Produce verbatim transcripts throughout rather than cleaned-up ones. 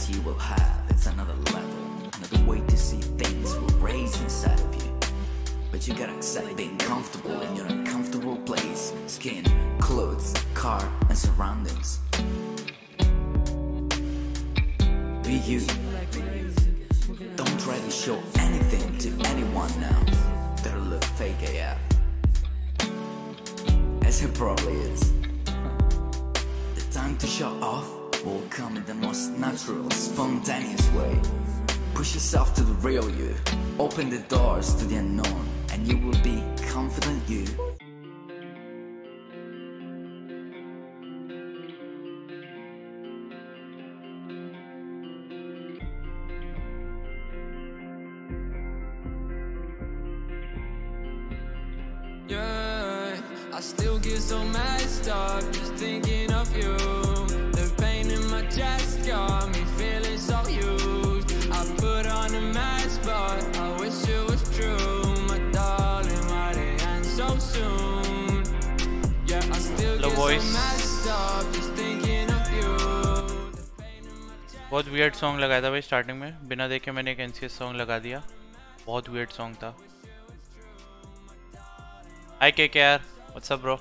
you will have, it's another level, another way to see things will raise inside of you. But you gotta accept being comfortable in your uncomfortable place. Skin, clothes, car, and surroundings. Be you. Don't try to show anything to anyone now. That'll look fake A F. As it probably is. The time to show off will come in the most natural, spontaneous way. Push yourself to the real you. Open the doors to the unknown, and you will be confident you. Yeah, I still get so messed up just thinking of you. The pain in my chest got me feeling so used. I put on a mask, but I wish it was true. My darling, why they end so soon? Yeah, I still get so messed up just thinking of you. बहुत weird song लगाया था भाई starting में, बिना देखे मैंने एक NCS song लगा दिया. बहुत weird song था. Hi K K R, what's up bro?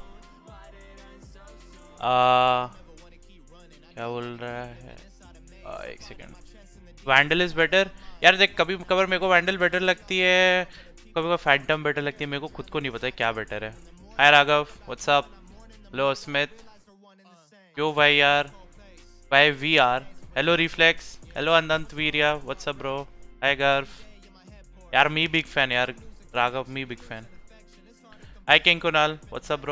आ, क्या बोल रहा है? आ, एक सेकेंड. Vandal is better. यार देख, कभी कभी मेरे को वैंडल बेटर लगती है, कभी कभी फैंटम बेटर लगती है. मेरे को खुद को नहीं पता है क्या बेटर है. Hi Raghav, what's up? Hello Smith. क्यों भाई यार? भाई वी आर. Hello reflex. Hello Anant Virya, what's up bro? Hi Garv. यार मी बिग फैन यार Raghav, me big fan. Hi King Kunal, what's up bro?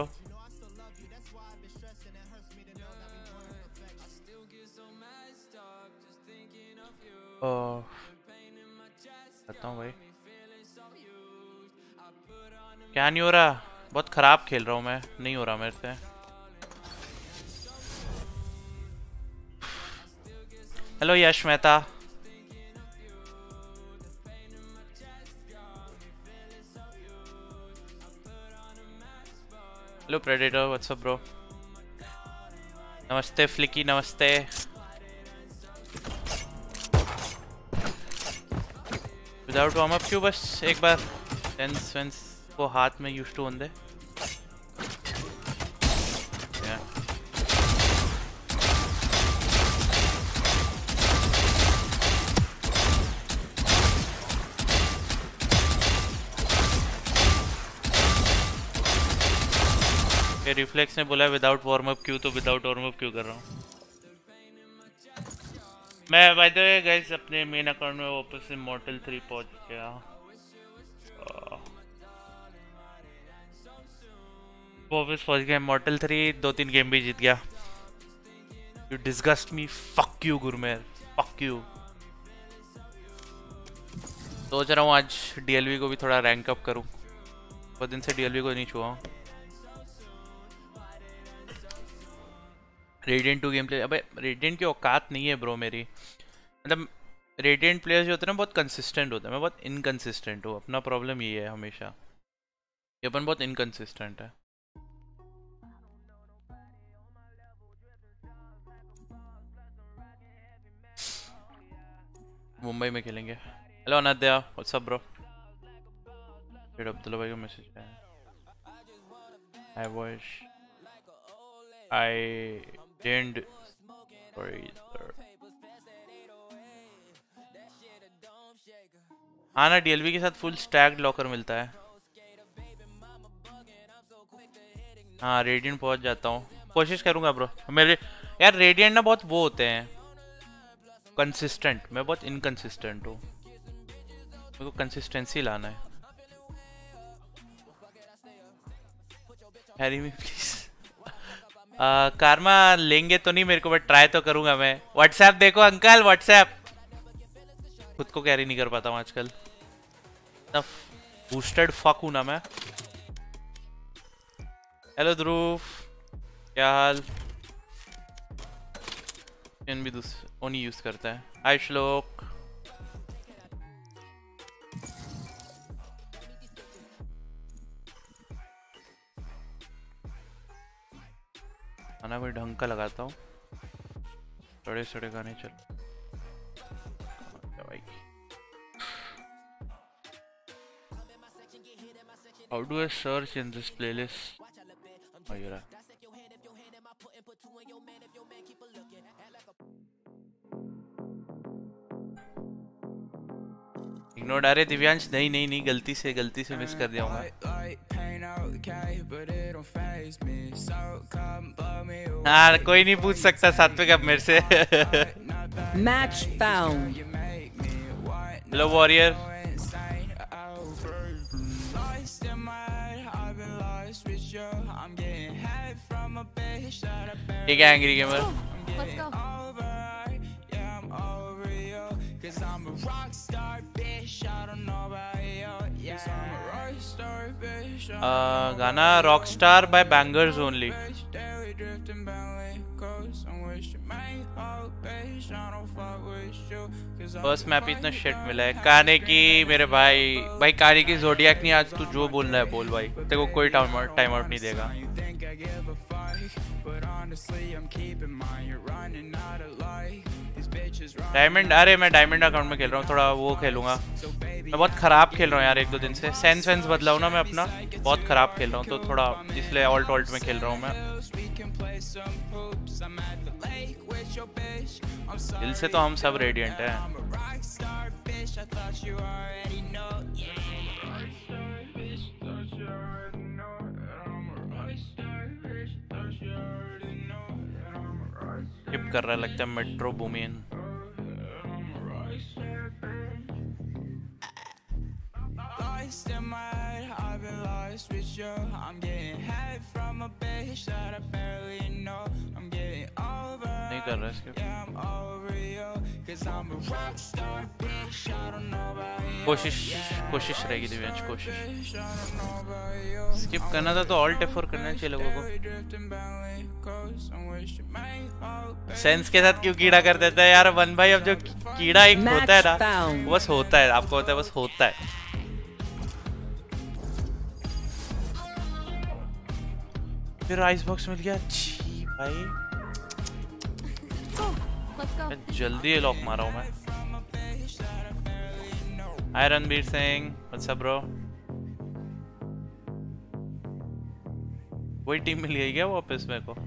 Oh, करता हूँ भाई. क्या नहीं हो रहा? बहुत खराब खेल रहा हूँ मैं, नहीं हो रहा मेरे से. Hello Yash Mehta. Hello predator, what's up bro? नमस्ते फ्लिकी, नमस्ते. विदाउट वार्म अप क्यों? बस एक बार सेंस वेंस को हाथ में यूज टू होंदे. रिफ्लेक्स ने बोला विदाउट वार्म अप क्यों, तो विदाउट वार्म अप क्यों कर रहा हूँ मैं. बाय द वे गाइस, अपने मेन अकाउंट में वापस इमॉर्टल थ्री पहुंच गया. वापस पहुंच गया इमॉर्टल थ्री. दो तीन गेम भी जीत गया. You disgust me. Fuck you Gurmer, fuck you. सोच रहा हूँ आज डीएलवी को भी थोड़ा रैंक अप करूँ. बहुत दिन से डीएलवी को नहीं छुआ हूँ. Radiant to game play. अबे रेडिएंट की औकात नहीं है ब्रो मेरी. मतलब रेडिएंट प्लेयर्स जो होते हैं ना बहुत कंसिस्टेंट होते हैं. मैं बहुत इनकंसिस्टेंट हूँ. अपना प्रॉब्लम ये है हमेशा, ये अपन बहुत इनकंसिस्टेंट है. मुंबई में खेलेंगे. Hello Anadya, what's up bro? फिर अब्दुल्ला भाई को मैसेज आया. I was I didn't sorry sir. हाँ ना, डीएलवी के साथ फुल स्टैक्ड लॉकर मिलता है. हाँ रेडिएंट पहुंच जाता हूँ, कोशिश करूंगा ब्रो. मेरे यार रेडिएंट ना बहुत वो होते हैं कंसिस्टेंट. मैं बहुत इनकंसिस्टेंट हूँ. मेरे को कंसिस्टेंसी लाना है. Hurry me please. कारमा लेंगे तो नहीं मेरे को, बट ट्राई तो करूंगा मैं. व्हाट्सएप देखो अंकल, व्हाट्सएप. खुद को कैरी नहीं कर पाता हूँ आजकल. बूस्टेड फक हूं ना मैं. हेलो ध्रुव, क्या हाल? इन भी ओनी यूज करता है. हाय श्लोक. खाना कोई ढंग का लगाता हूँ. सड़े सड़े गाने चल. भाई। How do I search in this playlist? Oh, ये रहा। इग्नोर। अरे दिव्यांश नहीं नहीं नहीं गलती से गलती से मिस कर दिया हूँ। हाँ कोई नहीं पूछ सकता सात्विक अब मेरे से। Match found. Hello warrior. ठीक है angry gamer. Let's go. Uh, गाना rockstar by bangers only. First map इतना शिट मिला है काने की मेरे भाई। भाई काने की ज़ोडिएक नहीं, आज तू जो बोलना है बोल भाई, तेरे को कोई टाइम आउट टाइम आउट नहीं देगा। डायमंड, अरे मैं डायमंड अकाउंट में खेल रहा हूँ, थोड़ा वो खेलूंगा। मैं बहुत खराब खेल रहा हूँ यार एक दो दिन से, सेंस वेंस बदलाऊँ ना मैं अपना, बहुत खराब खेल रहा हूँ तो थोड़ा इसलिए ऑल्ट ऑल्ट में खेल रहा हूँ मैं। दिल से तो हम सब रेडिएंट हैं। स्किप कर रहा लगता है मेट्रो बूमियन। नहीं कर रहा स्किप, कोशिश कोशिश रहेगी दिव्यांश, कोशिश। स्किप करना था तो ऑल्ट एफ फोर करना चाहिए लोगों को। सेंस के साथ क्यों कीड़ा कर देता है यार वन भाई? अब जो कीड़ा एक होता है ना वो बस होता है, आपको होता है बस होता है। फिर आइस बॉक्स मिल गया, छी भाई। मैं जल्दी ये लॉक मारा हूँ मैं। Hi Ranbir Singh, what's up bro? वही टीम मिल गई क्या वापस मेरे को?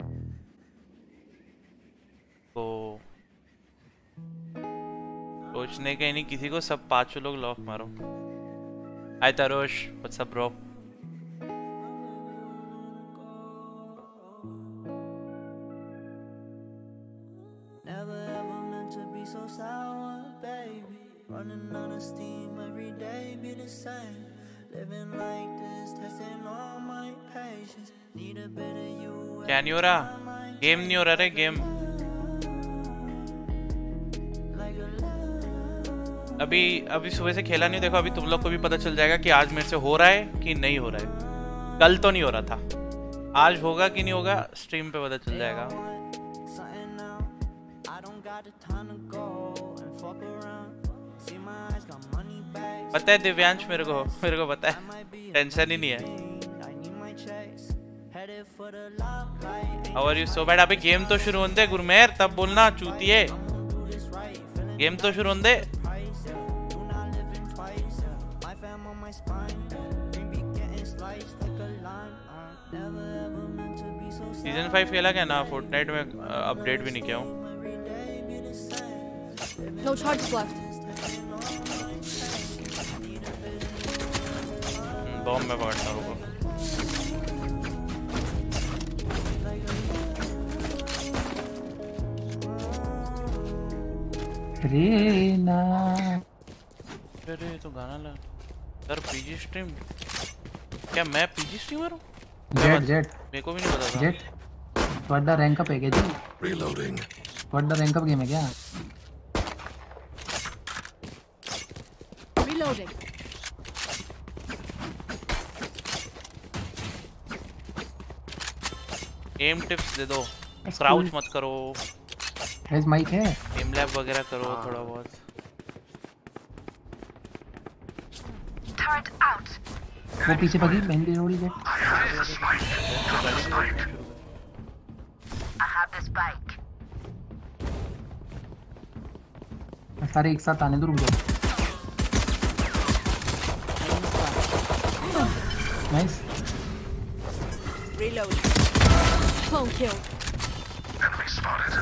तो सोचने का ही नहीं किसी को, सब पांचों लोग लॉक मारो। Hi Tarosh, what's up bro? क्या नहीं हो रहा? गेम नहीं हो रहा रे गेम। अभी अभी सुबह से खेला नहीं, देखो अभी तुम लोग को भी पता चल जाएगा कि आज मेरे से हो रहा है कि नहीं हो रहा है। कल तो नहीं हो रहा था, आज होगा कि नहीं होगा स्ट्रीम पे पता चल जाएगा। पता है दिव्यांश, मेरे को मेरे को पता है, टेंशन ही नहीं है। How are you so bad? अबे गेम तो शुरू होने दे गुरमेर, तब बोलना चूतिए। गेम तो शुरू होने दे। सीजन फाइव खेला क्या ना? फोर्टनाइट में अपडेट भी नहीं किया हूँ। No charges left. बॉम्ब में पकड़ता हूँ। रीना अरे तो गाना लगा सर। पीजी स्ट्रीम क्या? मैं पीजी स्ट्रीमर हूँ? जेट जेट मेरे को भी नहीं पता था। जेट वड्डा रैंक अप है क्या जी? रीलोडिंग। वड्डा रैंक अप गेम है क्या? Reloading. एम टिप्स दे दो, क्राउच मत करो, रेज माइक है, एम लैब वगैरह करो थोड़ा बहुत। Turret out. वो पीछे भागी मेहंदी रोड़ी Jett. I have this bike. सारे एक साथ आने दो, रुक जाओ। Nice. Reload. Clone kill. Enemy spotted.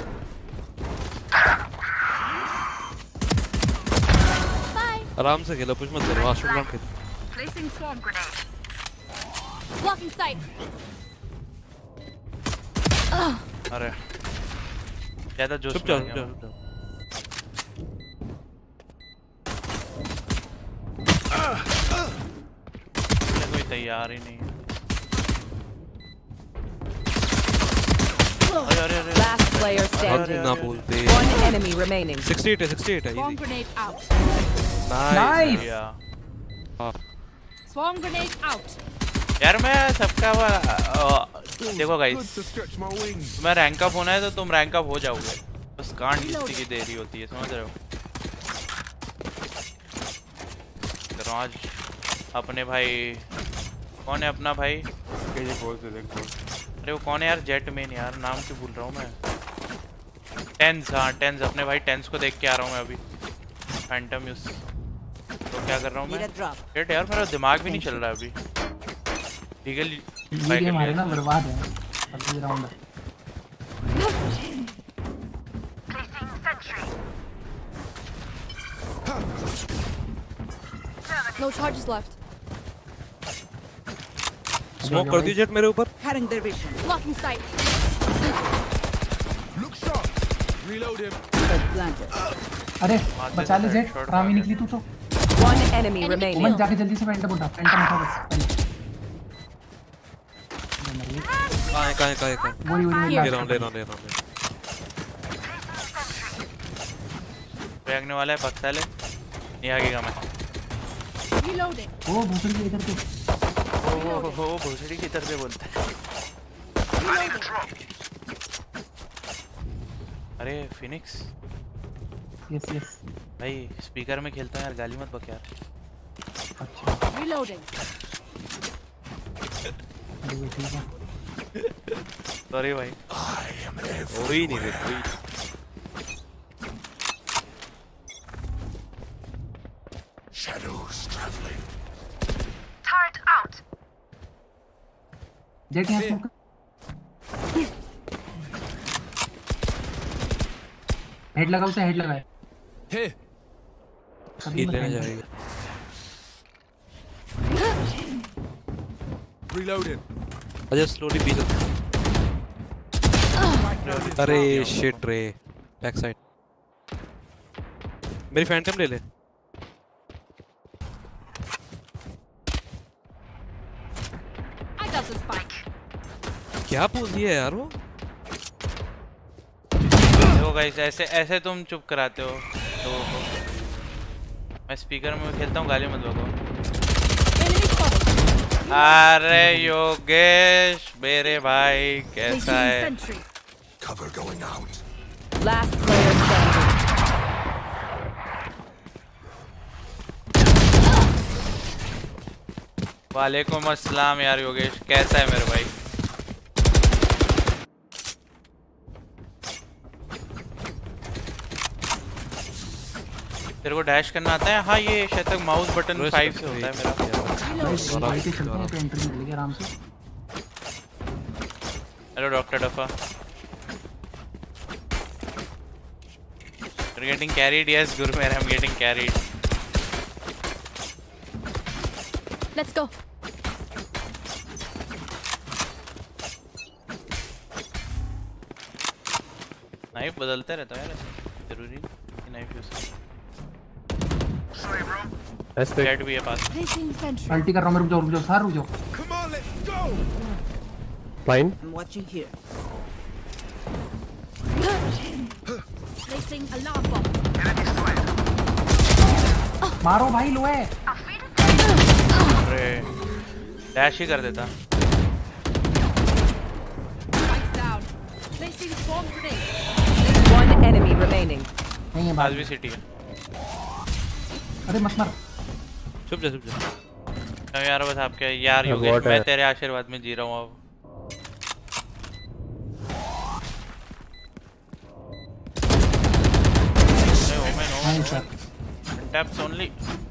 Bye. आराम से खेलो, कुछ मत करो, आशुल राम खेलो। Placing swarm grenade. Blocking sight. अरे ज्यादा जोश चुप में जाओ, आ चुप गया जाओ, मैं। चुप जाओ। कोई तैयार ही नहीं है। अरे अरे अरे Last player बहुत standing. ना बोलते। One enemy remaining. अड़सठ है, अड़सठ है, Swarm easy। grenade out. Nice. Nice. या Swarm grenade out. यार मैं सबका वो देखो गाइस, तुम्हें रैंक अप होना है तो तुम रैंक अप हो जाओगे, बस कांड किसी की देरी होती है, समझ रहे हो। तो आज अपने भाई कौन है अपना भाई, अरे वो कौन है यार, जेट मेन यार, नाम क्यों भूल रहा हूँ मैं। टेंस, हाँ टेंस, अपने भाई टेंस को देख के आ रहा हूँ मैं अभी। फैंटम यूज तो क्या कर रहा हूँ मैं, Need a drop. जेट यार मेरा दिमाग भी नहीं चल रहा है अभी। लीगल ये गेम हमारे ना बर्बाद है अगले round. Placing sentry. No charges left. Smoke कर दी जेट मेरे ऊपर। Cutting their vision. Blocking sight. Planted. अरे बचा ले जेट, काम ही निकली तू तो। One enemy ओमन remaining. जाके जल्दी से फैंटम उठा, फैंटम उठा बस। कहाँ है, कहाँ है, कहाँ है, कहाँ है? वही वही ले रहा हूँ, ले रहा हूँ, ले रहा हूँ। फेंकने वाला है, बक्सा ले, नहीं आगेगा मैं। Reloading. ओ भूसड़ी के इधर पे। ओ हो हो हो भोसड़ी की तरफ से बोलता है। अरे फिनिक्स यस यस। भाई स्पीकर में खेलता है यार, गाली मत बक यार। अच्छा Reloading. ये ठीक है। सॉरी भाई। हो ही नहीं रही, कोई। Shadows traveling. Turret out. Jett यहाँ स्मोक। हेड लगा, उसे हेड लगाए। ये लेने जाएगी। अच्छा स्लोली पी चल। अरे शिट रे, बैक साइड। मेरी फैंटम ले ले। I got the spike. क्या बोल दिया यार वो? देखो गाइस, ऐसे ऐसे तुम चुप कराते हो तो मैं स्पीकर में खेलता हूँ, गाली मत बको। Enemy spotted. अरे योगेश मेरे भाई कैसा Placing है? sentry. Cover going out. Last player standing. वालेकुम अस्सलाम यार योगेश, कैसा है मेरे भाई? तेरे को डैश करना आता है? हाँ ये शायद तक माउस बटन फाइव से होता है मेरा। भाई के चलते हैं पे एंट्री मिलेगी आराम से। हेलो डॉक्टर डफा। You're getting carried, yes Gurmer, I'm getting carried. Let's go. Knife बदलते रहता है यार, जरूरी नाइफ यूज। जेट भी है पास। Placing sentry. अल्टी कर रहा हूँ मैं, रुक जाओ रुक जाओ सार रुक जाओ। I'm watching here. Placing alarm bomb. मारो भाई, लो है। अरे डैश ही कर देता। Spikes down. Placing swarm grenade. One enemy remaining. नहीं है आज बात। भी सिटी है। अरे मत मार। चुप जा, चुप जा। मैं यार बस आपके यार योगेश, मैं तेरे आशीर्वाद में जी रहा हूँ अब। Nice sir. Taps only.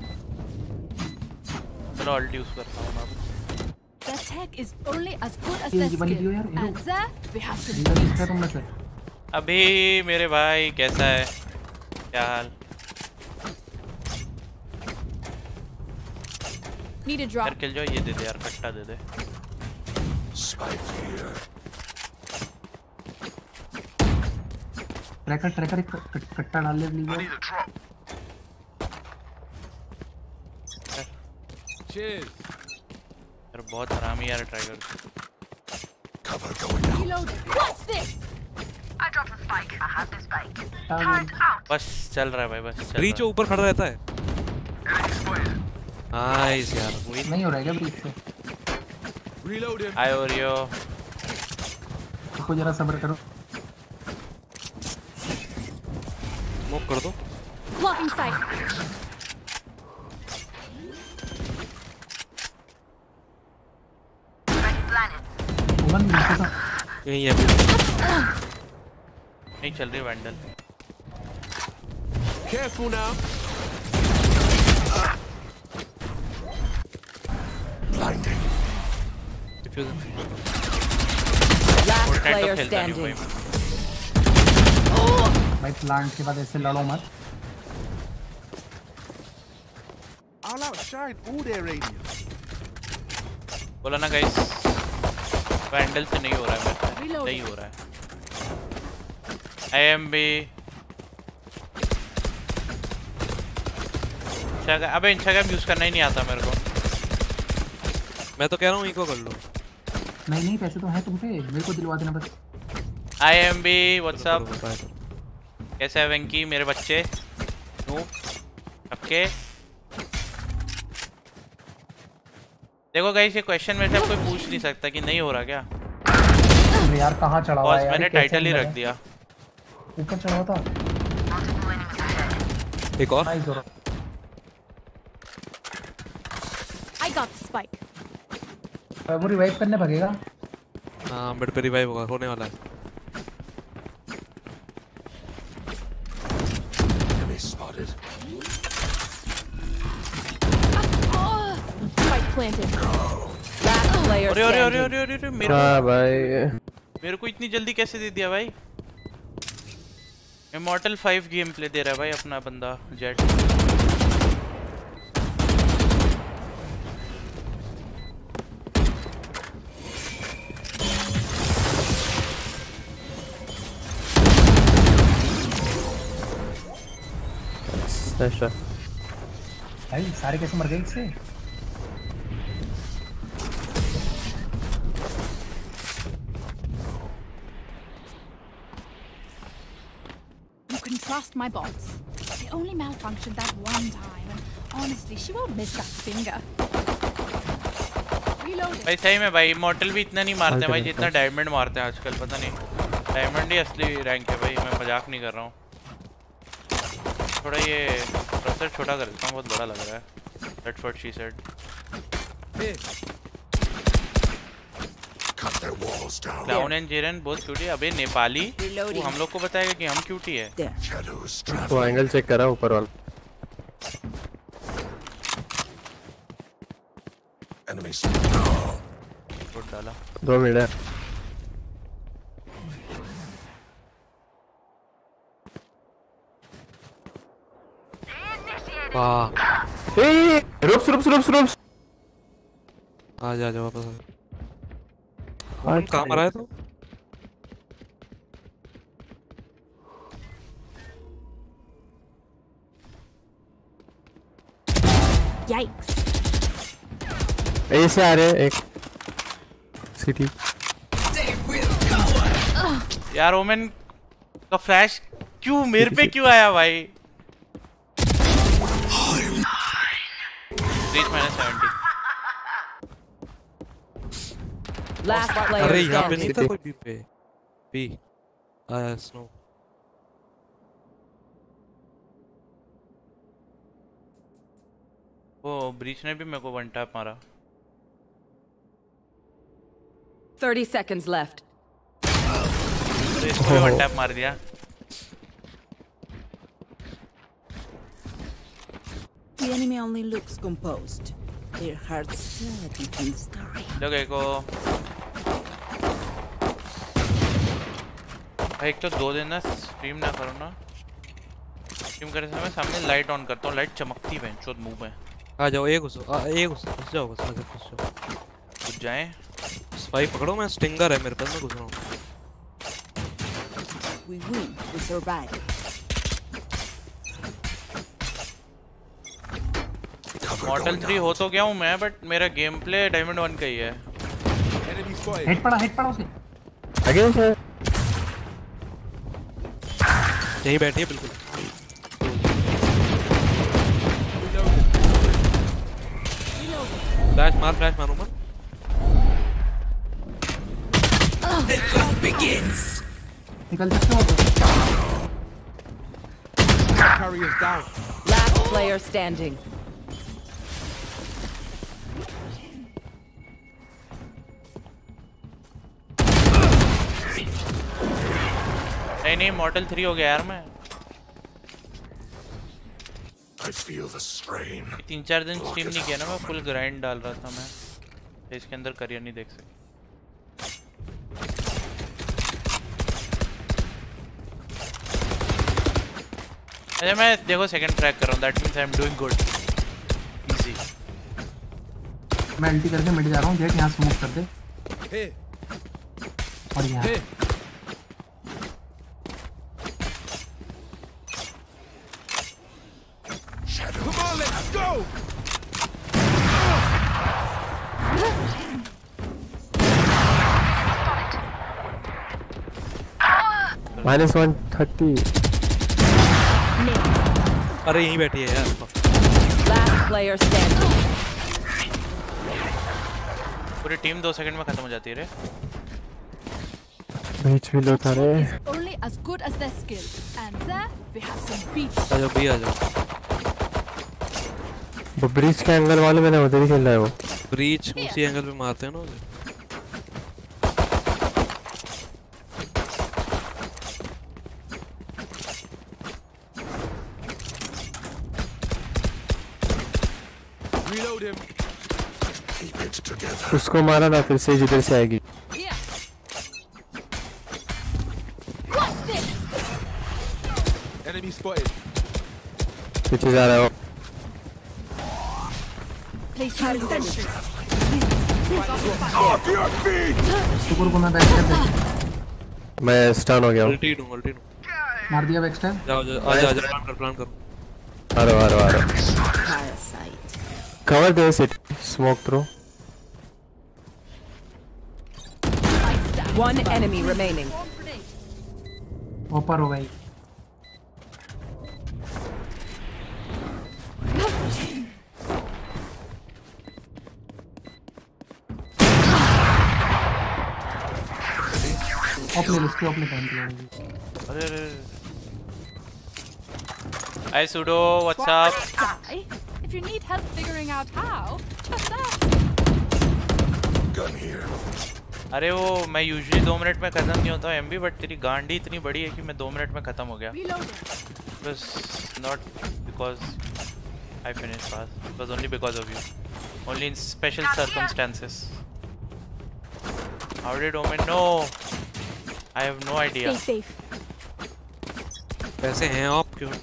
चलो अल्ट यूज करता हूँ मैं अब. Their tech is only as good as ये their ये बनी skill. दियो यार, ये And there we have some. Leader किसका तुम में से? अभी मेरे भाई कैसा है? क्या हाल? Need a यार drop. किल जो ये दे दे यार, कट्टा दे दे. Spike here. ट्रैकर ट्रैकर एक कट- कट्टा डाल ले लीजिए. Need a drop. यार बहुत हरामी यार ट्राइगर. Cover going out. Reloading. What's this? I dropped the spike. I have the spike. डाल Turret out. बस चल रहा है भाई, बस चल ब्रीच रहा ऊपर खड़ा रहता है. Enemy spotted. नाइस यार. दे. नहीं हो रहा है क्या ब्रीच से? Reloading. है. I Oreo. इसको जरा सब्र करो. स्मोक कर दो. Blocking sight. Ready planet. Omen नीचे था. यहीं है ब्रीच. नहीं चल रही Vandal. Careful now. Blinding. Diffusion. Last Fortnite तो player खेलता नहीं हूँ भाई standing. मैं. भाई प्लांट के बाद ऐसे लड़ो मत. I'll outshine all their radiance. बोला ना गाइस, वैंडल से नहीं हो रहा है मेरे से. Reload. नहीं हो रहा है. I am B. अबे इंस्टाग्राम यूज करना ही नहीं आता मेरे को. मैं तो कह रहा हूँ इको कर लो. नहीं नहीं पैसे तो हैं तुम पे, मेरे को दिलवा देना बस. I am B WhatsApp. करो, करो, करो. कैसे है वेंकी मेरे बच्चे? नू सबके. देखो गाइस ये क्वेश्चन मेरे से अब कोई पूछ नहीं सकता कि नहीं हो रहा क्या. अरे यार कहाँ चढ़ा हुआ बॉस है यार? मैंने कैसे टाइटल ही अंदर रख है? दिया. ऊपर चढ़ा हुआ था. एक और. नाइस जोरो. I got the spike. वो रिवाइव करने भागेगा. हाँ मिड पे रिवाइव होगा, होने वाला है. Enemy spotted. Oh, spike planted. Last player अरे अरे अरे standing. अरे अरे अरे मेरे हाँ भाई. मेरे को इतनी जल्दी कैसे दे दिया भाई? इमॉर्टल फाइव गेम प्ले दे रहा है भाई अपना बंदा जेट. अच्छा. भाई सारे कैसे मर गए इससे? You can trust my bots. They only malfunctioned that one time, and honestly, she won't miss that finger. Reloading. भाई सही में भाई इमॉर्टल भी इतना नहीं मारते हैं भाई Ultimate जितना डायमंड मारते हैं आजकल. पता नहीं डायमंड ही असली रैंक है भाई. मैं मजाक नहीं कर रहा हूँ. थोड़ा ये प्रोसेसर छोटा कर देता हूँ, बहुत बड़ा लग रहा है. That's what she said. Cut their walls down. Clown and जेरन बहुत क्यूटी. अबे नेपाली तू Reloading. हम लोग को बताएगा कि हम क्यूटी है. There. Shadows वो traveling. एंगल चेक करा ऊपर वाला. Enemy spotted. गुड डाला. दो मिनट है. वाह. ए रुप्स रुप्स रुप्स रुप्स. आ जा जा वापस. हाँ, तुम कहाँ मरा है तो? Yikes. ऐसे आ रहे हैं एक सिटी. यार ओमेन का फ्लैश क्यों मेरे पे क्यों आया भाई? Reach minus seventy. Last player अरे यहाँ पे नहीं standing. था कोई बी पे. बी. आया स्नो. वो ब्रीच ने भी मेरे को वन टैप मारा. Thirty seconds left. तो इसको भी वन टैप मार दिया. The enemy only looks composed. Their hearts tell a different story. लोग एको भाई एक तो दो दिन ना स्ट्रीम ना करो ना, स्ट्रीम करते समय सामने लाइट ऑन करता हूँ, लाइट चमकती है चोद मुंह में। आ जाओ एक घुसो, आ एक घुसो, घुस जाओ बस, आगे घुस जाओ। घुस जाएं। स्पाई पकड़ो, मैं स्टिंगर है मेरे पास, मैं घुस रहा हूँ। We win, we survive. Mortal three हो तो गया हूँ मैं, बट मेरा गेम प्ले डायमंड वन का ही है। हेड पड़ा, हेड पड़ा उसे। अगेन सर यहीं बैठी है बिल्कुल। फ्लैश मार, फ्लैश मारो मत। निकल सकते हो तो। Carriers down. Last player standing. नहीं नहीं मॉर्टल थ्री हो गया यार मैं। I feel the strain. तीन चार दिन स्ट्रीम नहीं किया ना मैं, फुल ग्राइंड डाल रहा था मैं, तो इसके अंदर करियर नहीं देख सकता। अच्छा मैं देखो सेकंड ट्रैक कर रहा हूँ, that means I am doing good. Easy. मैं एल्टी करके मिट जा रहा हूँ, जेट यहाँ स्मोक कर दे। Here. और यहाँ Here. Come on, let's go. Minus one thirty. अरे यहीं बैठी है यार। Last player standing. पूरी टीम दो सेकंड में खत्म हो जाती है रे। बीच भी लो था रे। Only as good as their skill. And there we have some beats. आ जाओ भी, आ जाओ। वो ब्रिज के एंगल वाले मैंने उधर ही खेल रहा है वो। ब्रीच उसी एंगल पे मारते हैं ना उसे। Reload him. Keep it together. उसको मारा ना, फिर से जिधर से आएगी। Here. What's this? Enemy spotted. पीछे जा रहा है वो। Place your sentry. Off your feet. सुकुर को मैं बैक कर देता। मैं स्टन हो गया हूँ। अल्टी दूं, अल्टी दूं। मार दिया बैक स्टैंड। जाओ जाओ, आ जा, आ जा, प्लान कर, प्लान कर। आ रहा आ रहा आ रहा। Parasite. कवर दे सिट, smoke throw. One enemy remaining. ऊपर हो गई। अपने लिस्ट अपने पॉइंट लगाएंगे। अरे अरे हाय सुडो, what's up? If you need help figuring out how, just ask. Gun here. अरे वो मैं यूजुअली दो मिनट में खत्म नहीं होता एमबी, बट तेरी गांडी इतनी बड़ी है कि मैं दो मिनट में खत्म हो गया। बस not because I finish fast, it was only because of you, only in special circumstances. How did Omen know? I have no idea. Stay safe. कैसे हैं आप? क्यों?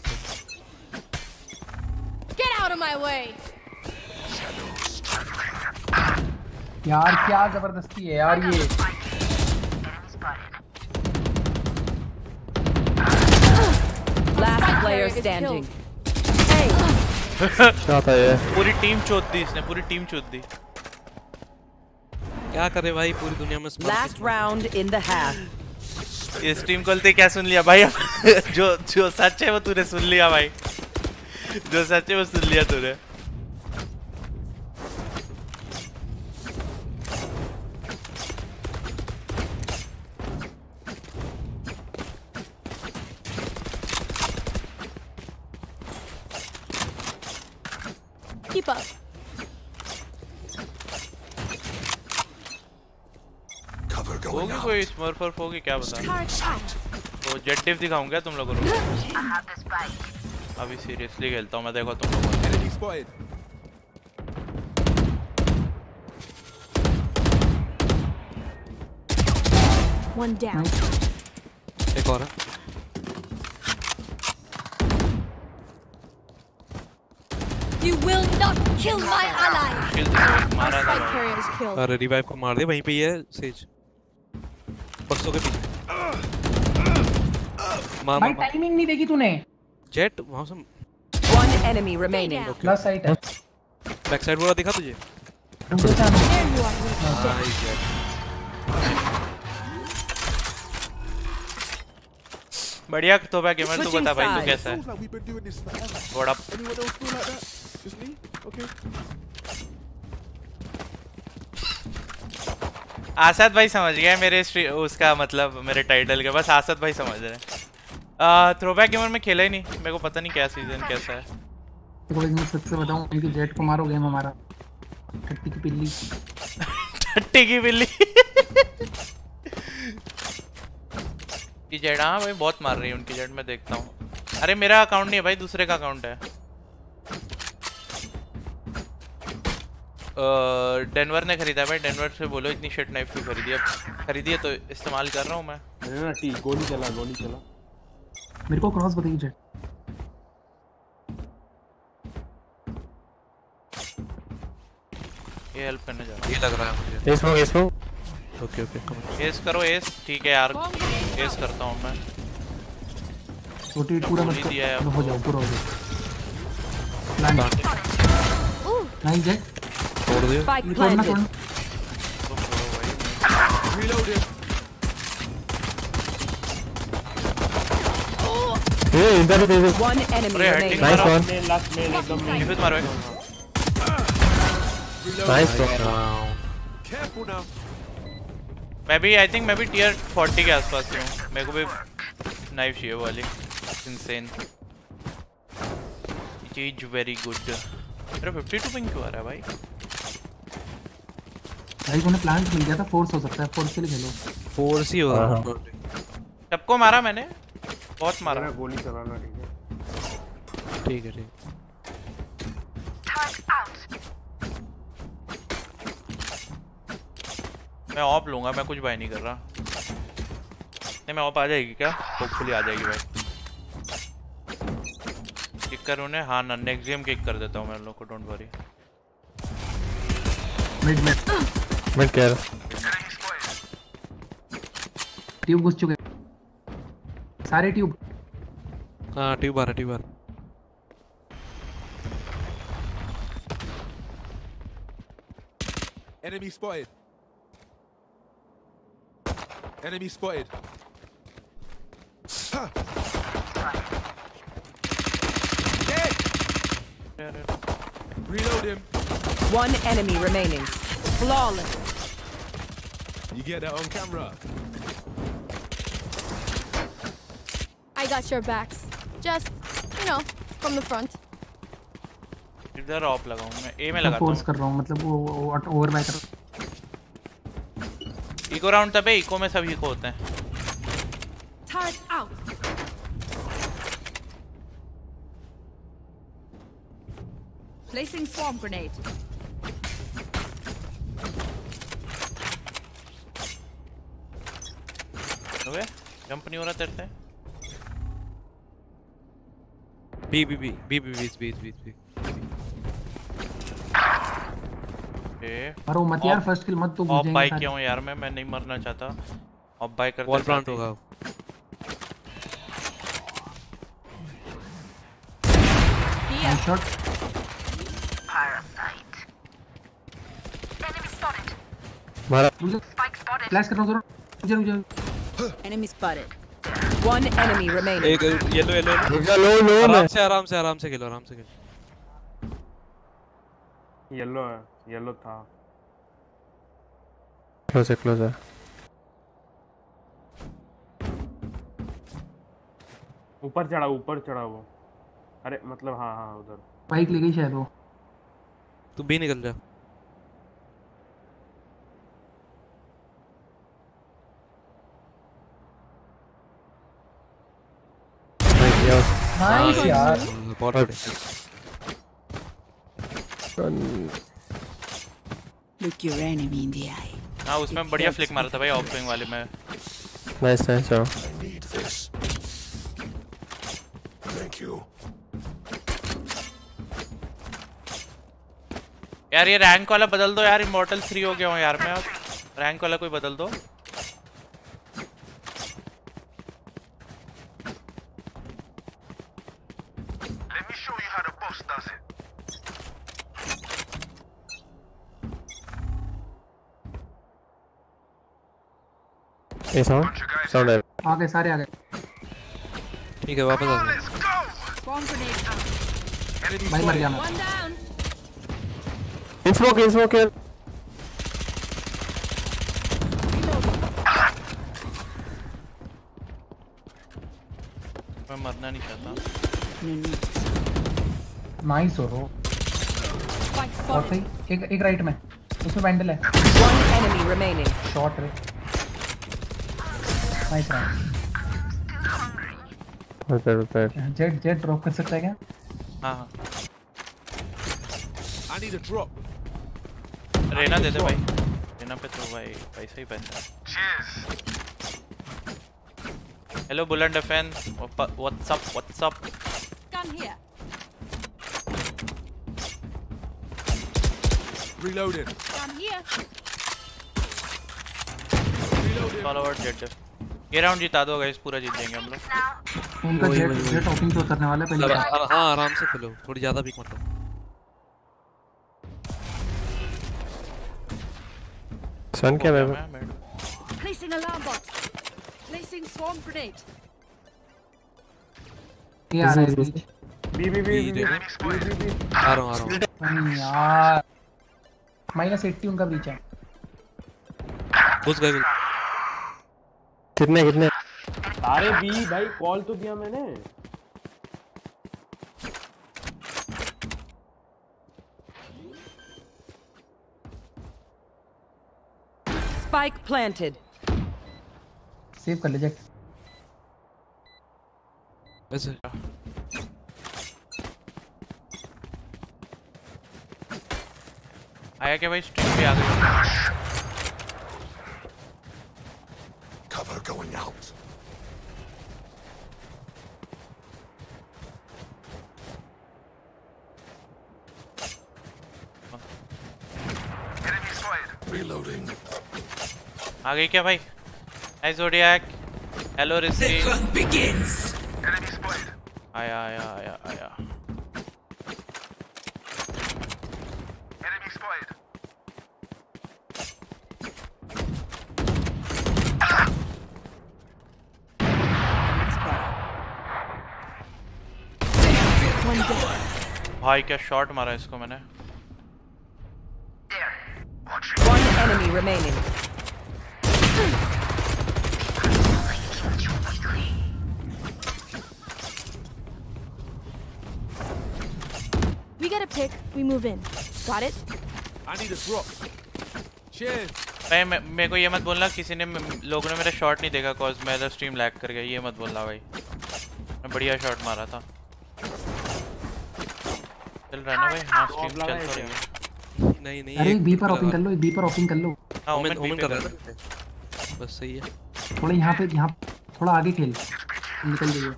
Get out of my way. यार क्या जबरदस्ती है यार ये। Last player standing. Hey. क्या था ये? पूरी टीम चोद दी इसने, पूरी टीम चोद दी। क्या करे भाई, पूरी दुनिया में। Last round in the half. ये स्ट्रीम खोलते क्या सुन लिया भाई? जो जो सच है वो तूने सुन लिया भाई, जो सच है वो सुन लिया तूने। Keep up. Cover going होगी out. कोई स्मर्फ होगी क्या बता? Turret out. तो जेट डिव दिखाऊं क्या तुम लोगों को? अभी सीरियसली खेलता हूँ मैं, देखो तुम लोग। Enemy spotted. One down. एक और है। You will not kill my ally. किल तो मारा था। Spike carrier is killed. अरे रिवाइव को मार दे, वहीं पे ही है सेज। बक्सों के पीछे। मार भाई मार। टाइमिंग नहीं देखी तूने। जेट वहाँ से। One enemy remaining. Plus side है। बैक साइड वाला दिखा तुझे? तुमको क्या There you are. Nice Jett. बढ़िया तो भाई गेमर, तू बता भाई तू कैसा है? Feels like we've been doing this forever. What up? Anyone else feel like that? Just me? Okay. Asad भाई समझ गया मेरे उसका मतलब, मेरे टाइटल के बस आसाद भाई समझ रहे हैं। थ्रोबैक गेमर में खेला ही नहीं, मेरे को पता नहीं क्या सीजन कैसा है। देखो मैं सच से बताऊं, इनकी जेट को मारो गेम हमारा। टट्टी की पिल्ली। टट्टी की बिल्ली। की जेड, हाँ भाई बहुत मार रही है उनकी जेड, मैं देखता हूँ। अरे मेरा अकाउंट नहीं है भाई, दूसरे का अकाउंट है। डेनवर ने खरीदा भाई, डेनवर से बोलो इतनी शिट नाइफ क्यों खरीदी। अब खरीदी है तो इस्तेमाल कर रहा हूँ मैं। अरे ना टी गोली चला गोली चला। मेरे को क्रॉस बताइए जेट। ये हेल्प करने जा रहा हूँ। ये लग रहा है मुझे। एस स्मोक एस स्मोक। ओके ओके एस करो एस, ठीक है यार एस करता हूँ मैं। रोटेट पूरा मत दिया है कर, हो जाओ पूरा हो जाओ। Nice Jett. छोड़ दिया। Spike planted. Reloaded. ए इधर इधर। One enemy अरे remaining. Nice one. Main last main एकदम मेन। डिफेंस मारो एक। Nice one. Careful now. मैं भी आई थिंक मैं भी टियर फोर्टी के आसपास ही हूँ। मेरे को भी नाइफ चाहिए वो वाली। इंसेन चीज वेरी गुड। अरे फिफ्टी टू पिंग क्यों आ रहा है भाई? भाई उन्हें प्लांट मिल गया था, फोर्स हो सकता है, फोर्स के लिए खेलो। फोर्स ही हो रहा है। सबको मारा मैंने, बहुत मारा। गोली चलाना ठीक है। ठीक है ठीक। मैं ऑप लूंगा, मैं कुछ बाय नहीं कर रहा। नहीं मैं ऑप आ जाएगी क्या? होपफुली आ जाएगी भाई। किक कर उन्हें। हाँ ना नेक्स्ट गेम किक कर देता हूँ मैं लोग को, don't worry. Mid mid mid क्या? ट्यूब घुस चुके सारे ट्यूब। हाँ ट्यूब आ रहा ट्यूब आ रहा। Enemy spotted. Enemy spotted. Huh. Dead. Reload him. One enemy remaining. Flawless. You get that on camera. I got your backs. Just, you know, from the front. इधर op लगाऊं मैं, ए में लगाता हूं। Force कर रहा हूं, मतलब वो ओवर बाय कर। इको राउंड तब है, इको में सब इको होते हैं। Turret out. Placing swarm grenade. Okay jump नहीं हो रहा तेरे से। B B B B B B B B B. मारो मत यार, फर्स्ट किल मत तो ऑफ बाय क्यों यार? मैं मैं नहीं मरना चाहता। ऑफ बाय करते वॉल प्लांट होगा। Nice shot. मारा। फ्लैश कर रहा हूं जरा। मुझे मुझे Enemy spotted. One enemy remaining. एक येलो येलो रुक जा, लो लो आराम मैं। से आराम से आराम से खेलो आराम से खेलो। येलो है, येलो था। क्लोज है क्लोज है। ऊपर चढ़ा ऊपर चढ़ा वो। अरे मतलब हाँ हाँ उधर। बाइक ले गई शायद वो। तू भी निकल जा। नाइस यार। बहुत बड़े। Look your enemy in the eye. हाँ उसमें बढ़िया फ्लिक मारा था भाई ऑफ विंग वाले में। नाइस नाइस जाओ। I need this. Thank you. यार ये रैंक वाला बदल दो यार, इमॉर्टल थ्री हो गया हूँ यार मैं अब। रैंक वाला कोई बदल दो। ये साउंड साउंड है। आ गए सारे आ गए। ठीक है वापस आ जाओ। भाई मर गया मैं। इन स्मोक इन स्मोक यार। मैं मरना नहीं चाहता। नाइस हो रो। और सही एक एक राइट में उसमें वैंडल है। One enemy remaining. शॉट रे। Nice run. Repair repair. Jett Jett drop कर सकता है क्या? हाँ हाँ। I need a drop. Raina दे दे भाई। रेना पे तो भाई पैसा ही पैसा। Hello bullet defence. What's up what's up. Gun here. Reloading. Gun here. All over Jett. ये राउंड जिता दो गाइस, पूरा जीत जाएंगे हम लोग। उनका जेट जेट टॉपिंग पे उतरने वाला है पहले। हाँ आराम से खेलो, थोड़ी ज्यादा पीक मत लो। सन क्या है? Placing alarm bot. Placing swarm grenade. ये आ रहा है। B B B B B आ रहा हूँ आ रहा हूँ। नहीं यार माइनस अस्सी उनका ब्रीच है। घुस गए। कितने कितने? अरे बी भाई कॉल तो दिया मैंने। Spike planted. सेव कर ले जेट। वैसे आया क्या भाई? स्ट्रीम पे आ गए। Cover going out. Reloading. आ गई क्या भाई? Hi Zodiac. Hello Risky. आया आया आया आया। भाई क्या शॉट मारा इसको मैंने। One enemy remaining. We get a pick, we move in. Got it? I need a drop. Cheers. भाई मैं मेरे को ये मत बोलना किसी ने लोगों ने मेरा शॉट नहीं देखा कॉज मेरा स्ट्रीम लैग कर गया, ये मत बोलना भाई। मैं बढ़िया शॉट मारा था। चल रहा है ना भाई? हाँ स्ट्रीम चल तो रही है। नहीं नहीं अरे बी पर ओपन कर लो, बी पर ओपन कर लो। हाँ ओपन ओपन कर रहा है। बस सही है। थोड़ा यहाँ पे यहाँ थोड़ा आगे खेल, निकल जाइए।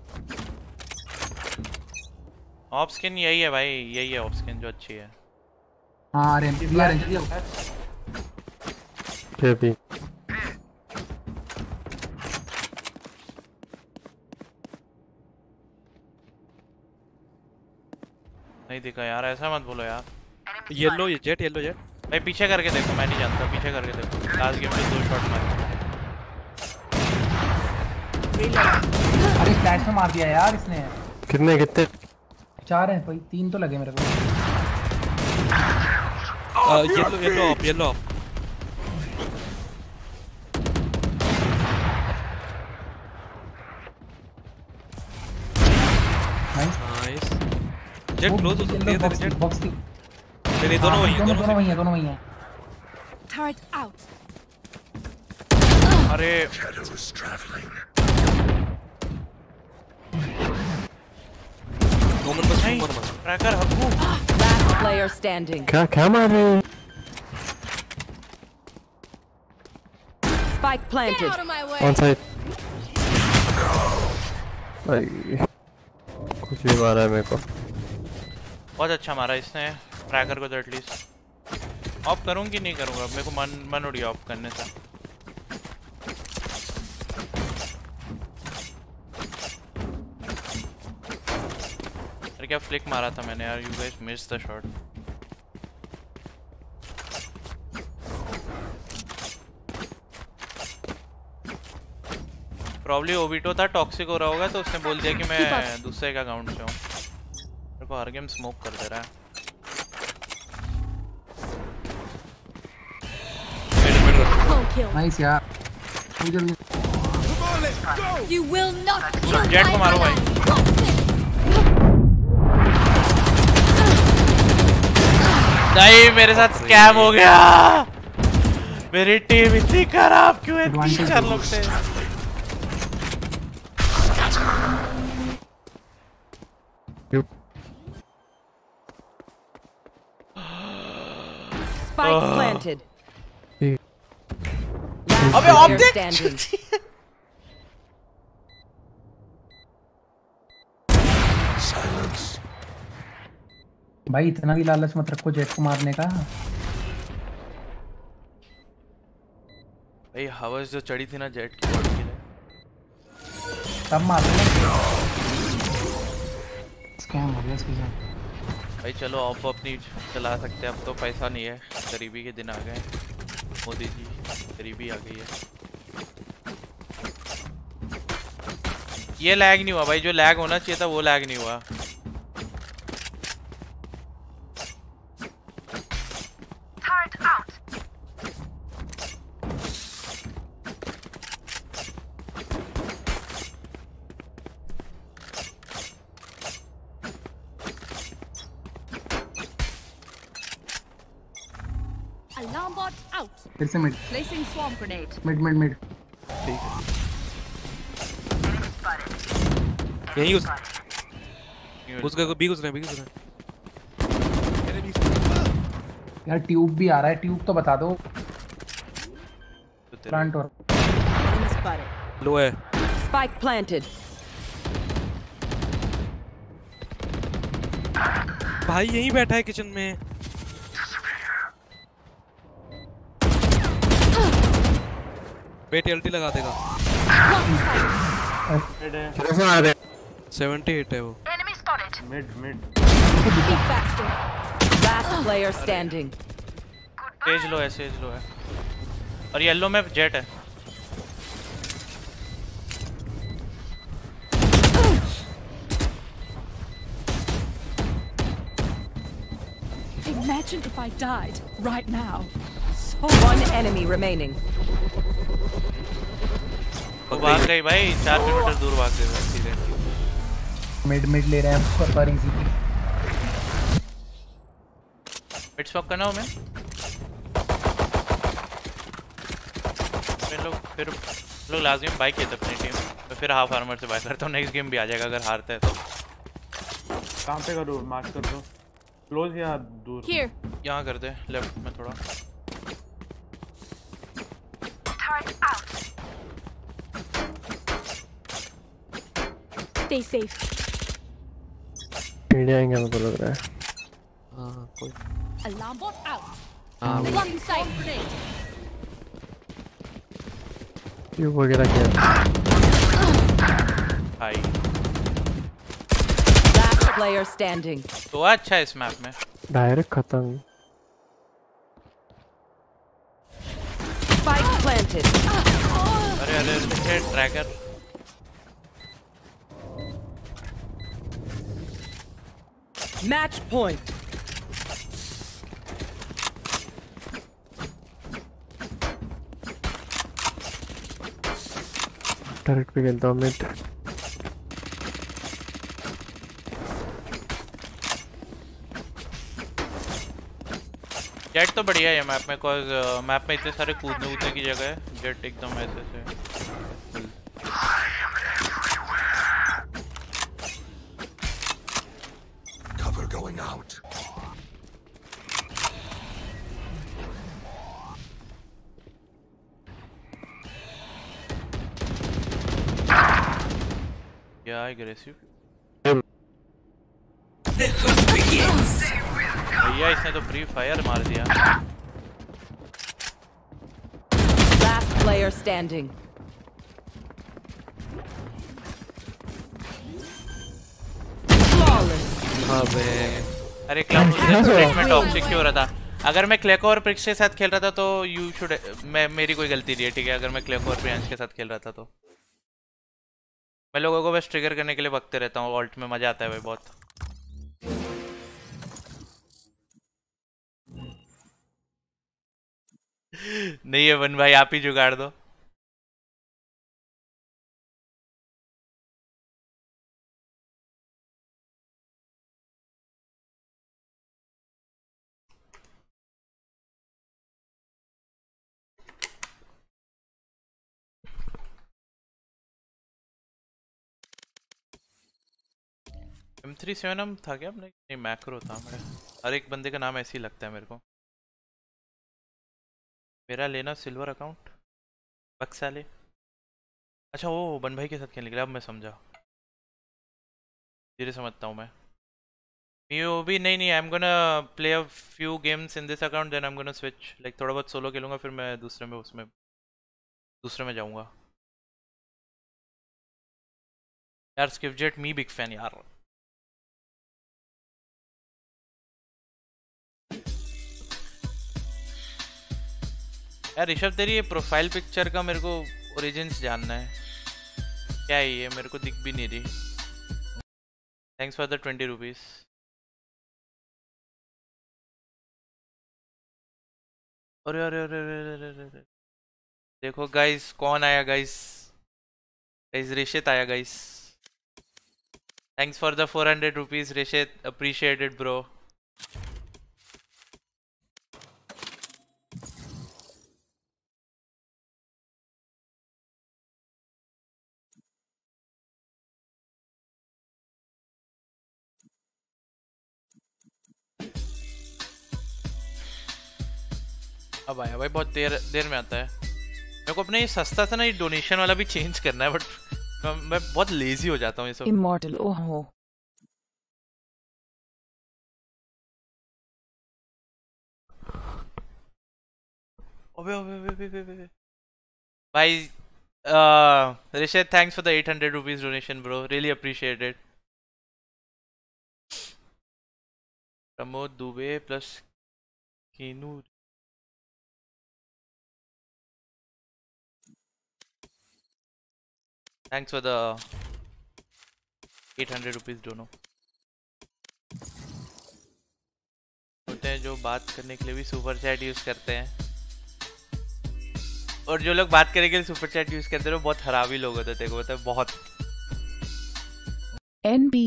ऑफ स्किन यही है भाई, यही है ऑफ स्किन जो अच्छी है। हाँ अरे यार जल्दी आओ। क्या भी नहीं दिखा यार, ऐसा मत बोलो यार। येलो ये जेट येलो जेट भाई पीछे करके देखो, मैं नहीं जानता, पीछे करके देखो। लास्ट गेम में दो शॉट मारे। अरे फ्लैश में मार दिया यार इसने। कितने कितने? चार हैं भाई, तीन तो लगे मेरे को। Yellow yellow off yellow off. Nice nice. Jett close हो सकती है तेरे जेट। बॉक्स की नहीं दोनों वही हैं, दोनों वही हैं, दोनों वही हैं। Turret out. अरे Shadows traveling. दो मोमेंट बस नहीं ऊपर मार ट्रैकर हब्बू Last player standing. क्या क्या मार रहे हैं? Spike Get planted. out of my way. On side. भाई कुछ भी मारा है मेरे को. बहुत अच्छा मारा इसने ट्रैकर को तो एटलीस्ट ऑफ करूँगी नहीं करूँगा मेरे को मन मन उड़ी ऑफ करने से. अरे क्या फ्लिक मारा था मैंने यार. You guys miss the shot. Probably Obito था टॉक्सिक हो रहा होगा तो उसने बोल दिया कि मैं दूसरे का अकाउंट से हूँ. मेरे को हर गेम स्मोक कर दे रहा है. नाइस यार. जल्दी. You will not kill Jett my को मारो भाई. नहीं मेरे साथ स्कैम हो गया. मेरी टीम इतनी खराब क्यों है. तीन चार लोग थे. Spike planted. अबे ऑब्जेक्ट. Silence. भाई इतना भी लालच मत रखो जेट को मारने का. भाई हवस जो चढ़ी थी ना जेट की बॉडी के लिए तब मार देना. स्कैम हो गया इसके साथ. भाई चलो ऑफ अपनी चला सकते हैं. अब तो पैसा नहीं है. गरीबी के दिन आ गए. मोदी जी गरीबी आ गई है. ये लैग नहीं हुआ भाई. जो लैग होना चाहिए था वो लैग नहीं हुआ. Alarm bot out. फिर से mid. Placing swarm grenade. Mid mid mid. ठीक है यही घुस घुस गए. बी घुस रहे बी घुस रहे. यार ट्यूब भी आ रहा है. ट्यूब तो बता दो. प्लांट और लो है. Spike planted. भाई यहीं बैठा है किचन में. वेट एल्टी लगा देगा. कैसे मार रहे? अठहत्तर है वो. Mid mid. Last player standing. Sage low है. सेज लो है. और येलो में जेट है. Imagine if I died right now. One enemy remaining. वो भाग गई भाई. चार किलोमीटर दूर भाग गई सीधे. मिड मिड ले रहे हैं पर इजी. मिड स्मोक करना हो. मैं फिर लोग फिर लोग लाजमी बाय किए थे अपनी टीम. मैं फिर हाफ आर्मर से बाय करता हूँ. नेक्स्ट गेम भी आ जाएगा अगर हारते हैं तो. कहाँ पे करूँ. मार्क कर दो. क्लोज या दूर. Here. यहाँ कर दे लेफ्ट में थोड़ा. Stay safe. इंडिया आएंगे मेरे को लग रहा है. हाँ कोई. Alarm bot out. हाँ Blocking swarm grenade. ट्यूब वगैरह क्या? भाई Last player standing. तो अच्छा है इस मैप में. डायरेक्ट खत्म. Spike planted. अरे अरे अरे ट्रैकर. Match point. टर्रेट पे खेलता हूँ मिड. जेट तो बढ़िया है ये मैप में. कॉज मैप में इतने सारे कूदने कूदने की जगह है. जेट एकदम ऐसे से. going out. Yeah, aggressive. भैया इसने तो फ्री फायर मार दिया. Last player standing. Flawless. अबे. अरे क्लाउड स्टेट में टॉक्सिक क्यों रहा था? अगर मैं क्लेको और प्रिक्स के साथ खेल रहा था तो यू शुड मैं मेरी कोई गलती नहीं है, ठीक है? अगर मैं क्लेको और प्रियांश के साथ खेल रहा था तो मैं लोगों को बस ट्रिगर करने के लिए बकते रहता हूँ. ऑल्ट में मजा आता है भाई बहुत. नहीं है वन भाई, आप ही जुगाड़ दो. एम थ्री सेवन एम था क्या अपने? नहीं, मैक्रो था मेरा. हर एक बंदे का नाम ऐसे ही लगता है मेरे को. मेरा लेना सिल्वर अकाउंट बक्साले. अच्छा वो बन भाई के साथ खेलने के लिए, अब मैं समझा. धीरे समझता हूँ मैं. यो भी नहीं नहीं I am gonna play a few games in this account, then I am gonna switch. Like थोड़ा बहुत सोलो खेलूंगा, फिर मैं दूसरे में उसमें दूसरे में जाऊंगा. यार स्किपजेट मी बिग फैन यार. यार ऋषभ तेरी ये प्रोफाइल पिक्चर का मेरे को ओरिजिन्स जानना है. क्या है ये? मेरे को दिख भी नहीं रही. Thanks for the twenty rupees. अरे अरे अरे अरे अरे अरे देखो गाइस कौन आया. गाइस गाइस ऋषित आया guys. Thanks for the four hundred rupees Rishit, appreciated bro. अब आया भाई, बहुत देर देर में आता है. मेरे को अपने ये सस्ता सा ना ये डोनेशन वाला भी चेंज करना है, बट मैं, मैं बहुत लेजी हो जाता हूँ ये सब. Immortal, ओहो. अबे अबे अबे अबे अबे भाई Rishit thanks for the eight hundred rupees donation bro, really appreciated. Pramod Dubey plus कीनू. Thanks for the eight hundred rupees दोनों. होते हैं जो बात करने के लिए भी सुपर चैट यूज करते हैं, और जो लोग बात करने के लिए सुपर चैट यूज करते हैं वो बहुत हरामी लोग होते हैं. देखो होता है बहुत. एनबी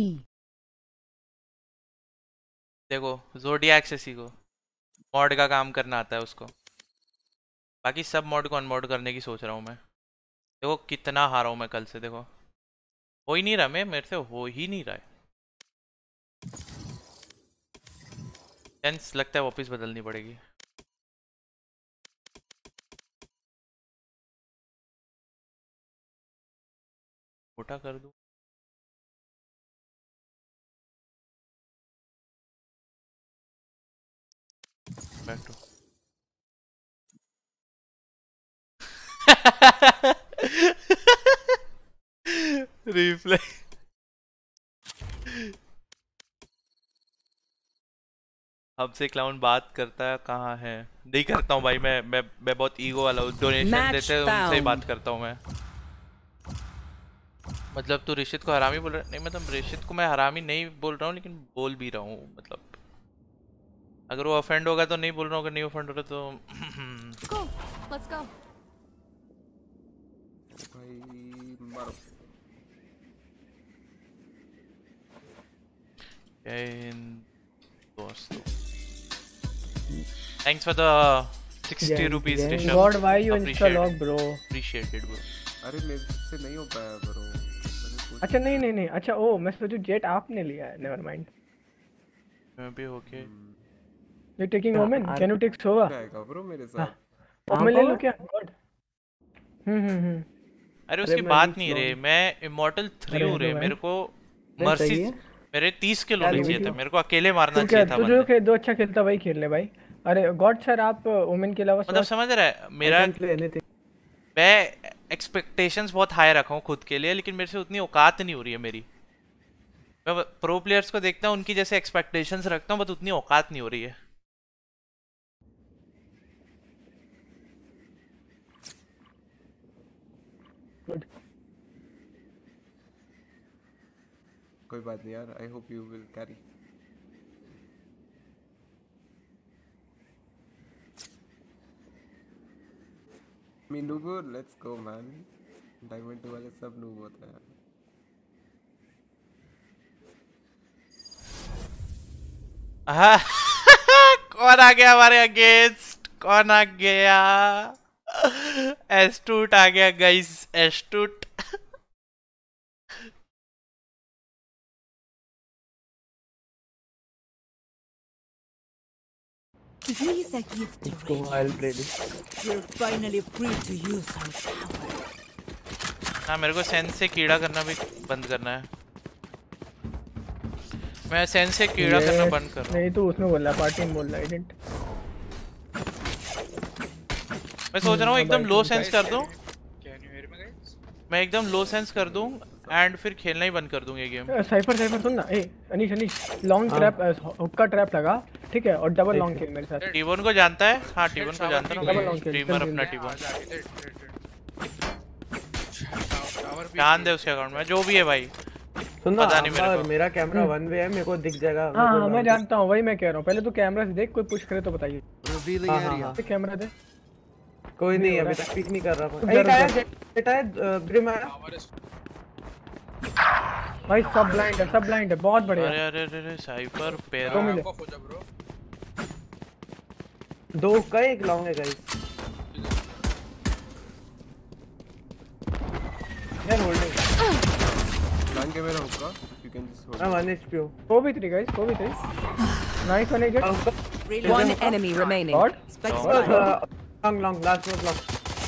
देखो ज़ोडिएक से सीखो, मॉड का काम करना आता है उसको. बाकी सब मॉड को अनमॉड करने की सोच रहा हूँ मैं. देखो कितना हारा हूँ मैं कल से. देखो हो ही नहीं रहा, मैं मेरे से हो ही नहीं रहा है. टेंस लगता है वापस बदलनी पड़ेगी. छोटा कर दूं. Back to reply. हमसे क्लाउन बात करता है कहाँ है? नहीं करता हूँ भाई, मैं मैं मैं बहुत ईगो वाला हूँ. डोनेशन देते हैं उनसे ही बात करता हूँ मैं. मतलब तू ऋषित को हरामी बोल रहा है? नहीं मतलब ऋषित को मैं हरामी नहीं बोल रहा हूँ, लेकिन बोल भी रहा हूँ. मतलब अगर वो ऑफेंड होगा तो नहीं बोल रहा हूँ, अगर नहीं ऑफेंड हो रहा तो go let's go. भाई मारो. दोस्तों thanks for the sixty rupees Rishabh. God why you instalock bro? Appreciated bro. अरे मेरे से नहीं हो पाया ब्रो. अच्छा नहीं नहीं नहीं अच्छा ओ मैं सोचू जेट आपने लिया है. Never mind. मैं भी okay. You taking Omen? Can you take Sova? आएगा ब्रो मेरे साथ। Omen ले लो क्या? God. हम्म हम्म हम्म। अरे उसकी बात नहीं रे, मैं इमॉर्टल थ्री हूँ रे, मेरे को मर्सी मेरे तीस किलो नहीं चाहिए था, मेरे को अकेले मारना चाहिए था। तुझे के दो अच्छा खेलता भाई खेल ले भाई। अरे गॉड सर आप ओमेन के अलावा मतलब समझ रहा है मेरा, मैं एक्सपेक्टेशंस बहुत हाई रखा हूँ खुद के लिए, लेकिन मेरे से उतनी औकात नहीं हो रही है मेरी। मैं प्रो प्लेयर्स को देखता हूँ, उनकी जैसे एक्सपेक्टेशंस रखता हूँ, बट उतनी औकात नहीं हो रही है। Good. कोई बात नहीं यार, I hope you will carry. Me noob, let's go man. Diamond two वाले सब नूब होता है। कौन आ गया हमारे अगेंस्ट? कौन आ गया? एस्टूट आ गया guys, Astute. It is a gift. Go, I'll play this. You're finally free to use our power. हाँ मेरे को सेंस से कीड़ा करना भी बंद करना है। मैं सेंस से कीड़ा करना बंद कर रहा हूँ। नहीं तो उसमें बोल रहा, पार्टी में बोल रहा, एजेंट। मैं सोच रहा हूँ एकदम लो सेंस कर दूं, मैं एकदम लो सेंस कर दूं एंड फिर खेलना ही बंद कर दूं ये गेम। साइफर साइफर सुन ना, ए Anish Anish long trap hookah trap लगा, ठीक है, और डबल लॉन्ग खेल मेरे साथ। टीवन को जानता है? हाँ टीवन को जानता हूँ, स्ट्रीमर अपना टीवन। ध्यान दे उसके अकाउंट में, जो भी है भाई। सुनना, पता नहीं मेरे को। मेरा कैमरा वन वे है, मेरे को दिख जाएगा। हाँ मैं जानता हूँ, वही मैं कह रहा हूँ। पहले तो कैमरा से देख, कोई पुश करे तो बताइए। कैमरा दे। कोई नहीं, अभी तक पिक नहीं कर रहा। एक आया बेटा है, ग्रिम आया भाई। सब ब्लाइंड है, सब ब्लाइंड है, बहुत बढ़िया। अरे अरे अरे साइफर पैर दो का एक लॉन्ग है गाइस। यार होल्डिंग लॉन्ग के मेरा hookah, you can just hold. मैं वन एचपी हूं। Four B three guys, four B three. Nice one agent. One enemy remaining. Long, long, last one, long.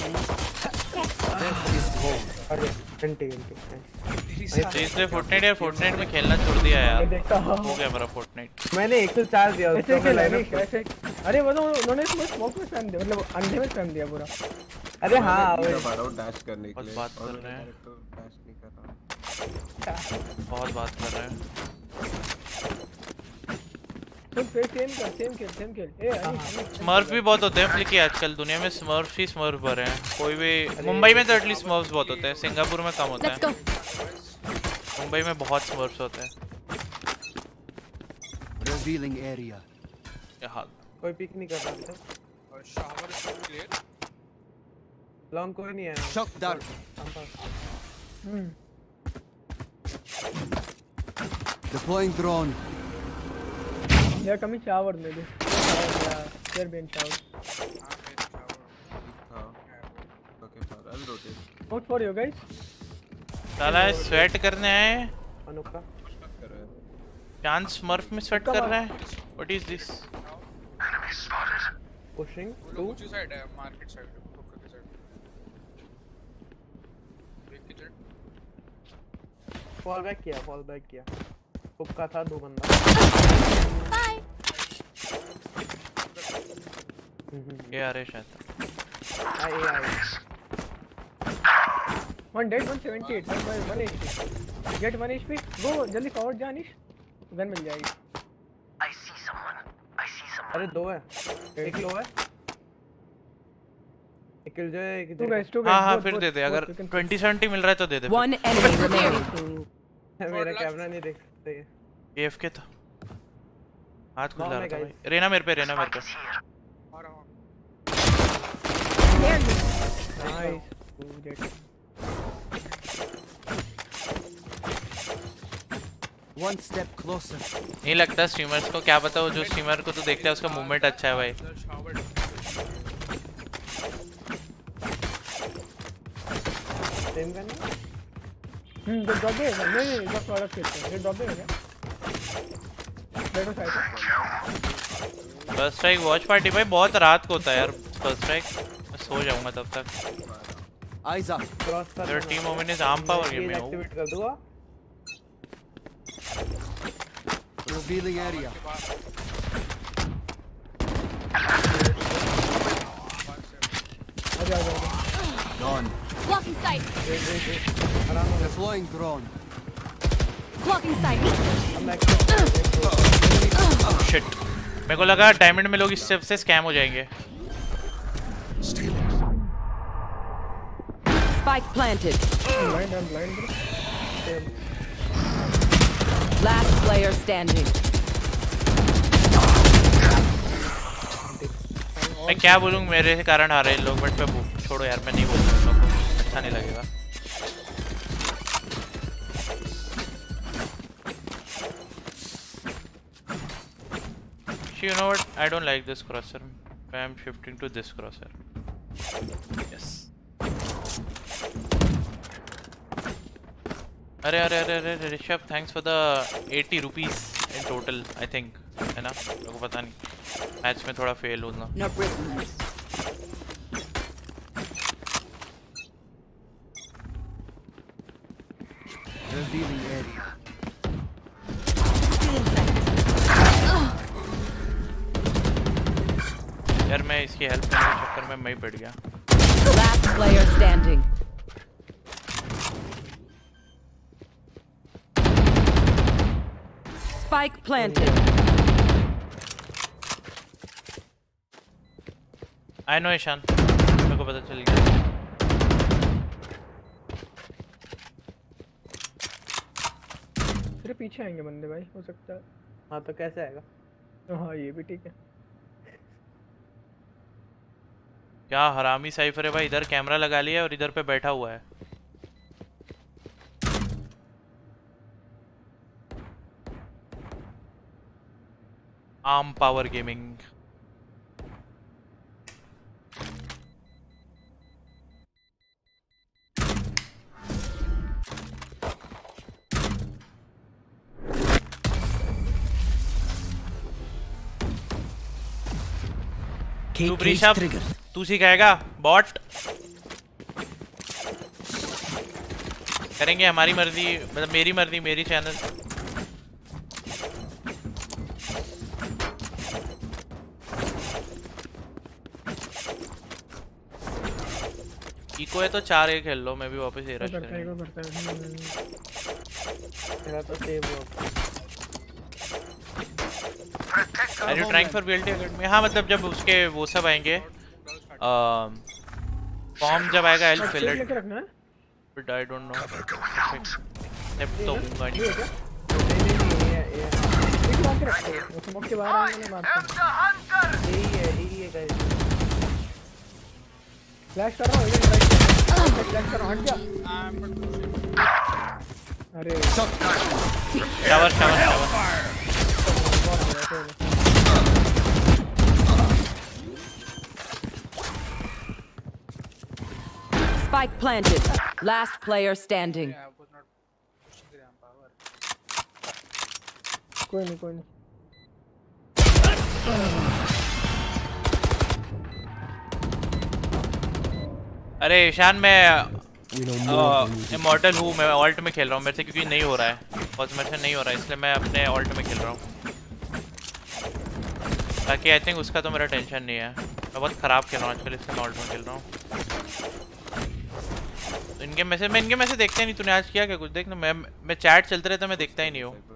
इसलिए फोर्टनाइट यार, फोर्टनाइट में खेलना छोड़ दिया यार। हो गया मेरा फोर्टनाइट। मैंने एक सौ चार दिया उसको। ऐसे लाइनिश ऐसे। अरे वो तो उन्होंने स्मोक में स्पैम दिया, मतलब अंधे में स्पैम दिया पूरा। अरे हाँ मैं बार बार डैश करने के लिए बात कर रहे हैं, तो डैश नहीं कर रहा। बहुत बात कर रहे हैं। स्मर्फ भी बहुत होते हैं फ्लिकी आजकल दुनिया में। स्मर्फ ही स्मर्फ भरे हैं। कोई भी मुंबई में तो एटलीस्ट स्मर्फ्स बहुत होते हैं, सिंगापुर में कम होते हैं। मुंबई में बहुत स्मर्फ्स होते हैं। Revealing area. क्या हाल? कोई पिक नहीं कर रहा था। और शावर क्लियर। लॉन्ग कोई नहीं है। Shock dart. हम्म। Deploying drone. यार कमी शावर ले ले। यार बेन शावर। हां okay for I rotate. Out for you guys. साला स्वेट करने आए। अनुका चांस स्मर्फ में स्वेट कर रहा है। What is this? Pushing to ऊंची साइड है, मार्केट साइड हुक्का की साइड। एक किचन फॉल बैक किया, फॉल बैक किया। हुक्का था, दो बंदा। बाय। ये आ रहे शायद। I I one dead one seventy eight one HP. Get one HP. Go जल्दी फॉरवर्ड जा अनीश, गन मिल जाएगी। I see someone. I see someone. अरे दो है, एक लो है, एक किल जो है, एक टू गाइस, टू गाइस। हां हां फिर दे दे, अगर ट्वेंटी सेवेंटी मिल रहा है तो दे दे। One enemy remaining. मेरा कैमरा नहीं देख सकते। एएफके था, हाथ खुला रहा था भाई। रेना मेरे पे, रेना मेरे पे। आ रहा हूं। नाइस। One step closer. नहीं लगता स्ट्रीमर्स को, क्या पता वो जो स्ट्रीमर को तो देखता है उसका मूवमेंट अच्छा है भाई। सेम गन है। हम्म, जो ड्रॉप है नहीं नहीं, जो प्रोडक्ट है, ये ड्रॉप है क्या? फर्स्ट स्ट्राइक वॉच पार्टी भाई बहुत रात को होता है यार फर्स्ट स्ट्राइक मैं सो जाऊंगा तब तक आइजा क्रॉस कर तेरा team Omen is arm power game में एक्टिवेट कर दूंगा रिवीलिंग एरिया आजा आजा Gone. Blocking sight. Deploying drone. Blocking sight. Oh shit. मेरे को लगा डायमंड में लोग इस स्टेप से स्कैम हो जाएंगे. Spike planted. I'm blind, I'm blind, bro. Last player standing. मैं क्या बोलूँ मेरे कारण आ रहे हैं लोग बट पे छोड़ो यार मैं नहीं बोलूँगा लोगों को अच्छा नहीं लगेगा you know what I don't like this crosshair I am shifting to this crosshair yes अरे अरे अरे अरे Rishabh thanks for the eighty rupees in total I think है ना मेरे को पता नहीं मैच में थोड़ा फेल हूँ ना No prisoners. Revealing area. यार मैं इसकी हेल्प करने के चक्कर में मैं ही पड़ गया Last player standing. Spike planted. I know Ishan मेरे को पता चल गया तेरे पीछे आएंगे बंदे भाई हो सकता है हाँ तो कैसे आएगा हाँ ये भी ठीक है क्या हरामी साइफर है भाई इधर कैमरा लगा लिया और इधर पे बैठा हुआ है आर्म पावर गेमिंग तू ऋषभ तू सिखाएगा बॉट करेंगे हमारी मर्जी मतलब मेरी मर्जी मेरी चैनल इको है तो चार एक खेल लो मैं भी वापस ये रश करेंगे मेरा तो सेव हो Are you trying for B L T Academy? हाँ मतलब जब उसके वो सब आएंगे फॉर्म जब आएगा I'll fill it. But I don't know. Step तो होगा नहीं. स्मोक के बाहर आएंगे ना मारते हैं. यही है यही है गाइस. फ्लैश कर रहा हूँ इधर राइट. फ्लैश कर रहा हूँ हट जा. अरे shower shower shower. Spike planted. Last player standing. कोई नहीं कोई नहीं. अरे ईशान मैं इमॉर्टल हूँ मैं ऑल्ट में खेल रहा हूँ मेरे से क्योंकि नहीं हो रहा है बस मेरे से नहीं हो रहा है इसलिए मैं अपने ऑल्ट में खेल रहा हूँ ताकि आई थिंक उसका तो मेरा टेंशन नहीं है मैं बहुत ख़राब खेल रहा हूँ आजकल इसलिए मैं ऑल्ट में खेल रहा हूँ तो इनके मैसेज मैं इनके मैसेज देखता ही नहीं तूने आज किया क्या कुछ देख ना मैं मैं चैट चलते रहता मैं देखता ही नहीं हूँ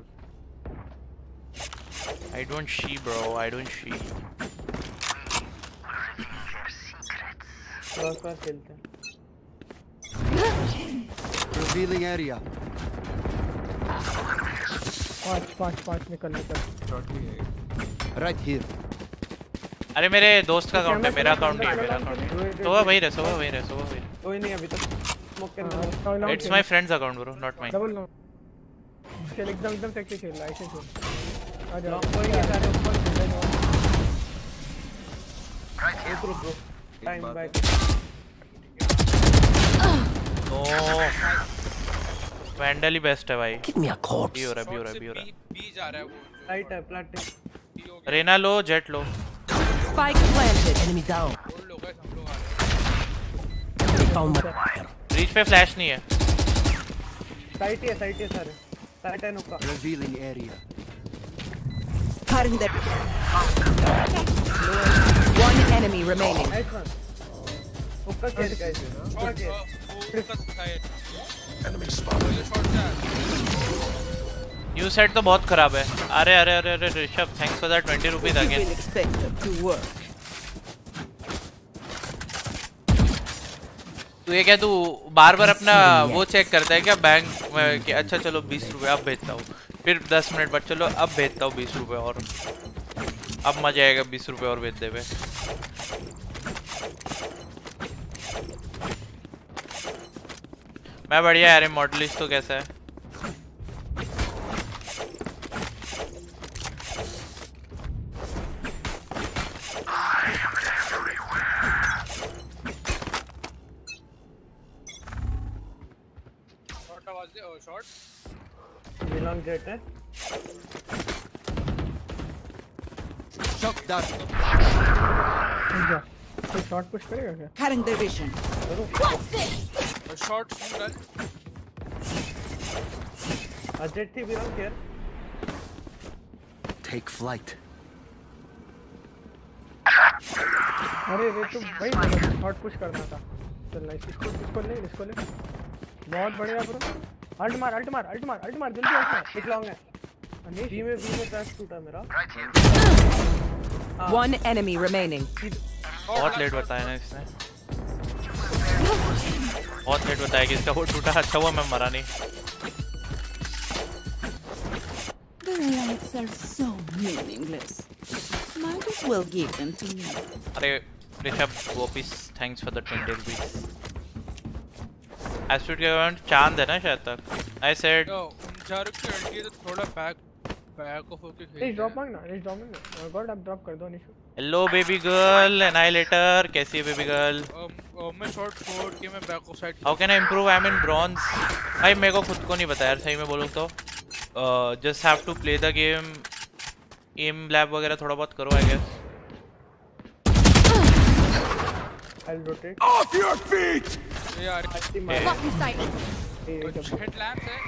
I don't see bro I don't see cross खेलते हैं. Revealing area. पाँच पाँच पाँच निकल निकल. Right here. अरे मेरे दोस्त का अकाउंट है मेरा अकाउंट नहीं है मेरा अकाउंट तो वही रहे सोवा वही रहे सोवा वही कोई नहीं अभी तक स्मोक के अंदर. It's my friend's account bro not mine double no. खेल एकदम एकदम सेक्सी खेल रहा है ऐसे खेल. आ जाओ कोई नहीं सारे ऊपर खेल रहे हो. एक रुक रुक. Time back. ओ वैंडल ही बेस्ट है भाई। Give me a corpse. B हो रहा है, बी हो रहा है, बी हो रहा है। बी जा रहा है वो। राइट है प्लेटिनम। रेना लो, जेट लो। Spike planted. Enemy down. बोल लो गाइस हम लोग आ रहे They found my fire. Breach पे फ्लैश नहीं है। साइट ही है, साइट ही है सारे। साइट है नुक्का। Revealing area. Cutting that. One enemy remaining. Nice one. नुक्का केयर गाइस। नुक्का केयर। Enemy spotted. हैं। शॉट जा। न्यू सेट तो बहुत खराब है। अरे अरे अरे अरे Rishabh, thanks for that twenty rupees again. Will expect them to work. तू ये क्या तू बार बार अपना वो चेक करता है क्या बैंक में कि अच्छा चलो बीस रुपए अब भेजता हूँ, फिर दस मिनट बाद चलो अब भेजता हूँ बीस रुपए और अब मजा आएगा बीस रुपए और भेज दे बे। मैं बढ़िया यार। मॉडलिस्ट तो कैसा है? शॉट मिलान जेट है। Shock dart. जा तो शॉट पुश करेगा क्या? Cutting their vision. Shot single. Jett थी मिलान केयर। Take flight. अरे रे तो भाई शॉट पुश करना था। चल नाइस। इसको इसको ले, इसको ले। बहुत बढ़िया ब्रो। अल्ट मार, अल्ट मार, अल्ट मार, अल्ट मार, जल्दी अल्ट मार। एक लॉन्ग है। बी में बी में टच टूटा मेरा। One enemy remaining. बहुत लेट बताया ना इसने। बहुत लेट बताया कि इसका वो टूटा। अच्छा हुआ मैं मरा नहीं। The lights are so meaningless. Might as well give them to me. अरे ऋषभ वोपिस, thanks for the twenty rupees. एस्ट्रोट के अराउंड चांद है ना शायद तक। आई सेड जारुक की अल्टी तो थोड़ा बैक बैक ऑफ होके खेल। इस ड्रॉप मांगना, इस ड्रॉप मांगना। गॉड अब ड्रॉप कर दो Nishu. Hello baby girl, annihilator कैसी है बेबी गर्ल? मैं शॉट छोड़ के मैं back off side. How can I improve? I am in bronze. भाई मेरे को खुद को नहीं पता यार, सही में बोलूं तो just have to play the game. Aim lab वगैरह थोड़ा बहुत करो I guess. I'll rotate. Off your feet! यार Fucking sight. हेड लैम्प है।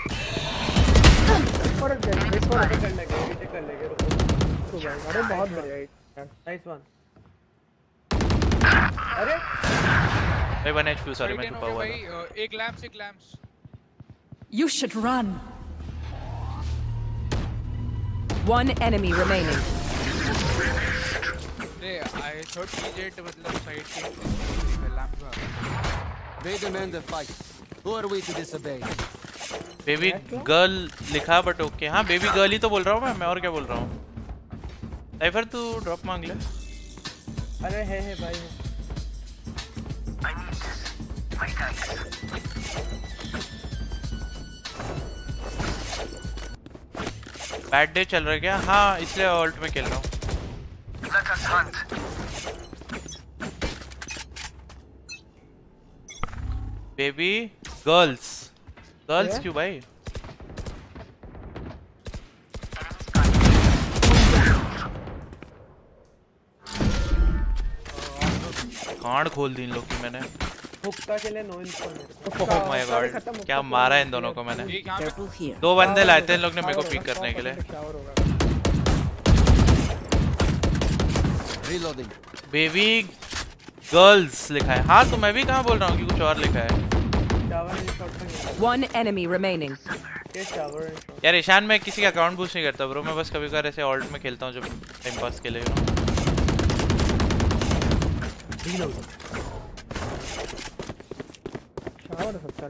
और एक एक और कर लेंगे, एक कर लेंगे। रुको भाई, अरे बहुत बढ़िया। Nice one. अरे भाई वन एचपी सॉरी मैं छुपा हुआ था। एक लैम्प एक lamp. You should run. One enemy remaining. अरे आई थॉट टीजेट मतलब साइड के लैम्प था। They demand a fight. Who are we to disobey? Baby girl लिखा बट ओके। हाँ बेबी गर्ल ही तो बोल रहा हूँ मैं मैं और क्या बोल रहा हूँ। साइफर तू ड्रॉप मांग ले। अरे है है भाई। बैड डे चल रहा है क्या? हाँ इसलिए ऑल्ट में खेल रहा हूँ। बेबी गर्ल्स गर्ल्स क्यों भाई? कांड खोल दी इन लोग की मैंने। हुक्का के लिए no information. Oh my god क्या मारा इन दोनों को मैंने। दो बंदे लाए थे इन लोग ने मेरे को पिक करने के लिए। Reloading. बेबी गर्ल्स लिखा है। हाँ तो मैं भी कहाँ बोल रहा हूँ कि कुछ और लिखा है। One enemy remaining. यार ईशान मैं किसी का अकाउंट बूस्ट नहीं करता ब्रो। मैं बस कभी कभार ऐसे ऑल्ट में खेलता हूँ जब टाइम पास के लिए। शावर सबसे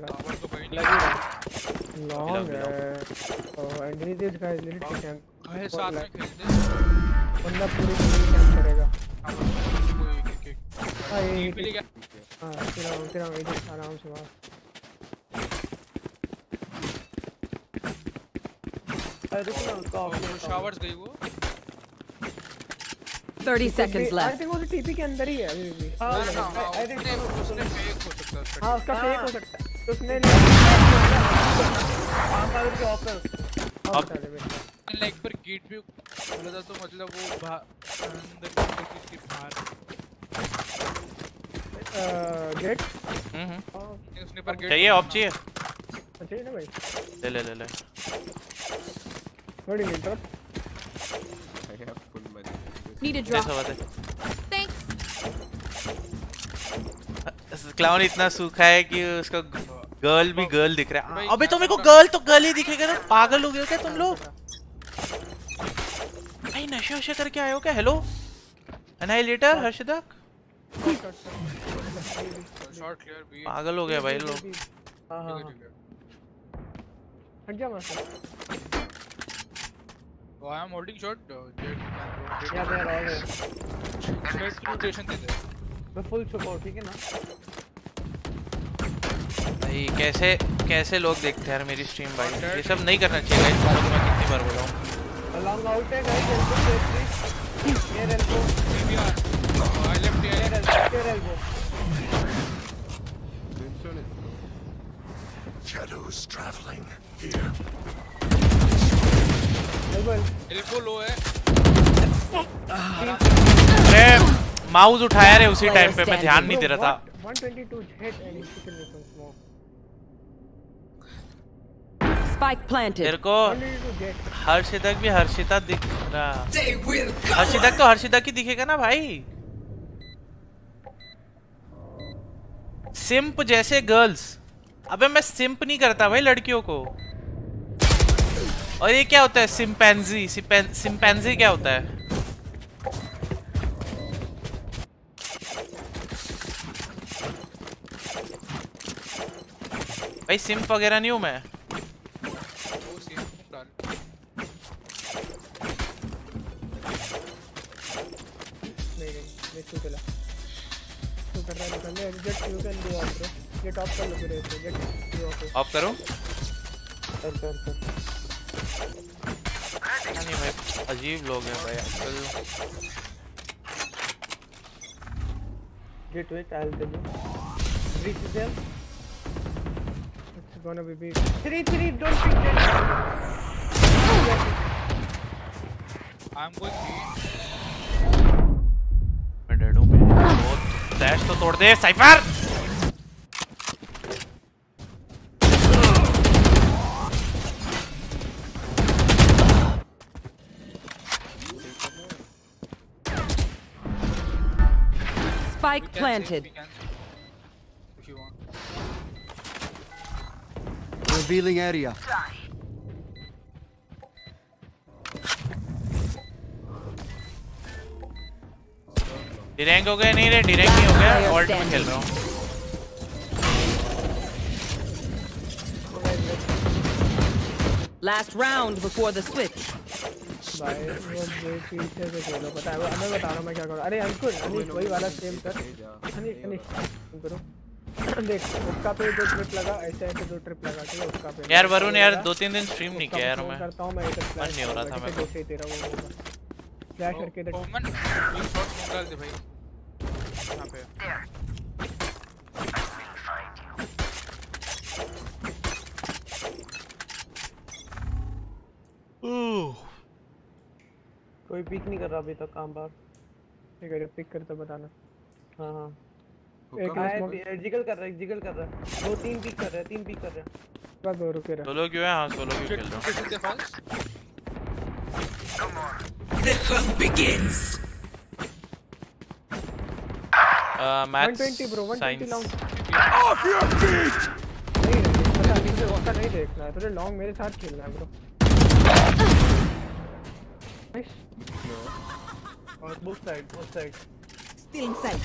लॉन्ग है और एंड्रीज का लिमिट क्या है? साथ में खेलते बंदा पूरी पूरी कैंप करेगा। हां ये हां तेरा तेरा इधर आराम से मार। अरे देखो ना कॉफ शावर्स गई वो। thirty seconds left. I think वो टीपी के अंदर ही है अभी भी। हां आई थिंक उसने फेक हो सकता है। हां उसका फेक हो सकता है। उसने आंबार के ऑफर अब लाइक पर गेट भी बोला था तो मतलब वो अंदर की बाहर गेट हम्म उसने पर गेट चाहिए ऑफ चाहिए चाहिए ना भाई ले ले ले ले what is interrupt I have full money. Need a drop. Thanks. Clown इतना सूखा है कि उसका गर्ल भी गर्ल दिख रहा है। अबे तो मेरे को गर्ल तो गर्ल ही दिखेगा ना, पागल हो गए हो क्या तुम लोग? भाई नशे वशे करके आए हो क्या? Hello annihilator Harshdak, shot clear B. पागल हो गए भाई लोग। हां हां हट जा वहां से। Oh, I am holding shot. Jet can go. Yeah, they are all there. Straight to rotation दे दे। मैं full छुपा हूँ, ठीक है ना? भाई कैसे कैसे लोग देखते हैं यार मेरी स्ट्रीम भाई, ये सब नहीं करना चाहिए गाइस। तुम लोग मैं कितनी बार बोला हूँ। Long out है guys, elbow straight please. Near elbow. I left here. Near elbow. Shadows traveling here. Elbow लो है। अरे माउस उठाया रे उसी टाइम पे, मैं ध्यान नहीं दे रहा था। one twenty-two hit and he took me from smoke. Spike planted. तेरे को हर्षितक भी हर्षिता दिख रहा। हर्षितक तो हर्षितक ही दिखेगा ना भाई। सिंप जैसे गर्ल्स। अबे मैं सिंप नहीं करता भाई लड़कियों को। और ये क्या होता है सिंपैंजी? सिंपैंजी क्या होता है? भाई सिंप वगैरह नहीं हूं मैं। वो सिंप डाल। नहीं नहीं मैं तू चला तू कर रहा है निकल ले Jett you can do off bro Jett off कर लो फिर ऐसे जेट डू ऑफ ऑफ करो कर कर कर नहीं भाई अजीब लोग हैं भाई आजकल। Get wait, I'll tell you. Reach them. It's gonna be big. Three, three, don't pick them. I'm going to. मैं डेड हूँ मैं। डैश तो तोड़ दे Cypher. Spike planted. If you want. Revealing area. Derank हो गया नहीं रे, डिरैंक नहीं हो गया, ऑल्ट में खेल रहा हूँ। Last round before the switch. भाई वो पीछे से खेलो पता है वो मैं बता रहा हूँ मैं क्या करूँ। अरे अंकुर अनिश वही वाला सेम कर अनिश अनिश करो देख उसका पे दो ट्रिप लगा ऐसे ऐसे दो ट्रिप लगा ठीक है उसका पे यार वरुण यार दो तीन दिन स्ट्रीम नहीं किया यार मैं करता हूँ मैं इधर मन नहीं हो रहा था मैं जैसे तेरा वो फ्लैश करके इधर ओमन एक शॉट निकाल दे भाई यहां पे कोई पिक नहीं कर रहा अभी तक काम बार ठीक है पिक करता बताना। हाँ हाँ एक जिगल कर रहा है जिगल कर रहा है दो तीन पिक कर रहा है तीन पिक कर रहा है बस दो रुके रहा सोलो क्यों है? हाँ सोलो क्यों खेल रहा हूँ। The hunt begins. Match one twenty bro one twenty long Off your feet. नहीं पता नहीं से उसका नहीं देखना है तुझे लॉन्ग मेरे साथ खेलना है ब्रो। Nice. No. और both side, both side. Still in sight.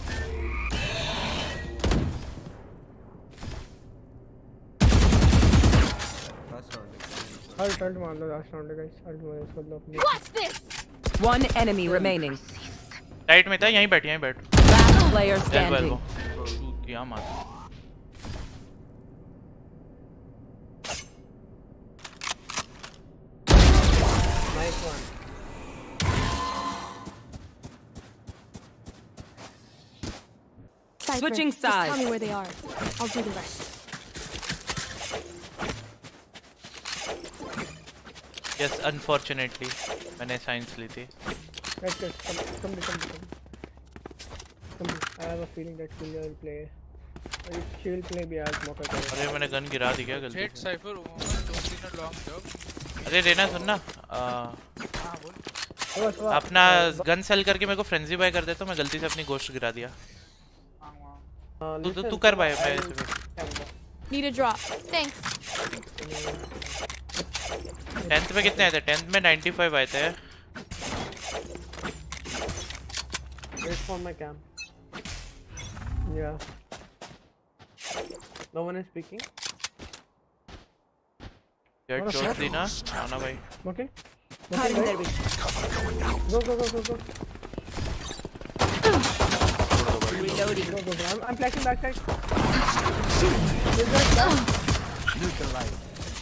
Ult ult मार लो last round guys. ult मार इसको लो अपनी. What's this? One enemy remaining. Right में था यहीं बैठ यहीं बैठ। Last player standing. शूट किया मार। Nice one. Cypher, Switching just tell me sides. where they are. I'll do the rest. Yes, unfortunately, मैंने साइंस ली थी. Let's get come come come come. Come. I have a feeling that Julia will play. She will play भी आज मौका करेगा. अरे मैंने gun गिरा दी क्या गलती Jet से? Cypher don't see a long job. अरे रेना सुनना. हाँ बोल. अपना गन सेल करके मेरे को फ्रेंजी बाय कर दे तो मैं गलती से अपनी गोश्त गिरा दिया. तू तू तू कर भाई मैं. Need a drop. Thanks. Tenth में कितने आए थे? टेंथ में ninety-five आए थे. Wait for my cam. Yeah. No one is speaking. Jett चोट दी ना आना भाई. Okay. Okay. Go go go go go. Reloading. Go go go. I'm I'm flashing backside. Neutralize.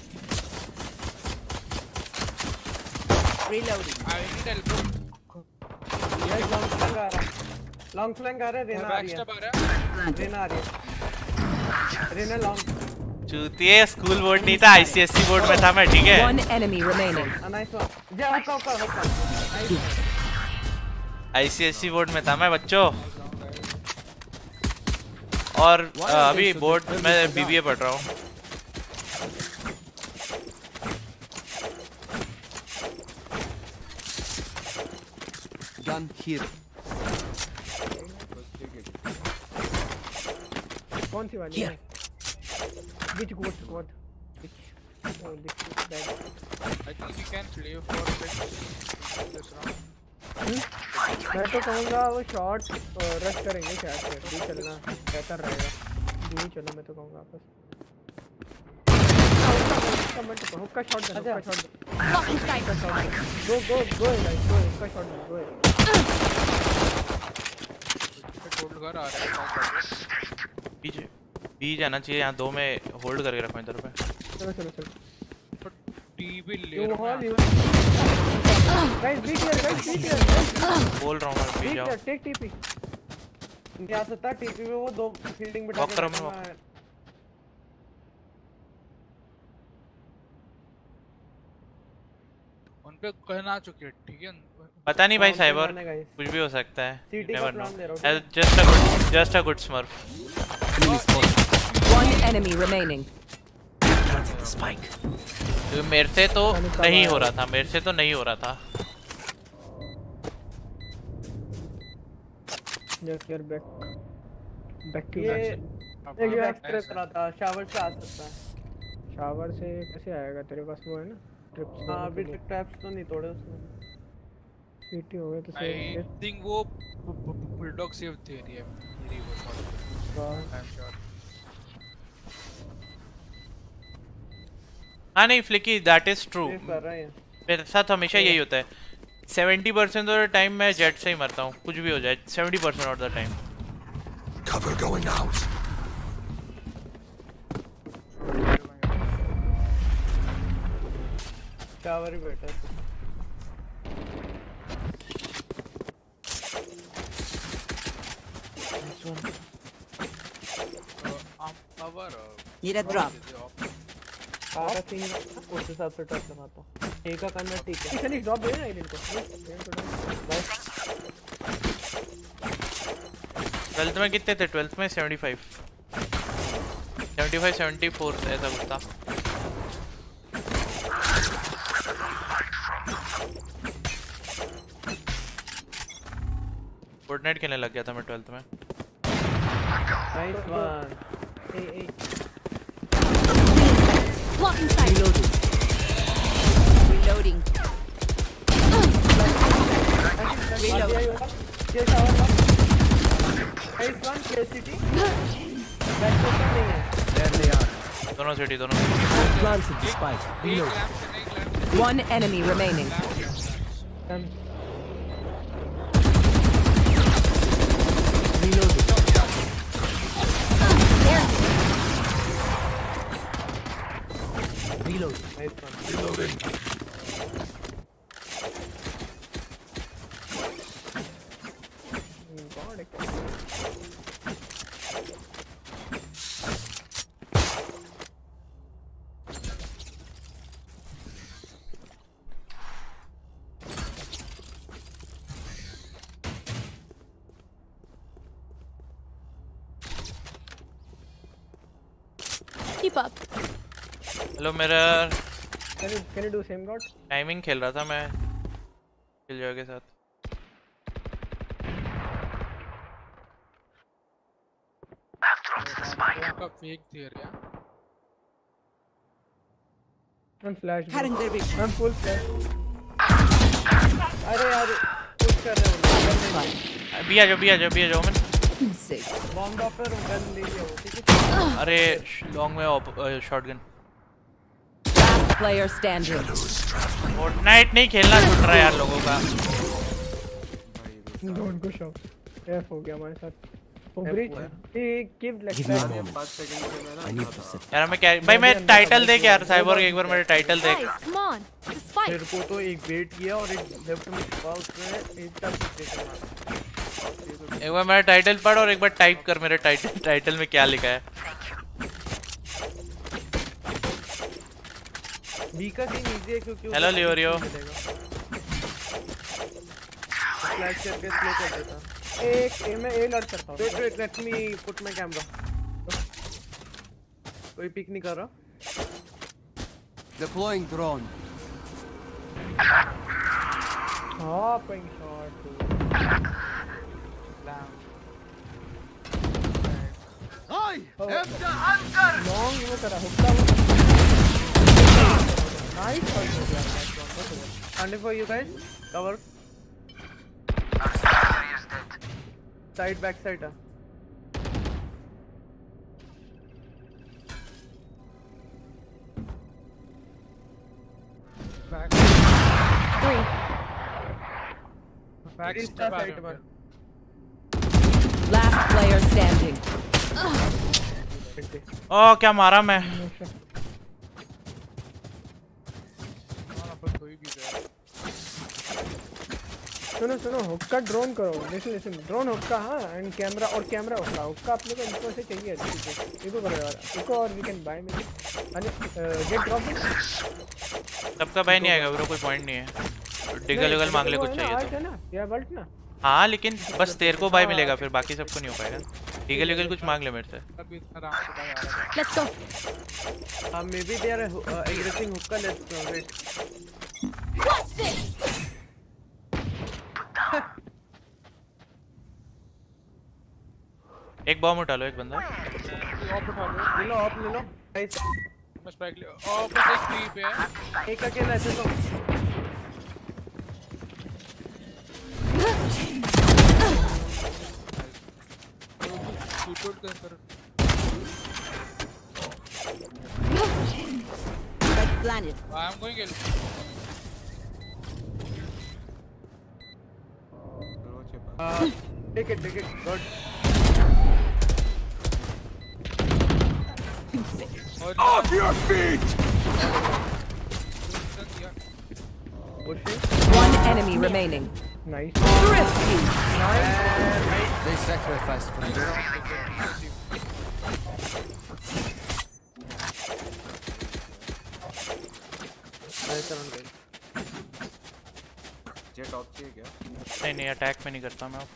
Reloading. I need elbow. Yes, long flank आ रहा. Long flank आ रहा है. रेना आ रही है. रेना आ रही है. Reyna long. चूतिए स्कूल बोर्ड नहीं था आईसीएससी बोर्ड में था मैं ठीक है. One enemy remaining. Nice one. जा हटो हटो हटो. आईसीएससी बोर्ड में था मैं बच्चों. और अभी बोर्ड में बीबीए पढ़ रहा हूँ. Gun here. कौन सी वाली है? Which what what? Which? Oh, this is bad. I think we can play for this round. मैं तो कहूँगा वो शॉट रश करेंगे शायद से भी चलना बेहतर रहेगा. भी चलो मैं तो कहूँगा बस. कमेंट करो हुक्का शॉट दे. हुक्का शॉट दे. गो गो गो गाइस गो. हुक्का शॉट दे. गो. होल्ड कर आ रहा है. पीछे बी जाना चाहिए. यहाँ दो में होल्ड करके रखो इधर पे. चलो चलो चलो. टीवी ले रहा हूँ. Guys be clear guys be clear. बोल रहा हूँ मैं पी जाओ. Take TP. नहीं आ सकता टीपी में वो दो फील्डिंग बिठा वॉक करो मैं. उन पे कहना चुके हैं ठीक है. पता नहीं भाई साइबर कुछ भी हो सकता है. Never know. Just a good just a good smurf. One enemy remaining. Spike. तो मेरे से तो नहीं हो रहा था. मेरे से तो नहीं हो रहा था. Just your back. Back to back. ये ये एक्सप्रेस रहा था. शावर से आ सकता है. शावर से कैसे आएगा? तेरे पास वो है ना ट्रिप्स. हाँ अभी ट्रैप्स तो नहीं तोड़े उसने. सीटी हो गया तो सही. आई थिंक वो बुलडॉग सेव थ्योरी है मेरी वो. I am sure. हाँ नहीं फ्लिकी दैट इज ट्रू. मेरे साथ हमेशा यही होता है. seventy percent of the time मैं जेट से ही मरता हूँ. कुछ भी हो जाए seventy percent of the time. Cover going out. Shower ही बेटा. Need a drop. सारा सीन उस हिसाब से ट्रैप लगाता हूँ. एक का करना ठीक है. चलिए ड्रॉप दे ना इनको. ट्वेल्थ में कितने थे? ट्वेल्थ में seventy-five seventy-five seventy-four ऐसा कुछ था. फोर्टनाइट खेलने लग गया था मैं ट्वेल्थ में. Nice one. A A Blocking sight. Reloading. Reloading. Reload. ये शावर वन. Nice one. के सिटी. बैक तो नहीं है. There they are. दोनों सिटी दोनों. Planted the spike. Reload. One enemy remaining. Reloading. Reload. Nice one. Reloading. Keep up. Hello mirror. Can you can you do same god? Timing खेल रहा था मैं किलजॉय के साथ। का फेक थियरी है। I'm flash. Cutting their vision. I'm full flash. अरे यार पुश कर रहे हो। अभी आ जाओ अभी आ जाओ अभी आ जाओ मैं। बॉम्ब ड्रॉपर गन ले लिया वो ठीक है। अरे लॉन्ग में shotgun. Last player standing. Fortnite नहीं खेलना छूट रहा है यार लोगों का। Don't go shop. F हो गया हमारे साथ। वो Breach he give like that. पाँच सेकंड में मैं ना यार मैं क्या भाई मैं टाइटल देख यार साइबोर्ग एक बार मेरे टाइटल देख। Guys, come on. Let's fight. मेरे को तो एक वेट किया और एक लेफ्ट में छिपा उसमें एक तक देखे मारा। एक बार मेरा टाइटल पढ़ और एक बार टाइप कर मेरे टाइटल टाइटल में क्या लिखा है। बी का सीन इजी है क्योंकि हेलो लियोरियो। फ्लैश करके स्लो कर देता। एक ए में ए लड़ सकता हूं। Wait wait let me put my camera. कोई पिक नहीं कर रहा। Deploying drone. Hopping shot. I am the hunter. Long वो करा हुक्का वो। Nice shot हो गया। Hunting for you guys. Cover. Side back side. Back. Three. Back Is step side out. one. Last player standing. ओ क्या मारा मैं। सुनो सुनो हुक्का ड्रोन करो। लिसन लिसन ड्रोन हुक्का हाँ एंड कैमरा और कैमरा हुक्का हुक्का अपने को इनको से चाहिए ठीक है इको करो यार इको और वी कैन बाय मे अरे गेट ड्रॉप सबका बाय नहीं आएगा ब्रो कोई पॉइंट नहीं है। डिगल विगल मांग ले कुछ चाहिए तो है ना या बल्ट ना। हाँ लेकिन बस तेरे को बाय मिलेगा फिर बाकी सबको नहीं हो पाएगा। डिगल विगल कुछ मांग ले मेरे से। अभी आराम से बाय आ रहा है। Let's go. Uh, maybe they are uh, aggressing hookah. Let's uh, wait. What's this? एक बॉम्ब उठा लो एक बंदा। ऑफ उठा लो। ले लो ऑफ ले लो। Nice. मैं स्पाइक ले। ऑफ बस एक फ्री पे है। एक अकेला ऐसे तो। शूट कर कर। Red planet. I am going in. Uh, take it, take it. Good. Off your feet! Pushing. One enemy remaining. Nice. Thrifty. Nice. They sacrificed for me. Nice around guys. Jett off चाहिए क्या? नहीं नहीं attack में नहीं करता मैं।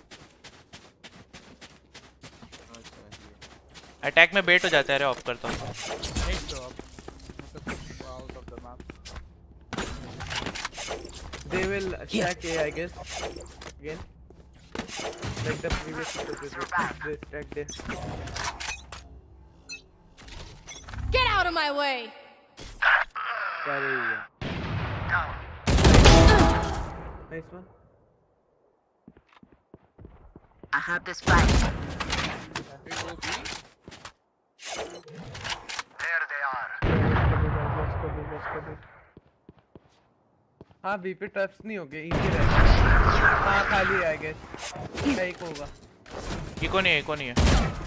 Attack में बेट हो जाता है रे ऑफ करता हूँ। नहीं तो आप out of the map. They will stack A, I guess. Again. Like the previous episode, they stack there. Get out of my way. Nice one. I have this fight. There they are. हाँ B पे traps नहीं हो गए easy रहेगा। हाँ खाली है I guess. एक होगा। इको नहीं है इको नहीं है।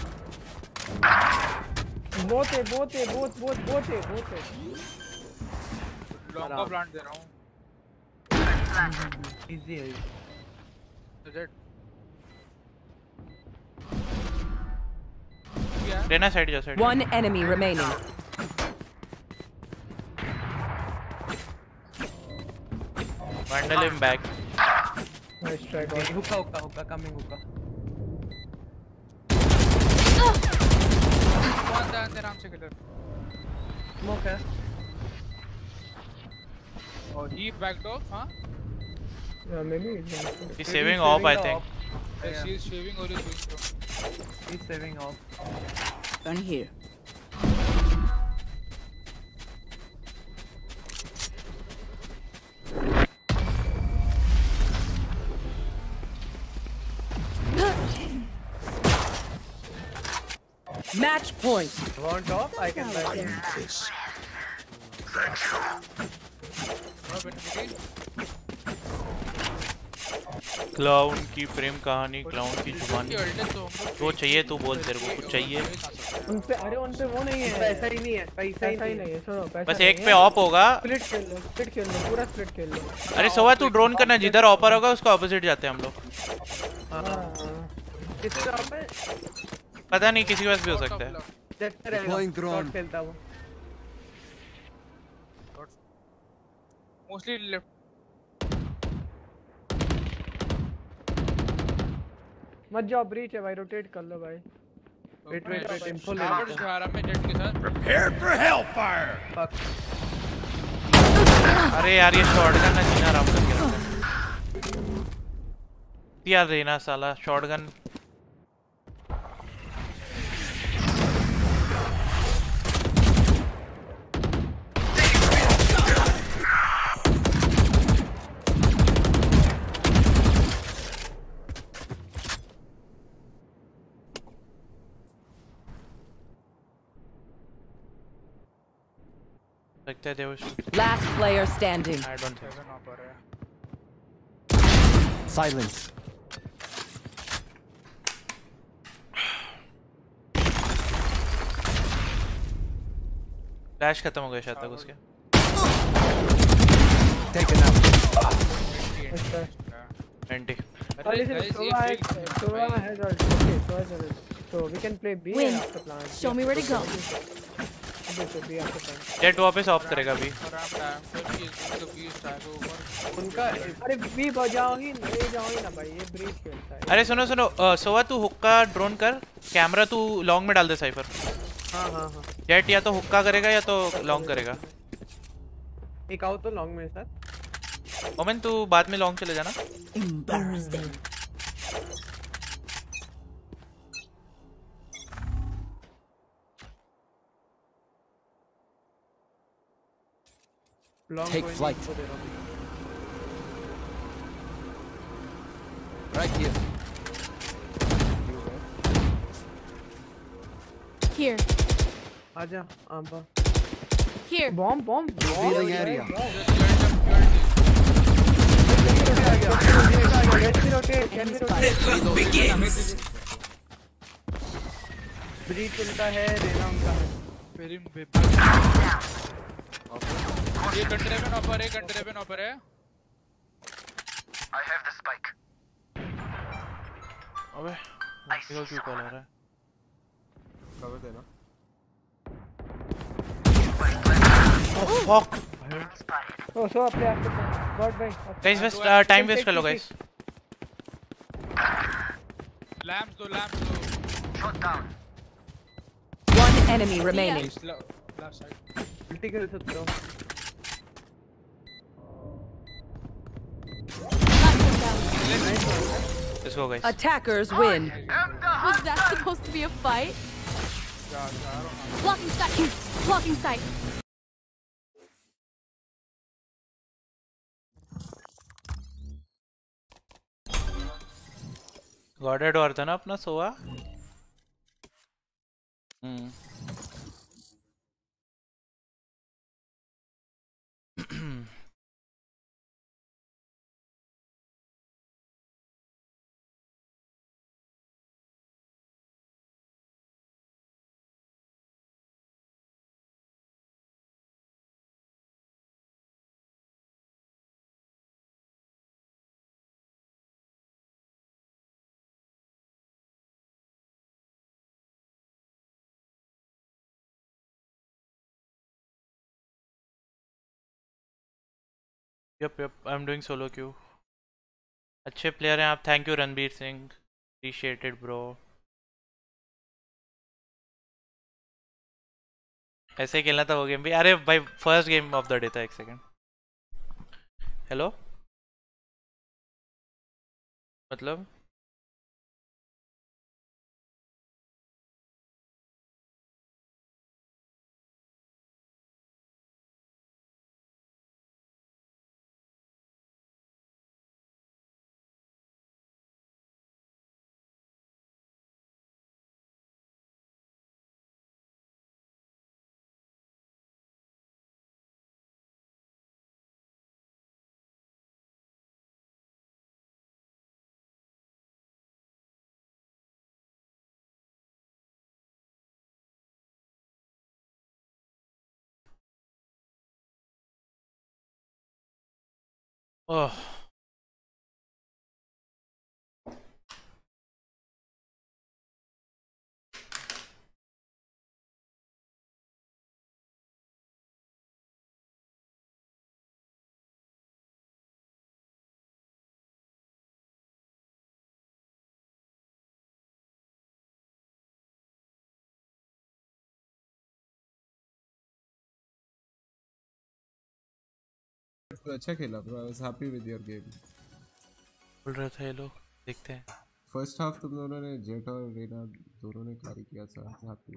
बहुत है बहुत है बहुत बहुत बहुत है बहुत है। लॉन्ग का प्लांट दे रहा हूँ। इजी है। जेट। लेना साइड जा side. One enemy remaining. Vandal him back. Nice try guys. Hookah hookah hookah coming hookah. कौन था अंदर आराम से किलर। स्मोक है और he backed off, huh? Yeah, maybe he's saving off, I think. Yeah, she is shaving or is going down. He's saving off. Gun here. Match point. Want off? I can buy it. Clown की प्रेम कहानी, clown की जुबानी। जो चाहिए तू बोल, तेरे को कुछ चाहिए? उन पे अरे उन पे वो नहीं है, पैसा ही नहीं है, पैसा ही नहीं है। सुनो पैसा बस एक पे ऑप होगा। स्प्लिट खेल लो, स्प्लिट खेल लो, पूरा स्प्लिट खेल लो। अरे सोवा तू ड्रोन करना, जिधर ऑपर होगा उसका ऑपोजिट जाते हैं हम लोग। किसका ऑप है? पता नहीं, किसी के पास भी हो सकता है। देखते रहेगा शॉट खेलता वो। Mostly left. मत जाओ, ब्रीच है भाई, रोटेट कर लो भाई। वेट वेट वेट, इन्फो ले लो। जो आराम में जेट के साथ। Prepare for hellfire. अरे यार ये शॉटगन ना जीना आराम कर गया यार। रेना साला shotgun. Last player standing. I don't think. Silence. Flash खत्म हो गया शायद तक उसके। Taken out. ninety. So we can play B Win. after plan. Show me where to go. Jett वापस ऑफ करेगा भी। उनका अरे बी बजाओगी नहीं जाओगी ना भाई, ये ब्रीच खेलता है। अरे सुनो सुनो, सोवा तू हुक्का ड्रोन कर, कैमरा तू लॉन्ग में डाल दे साइफर। हाँ हाँ हाँ। जेट या तो हुक्का करेगा या तो लॉन्ग करेगा। एक आओ तो लॉन्ग में सर। ओमेन तू बाद में लॉन्ग चले जाना। Take flight. Right here. Here. आजा आंबा। Here. Bomb bomb. Revealing area. Breach चलता है, रेना उनका है। वेरी ये कंट्रेबन ऑफर है, कंट्रेबन ऑफर है। I have the spike. अबे निकल क्यों कॉल आ रहा है? कवर देना। Oh fuck. ओ सो अपने आप को गॉड भाई। गाइस बस टाइम वेस्ट कर लो गाइस। लैम्प्स दो, लैम्प्स दो। Shot down. One enemy remaining. Left side. उल्टी कर सकते हो। Let's go guys. Attackers win. Was that supposed to be a fight? Blocking sight. Blocking sight. गॉडेड और था ना अपना Sova. Hmm yup yup I am doing solo queue. अच्छे प्लेयर हैं आप। Thank you Ranbir Singh, appreciated bro. ऐसे ही खेलना था वो गेम भी। अरे भाई first game of the day था। एक सेकंड। हेलो मतलब ओह तो अच्छा खेला bro. I was happy with your game. बोल रहे थे ये लोग। देखते हैं। फर्स्ट हाफ तुम दोनों ने जेट और रेना दोनों ने कैरी किया था। हैप्पी।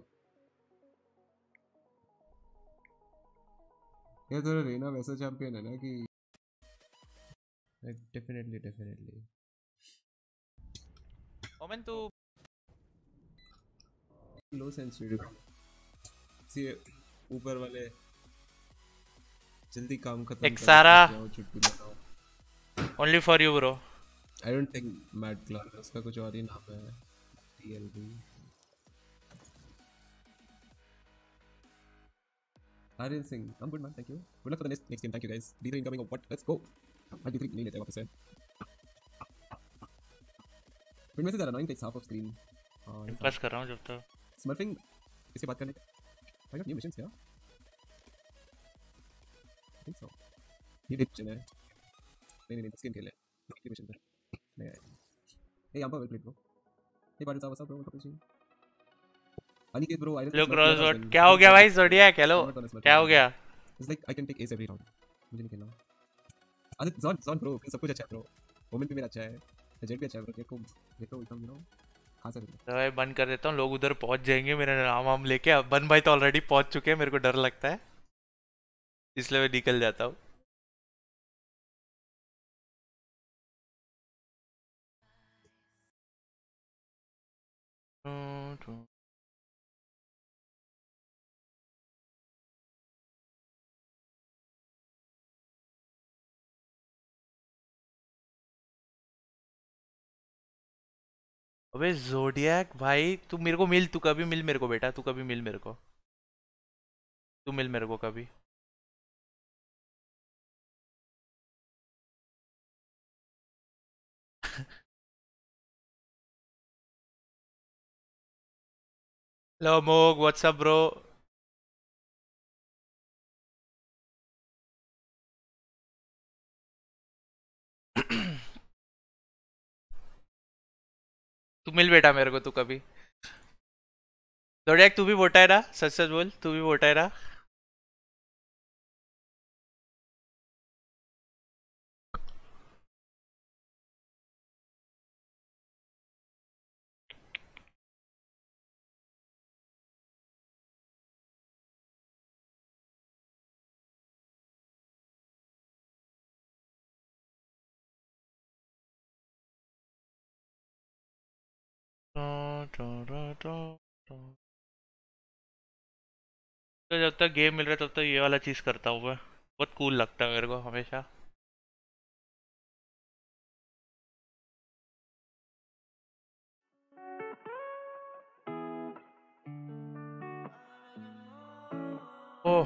ये तो रेना वैसा चैंपियन है ना कि डेफिनेटली डेफिनेटली ओमेन तू लो सेंसिटिव सी ऊपर वाले जल्दी काम खत्म एक्सारा करो छुट्टी लगाओ। Only for you bro. I don't think mad class उसका कुछ और ही नाम है। TLB Aryan Singh I am good man thank you. Good luck for the next next game. Thank you guys. D three incoming what let's go. आज D three नहीं लेते वापस से। फिर में से ज़रा knowing takes half of screen. हां पास कर रहा हूं जब तक स्मर्फिंग इसके बात करने आई गॉट न्यू मिशंस क्या आई थिंक सो। ये मिशन है नहीं नहीं नहीं स्किन के लिए ये मिशन है नहीं है। ए यहां पर वेल प्लेड ब्रो। ये बात साहब ब्रो पीछे Aniket bro I low cross word क्या हो गया भाई जोडियक हेलो क्या हो गया। It's like I can take ace every round. मुझे नहीं खेलना। अरे जॉन जॉन ब्रो सब कुछ अच्छा है ब्रो। मोमेंट भी मेरा अच्छा है। जेट भी अच्छा है ब्रो। देखो देखो एकदम यू नो खा सकते तो भाई बंद कर देता हूँ। लोग उधर पहुंच जाएंगे मेरा नाम वाम लेके। बन भाई तो ऑलरेडी पहुंच चुके हैं। मेरे को डर लगता है इसलिए मैं निकल जाता हूँ। अबे जोडियक भाई तू मेरे को मिल। तू कभी मिल मेरे को बेटा। तू कभी मिल मेरे को। तू मिल मेरे को कभी। हेलो मोग व्हाट्स अप ब्रो। तू मिल बेटा मेरे को। तू कभी जोडियक तू भी वोटा है ना। सच सच बोल तू भी वोटा है ना। तो जब तक गेम मिल रहा है तब तक ये वाला चीज करता हूँ मैं। बहुत कूल लगता है मेरे को हमेशा। ओह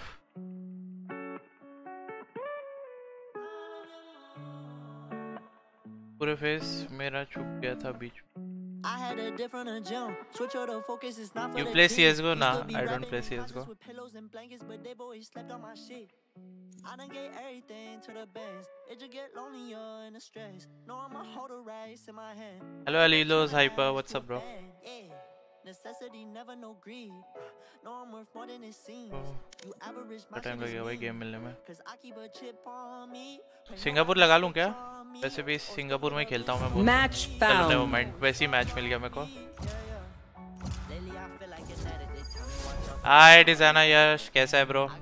पूरे फेस मेरा छुप गया था बीच में। I had a different jump. Switch out the focus, it's not for You the play team. C S G O? Used Nah, to be I don't rapping play in C S G O. closets with pillows and blankets, but they boys slept on my shit. I done gave everything to the bands. It just get lonelier and the stress. No, I'ma hold a rice in my hand. Hello Alilos Hyper, what's up bro? Yeah. Necessity never no greed. No, I'm worth more than it seems. You average my time लगेगा भाई game मिलने में. Cause I keep a chip on me. Singapore लगा लूं क्या? वैसे भी Singapore में खेलता हूं मैं बहुत. Match found. चलो मोमेंट वैसे ही मैच मिल गया मेरे को. हाय डिजाइनर यश कैसा है ब्रो?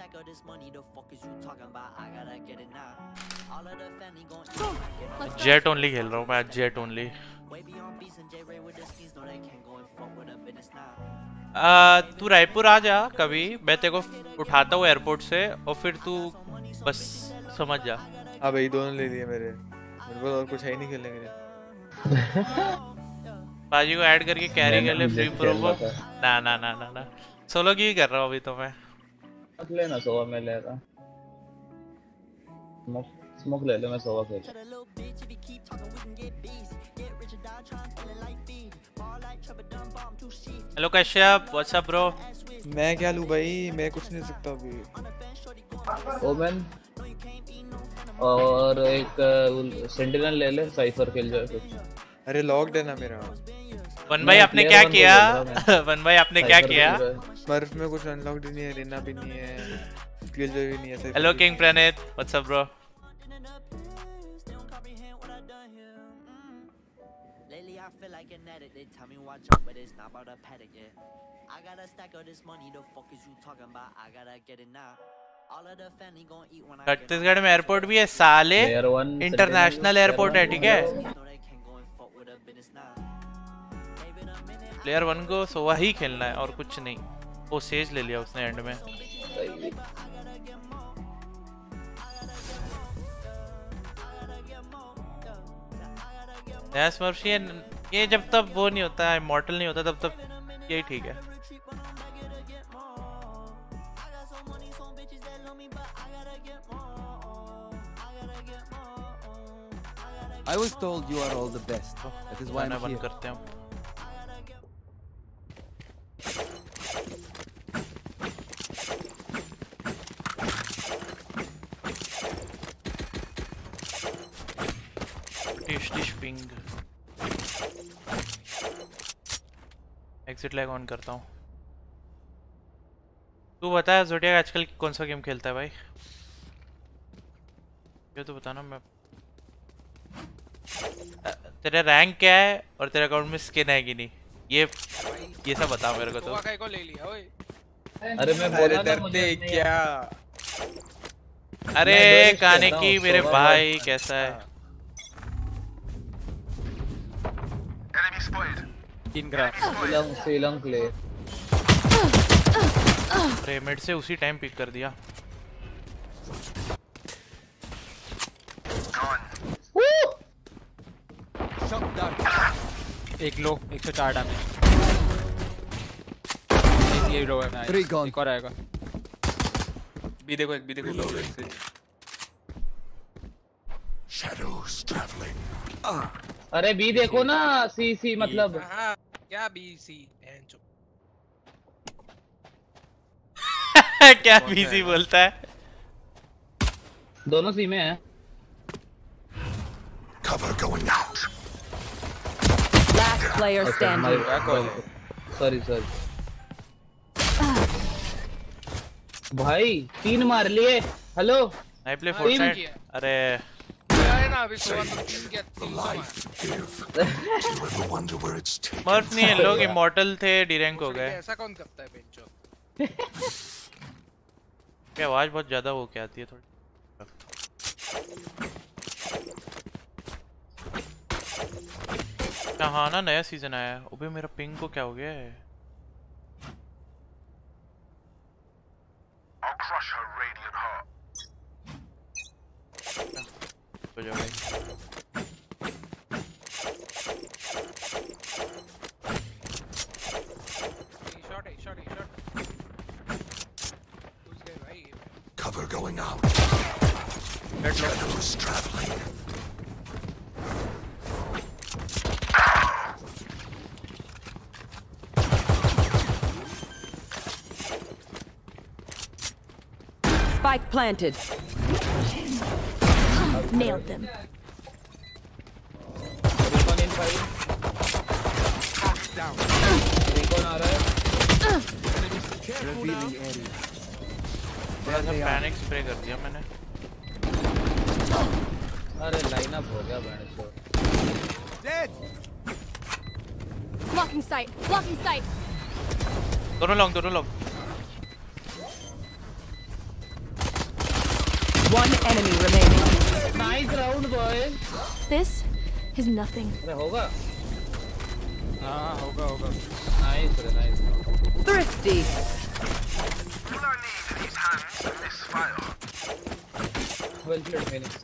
जेट ओनली खेल रहा हूँ मैं. Jett only. तू रायपुर आ जा कभी, मैं तेरे को उठाता हूँ एयरपोर्ट से और फिर तू बस समझ जा. हाँ भाई दोनों ले लिए मेरे. मेरे को और कुछ है ही नहीं खेलने के लिए. बाजी को ऐड करके कैरी कर ले फ्री प्रो को. ना ना ना ना ना सोलो की कर रहा हूँ अभी तो मैं. मत लेना सोवा मैं ले रहा. स्मोक स्मोक ले ले मैं सोवा खेल. Hello Kashyap what's up bro. मैं क्या लूँ भाई, मैं कुछ नहीं सकता अभी. ओमेन और एक सेंटिनल ले ले. साइफर खेल जाए कुछ. अरे लॉक्ड है ना मेरा. वन भाई आपने क्या किया? वन भाई आपने क्या किया? स्मर्फ में कुछ अनलॉक्ड नहीं है. रीना भी नहीं है. किल जो भी नहीं है. Hello king Praneet what's up bro. Chhattisgarh में एयरपोर्ट भी है साले. इंटरनेशनल एयरपोर्ट है ठीक है. प्लेयर वन को सोवा ही खेलना है और कुछ नहीं. वो सेज ले लिया उसने एंड में. स्मर्फ ये ये जब तक वो नहीं होता है इमॉर्टल नहीं होता तब तक यही ठीक है. I was told you are all the best. That is why I'm बंद here. करते हैं. पिंग एग्जिट लैग ऑन करता हूँ. तू बता ज़ोडिएक आजकल कौन सा गेम खेलता है भाई? ये तो बताना. मैं तेरा रैंक क्या है और तेरे अकाउंट में स्किन है कि नहीं, ये ये सब बता मेरे को. तो को ले लिया ओए. अरे मैं बोला था मुझे क्या. अरे खाने की मेरे भाई कैसा है? सीलंग सीलंग प्ले. रेमिड से उसी टाइम पिक कर दिया. एक लो एक सौ चार डैमेज. ये लो है ना. एक और आएगा. बी देखो एक बी देखो. Shadows traveling. अरे बी देखो ना. सी सी मतलब क्या बी सी क्या बीसी बोलता है? दोनों सी में है. Cover going out. Last player standing. Sorry sorry. भाई तीन मार लिए. Hello I play Fortnite. अरे ना अभी सोवा तो तीन क्या तीन. मर्फ नहीं है. लोग इमॉर्टल थे डी रैंक हो गए. ऐसा कौन करता है बेंचो? क्या आवाज बहुत ज्यादा हो के आती है थोड़ी. हाँ ना नया सीजन आया. अबे मेरा पिंग को क्या हो गया है? I'll crush her radiant heart. हो जाओ भाई. शॉट है शॉट है शॉट. घुस गए भाई. Cover going out. Shadows traveling. Spike planted. Nailed them. down. Revealing area. थोड़ा सा पैनिक स्प्रे कर दिया मैंने। अरे लाइन अप हो गया बैंड शो। Blocking sight. Blocking sight. दोनों लॉन्ग दोनों long. One enemy remaining. Nice round boys. This is nothing. अरे होगा। हाँ होगा होगा। Nice रे nice. Thrifty. Well played Phoenix.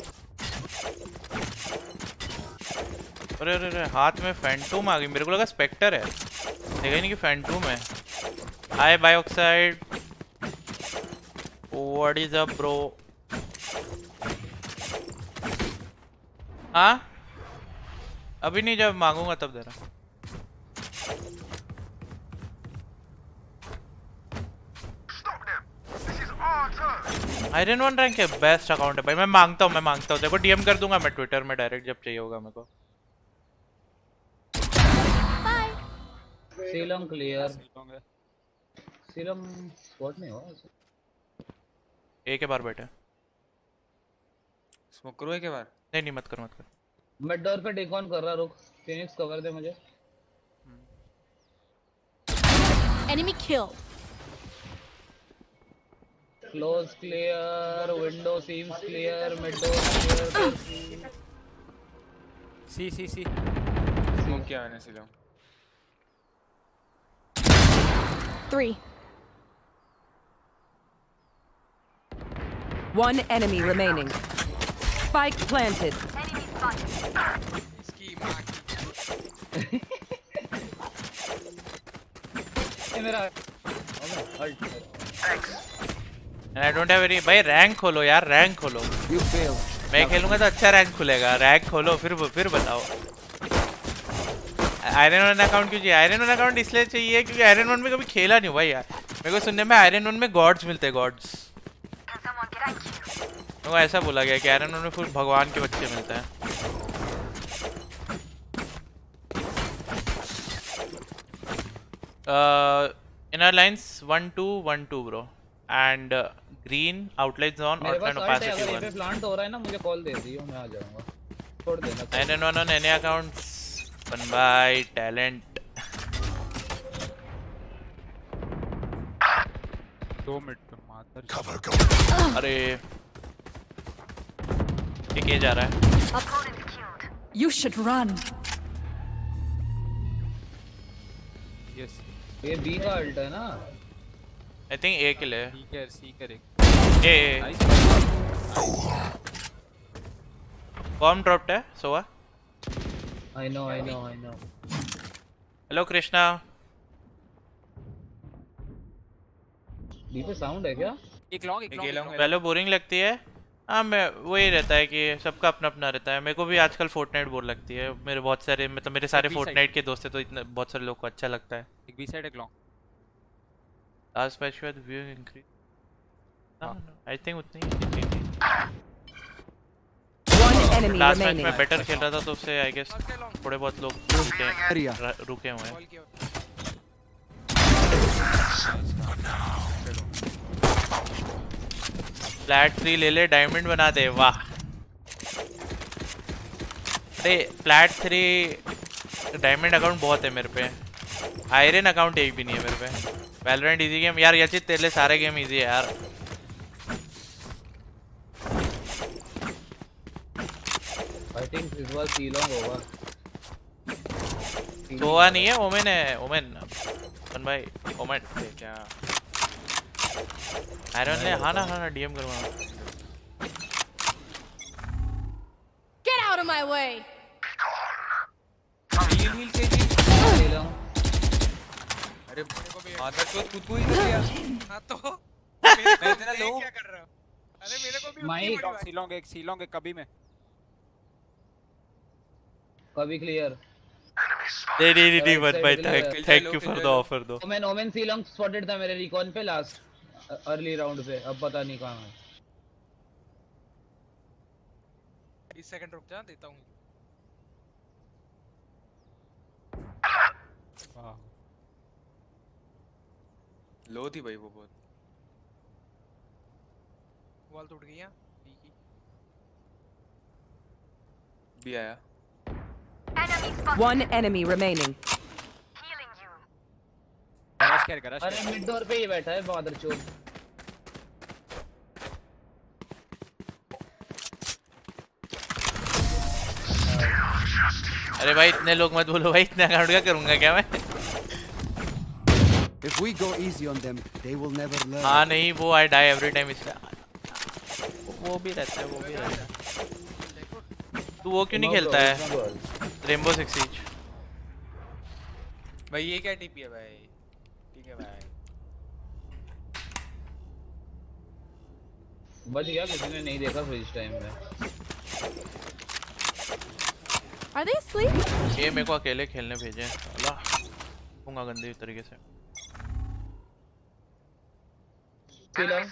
अरे अरे अरे हाथ में फैंटूम आ गई। मेरे को लगा स्पेक्टर है, देखा ही नहीं कि फैंटूम है। Hi Bioxide, what is up bro? हाँ अभी नहीं, जब मांगूंगा तब देना। आयरन वन रैंक है, बेस्ट अकाउंट है भाई। मैं मांगता हूँ मैं मांगता हूँ देखो डीएम कर दूंगा मैं ट्विटर में डायरेक्ट जब चाहिए होगा मेरे को। सीलम क्लियर। सीलम स्पॉट नहीं हुआ एक के बार बैठे। स्मोक करो एक के बार। नहीं नहीं मत कर मत कर। मिड डोर पे डिकॉन कर रहा, रुक। फिनिक्स कवर दे मुझे। Enemy kill. Close clear, window seems clear, mid door clear. C C C smoke किया मैंने सीधा। Three. One enemy remaining. Spike planted. इसकी माँ की। ये मेरा। I don't have any भाई रैंक खोलो यार, रैंक खोलो। You fail. मैं खेलूंगा तो अच्छा रैंक खुलेगा। रैंक खोलो फिर फिर बताओ। आयरन वन अकाउंट क्यों चाहिए? आयरन वन अकाउंट इसलिए चाहिए क्योंकि आयरन वन में कभी खेला नहीं हुआ यार। मेरे को सुनने में आयरन वन में गॉड्स मिलते हैं, गॉड्स। मेरे को ऐसा बोला गया कि आयरन वन में फुल भगवान के बच्चे मिलते हैं। Inner lines one two one two bro and green outlines on मेरे पास आउटलाइन अल्ट है, ओपेसिटी अगर ये वन। पे प्लांट हो रहा है ना मुझे कॉल दे दियो, मैं आ जाऊंगा। छोड़ देना। Iron one on any accounts one by talent. दो मिनट पे मातर। Cover cover. अरे ये क्या जा रहा है? You should run. यस ये बी का अल्ट है ना। आई थिंक ए के लिए। ठीक है सी करे। ए बॉम्ब ड्रॉप्ड है Sova. I know I know I know. Hello Krishna. B पे साउंड है क्या? एक लॉन्ग एक लॉन्ग। पहले बोरिंग लगती है। हाँ मैं वही रहता है कि सबका अपना अपना रहता है। मेरे को भी आजकल फोर्टनाइट बोर लगती है। मेरे बहुत सारे मतलब मेरे सारे फोर्टनाइट के दोस्त हैं तो इतने बहुत सारे लोग को अच्छा लगता है। एक बी साइड एक लॉन्ग। लास्ट मैच में व्यूइंग इंक्रीज। आई थिंक उतनी ही लास्ट मैच में बेटर खेल रहा था तो उससे आई गेस थोड़े बहुत लोग रुके रुके हुए हैं। फ्लैट थ्री ले ले डायमंड बना दे। वाह अरे फ्लैट थ्री डायमंड अकाउंट बहुत है मेरे पे। आयरन अकाउंट एक भी नहीं है मेरे पे। वैलोरेंट इजी गेम यार। यचित तेरे लिए सारे गेम इजी है यार। आई थिंक इस बार सी लॉन्ग होगा। सोवा नहीं है, ओमेन है। ओमेन वन भाई ओमेन क्या आयरन ले। हाँ ना हाँ ना डीएम करवा। Get out of my way. Heal heal के जी। सी लॉन्ग। अरे माता तो खुद को ही कर दिया। हां तो मैं इतना लो क्या कर रहा हूं? अरे मेरे को भी माइक सी लॉन्ग एक सी लॉन्ग एक कभी में कभी क्लियर। नहीं नहीं नहीं वन भाई thank thank you for the offer दो। Omen Omen C long spotted था मेरे रिकॉन पे लास्ट अर्ली राउंड पे। अब पता नहीं कहां है। बीस सेकंड रुक जा देता हूं। वाह लो थी भाई वो बहुत। वॉल टूट गई है। भी आया। One enemy remaining. गराज क्या गराज? अरे मिड डोर पे ही बैठा है बहादुर चोर। अरे भाई इतने लोग मत बोलो भाई, इतना अकाउंट क्या करूंगा क्या मैं? If we go easy on them, they will never learn. हाँ नहीं वो I die every time इसलिए वो भी रहता है वो भी रहता है। तू वो क्यों नहीं खेलता है? Rainbow Six Siege. भाई ये क्या टीपी है भाई? ठीक है भाई। बच गया, किसी ने नहीं देखा फ्रीज टाइम में। Are they asleep? ये मेरे को अकेले खेलने भेजे अल्लाह दूंगा गंदे तरीके से। किलर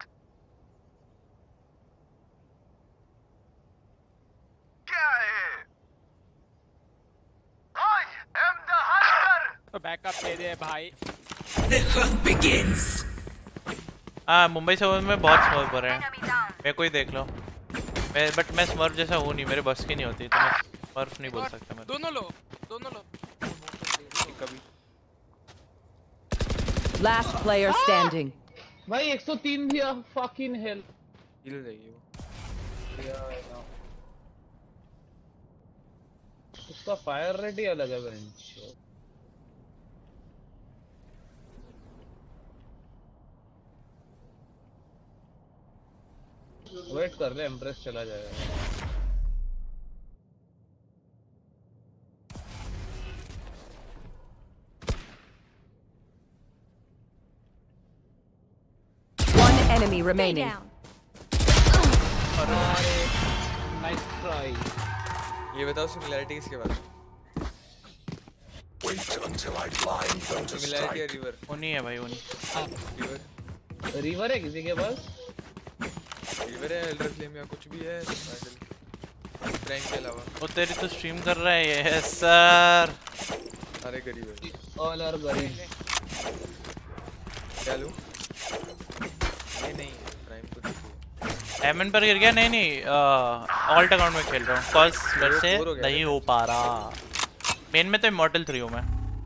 बैकअप दे दे भाई। The hunt begins. हाँ मुंबई से में बहुत स्मर्फ पर है, मेरे को ही देख लो। मैं बट मैं स्मर्फ जैसा हूँ नहीं, मेरे बस की नहीं होती तो मैं स्मर्फ नहीं बोल सकता मैं। दोनों लो दोनों लो कभी। Last player standing. भाई एक सौ तीन भी fucking hell. हिल जाएगी वो। उसका फायर रेट ही अलग है बेंच। वेट कर ले, एम्प्रेस चला जाएगा। One enemy remaining. Nice try. ये बताओ सिमिलैरिटी किसके पास? Wait until I blind them to similarity strike. River. उन्हीं है भाई उन्हीं। रिवर। रिवर है किसी के पास? रिवर है, एल्डर फ्लेम या कुछ भी है, प्रैंक के अलावा। वो तेरी तो स्ट्रीम कर रहा है ये सर। अरे गरीब है। ऑल आर गरीब। क्या लूं? ये नहीं प्राइम को देखिए। एमएन पर गिर गया? नहीं नहीं ऑल्ट अकाउंट में खेल रहा हूँ, कॉल्स मेरे से नहीं हो पा रहा। मेन में तो इमॉर्टल थ्री हूँ मैं।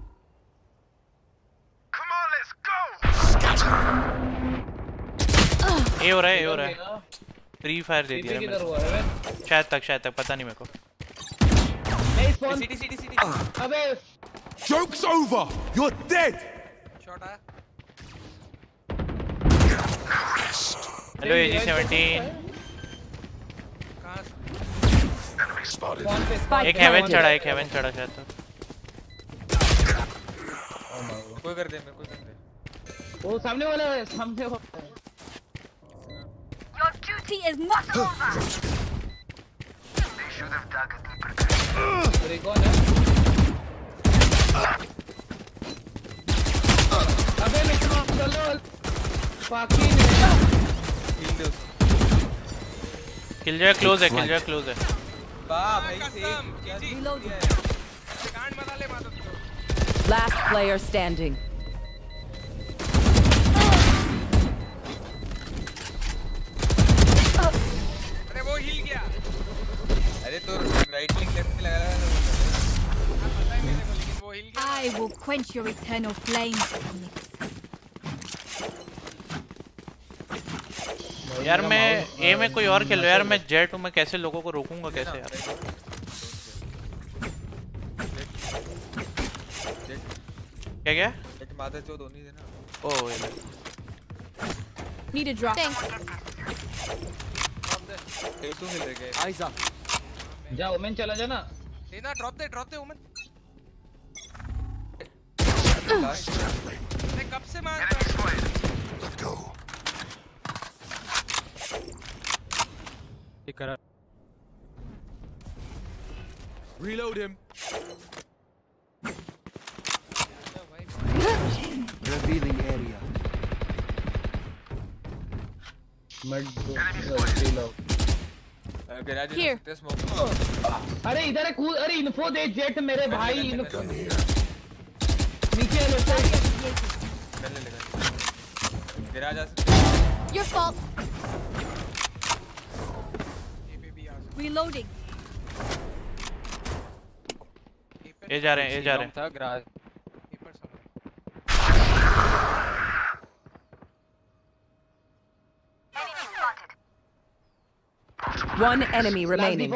ए हो रहा है, ए हो रहा है। फ्री फायर दे दिया मैंने। शायद तक शायद तक पता नहीं मेरे को। City city city. अबे Joke's over. You're dead. Shot आया। Hello AG seventeen. एक हेवन चढ़ा, एक हेवन चढ़ा शायद तो। कोई कर दे, मेरे को कर दे। वो सामने वाला है, सामने वाला है। Your duty is not over. They should have dug a deeper अरे कौन है? अबे मित्रों चलो फाकी ने हिल दो। किल जाए क्लोज है, किल जाए क्लोज है। वाह भाई सेफ। रिलोड है। कांड बना ले मादर को। Last player standing. अरे वो हिल गया। अरे तो राइट क्लिक लेफ्ट पे लगा रहा है। पता है मेरे को, लेकिन वो हिल गया। I will quench your eternal flame. यार मैं ए में कोई और खेल रहा है यार, मैं जेट हूँ, मैं कैसे लोगों को रोकूंगा कैसे यार? क्या क्या? जेट मादर चोद होनी देना। ओह ये Need a drop. तू हिल गए। Eyes up. जा ओमेन चला जा ना। देना ड्रॉप दे ड्रॉप दे ओमन। अरे कब से मार रहा है? Go. ठीक करा। Reload him. Revealing area. Mud Here. अरे इधर है कूद। अरे इन्फो दे जेट मेरे भाई। इन्फो नीचे है लेफ्ट साइड। कर ले लेगा तेरा जा सकता Your fault. Reloading. ये जा रहे हैं ये जा रहे हैं था grass One enemy remaining.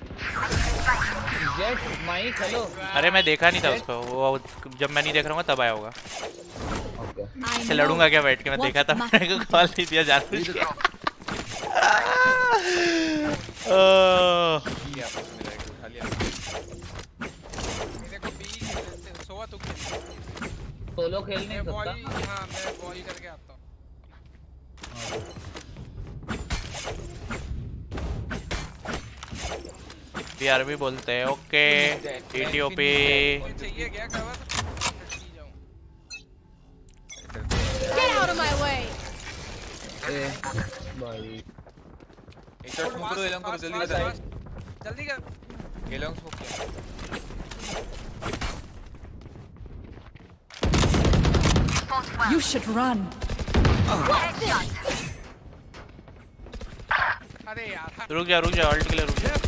Jet, Mike, hello. अरे मैं देखा नहीं था उसको वो जब मैं नहीं देख रहा हूँ तब आया होगा से लड़ूंगा क्या बैठ के मैं देखा था मैंने को कॉल नहीं दिया जान बुझ के सोलो खेल नहीं सकता हाँ मैं बॉल करके आता हूँ टीआरबी बोलते हैं ओके टीटीओपी चाहिए क्या cover Get out of my way. ए भाई एक शॉट स्मोक करो एलोंग करो जल्दी बता जल्दी कर एलोंग स्मोक किया You should run. अरे यार रुक जा रुक जा अल्ट के लिए रुक जा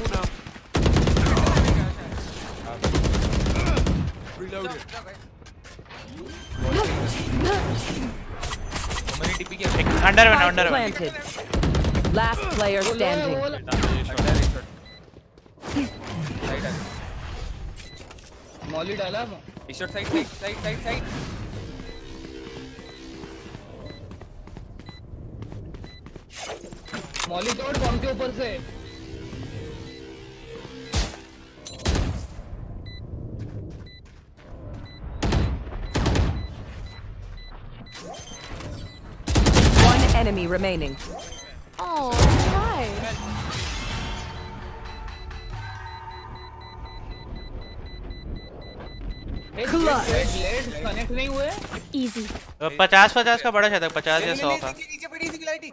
under one under one Last player standing. Molly डाला एक shot side side side side side molly तोड़ बम के ऊपर से One enemy remaining. Oh, why? Connect नहीं हुए Easy. पचास पचास का बड़ा शायद पचास या सौ का नीचे पड़ी थी light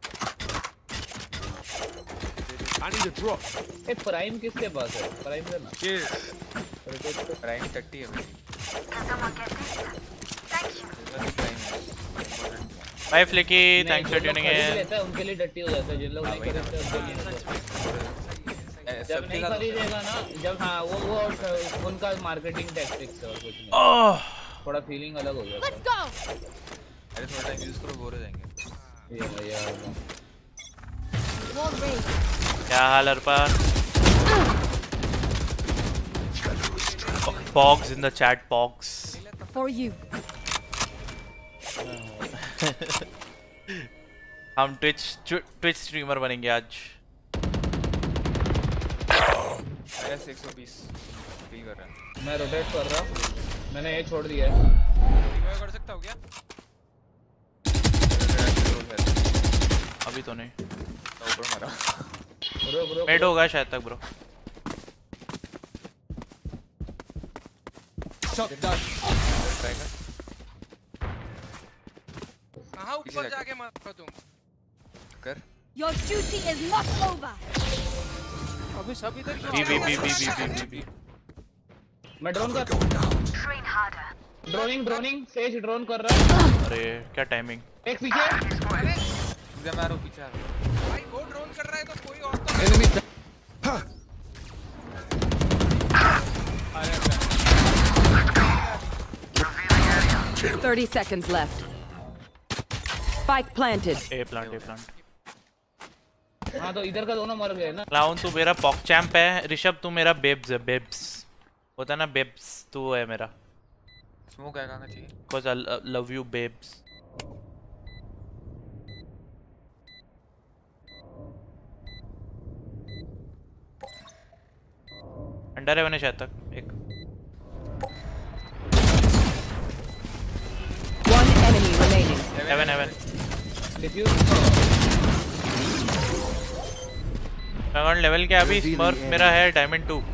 I need a drop. A prime किसके पास है प्राइम देना किस प्राइम थर्टी है मेरी भाई flicky thanks for tuning in लेता है उनके लिए डट्टी हो जाता है जिन लोग नहीं खरीदते उनके लिए जब नहीं खरीदेगा ना जब हाँ वो वो उनका मार्केटिंग टैक्टिक्स है और कुछ नहीं थोड़ा फीलिंग अलग हो जाता है Let's go. अरे थोड़ा टाइम यूज करो बोर हो जाएंगे ये भाई यार Wall raised. क्या हाल अर्पा Pogs in the chat Pogs For you. हम ट्विच ट्विच स्ट्रीमर बनेंगे आज एस एक सौ बीस फील कर रहा है मैं रोटेट कर रहा हूं मैंने ये छोड़ दिया है रिवाइव कर सकता हूं क्या अभी तो नहीं ऊपर मारा ब्रो ब्रो मेड होगा शायद तक ब्रो कहां ऊपर जाके मारो तुम कर Your duty is not over. अभी सब इधर B B B B B B B मैं ड्रोन कर ड्रोनिंग ड्रोनिंग सेज ड्रोन कर रहा है अरे क्या टाइमिंग एक पीछे इधर मारो पीछे आ भाई वो ड्रोन कर रहा है तो कोई और तो enemy Thirty seconds left. Spike planted. A plant A plant हां तो इधर का दोनों मर गए ना क्लाउन तू मेरा पॉक चैंप है ऋषभ तू मेरा बेब्स है बेब्स होता है ना बेब्स तू है मेरा स्मोक है कहां चाहिए cuz I love you babes under है मैंने शायद तक एक One enemy remaining. Heaven heaven second level क्या अभी स्मर्फ मेरा है diamond two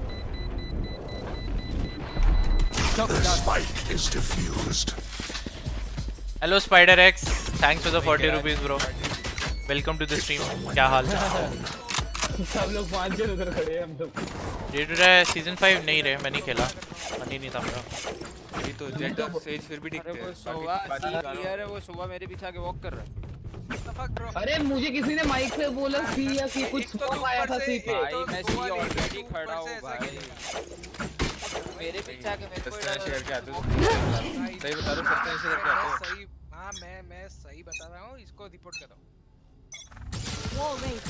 hello spider X thanks for the forty rupees bro welcome to the stream क्या हाल सब लोग पांच जन उधर खड़े हैं हम लोग day to day season five नहीं रहे, मैं नहीं खेला, मन ही नहीं था मेरा। ये तो जेट और सेज फिर भी दिखते हैं। वो सोवा यार वो सोवा मेरे पीछे आके वॉक कर रहा है। अरे मुझे किसी ने माइक पे बोला सी या सी कुछ स्मोक आया था सी पे। भाई मैं सी ऑलरेडी खड़ा हूं भाई। मेरे पीछे आके मेरे को शेयर क्या तू सही बता रहा हूं, सस्ता शेयर क्या तू सही। हां मैं मैं सही बता रहा हूं, इसको रिपोर्ट कर दो। Wall raised.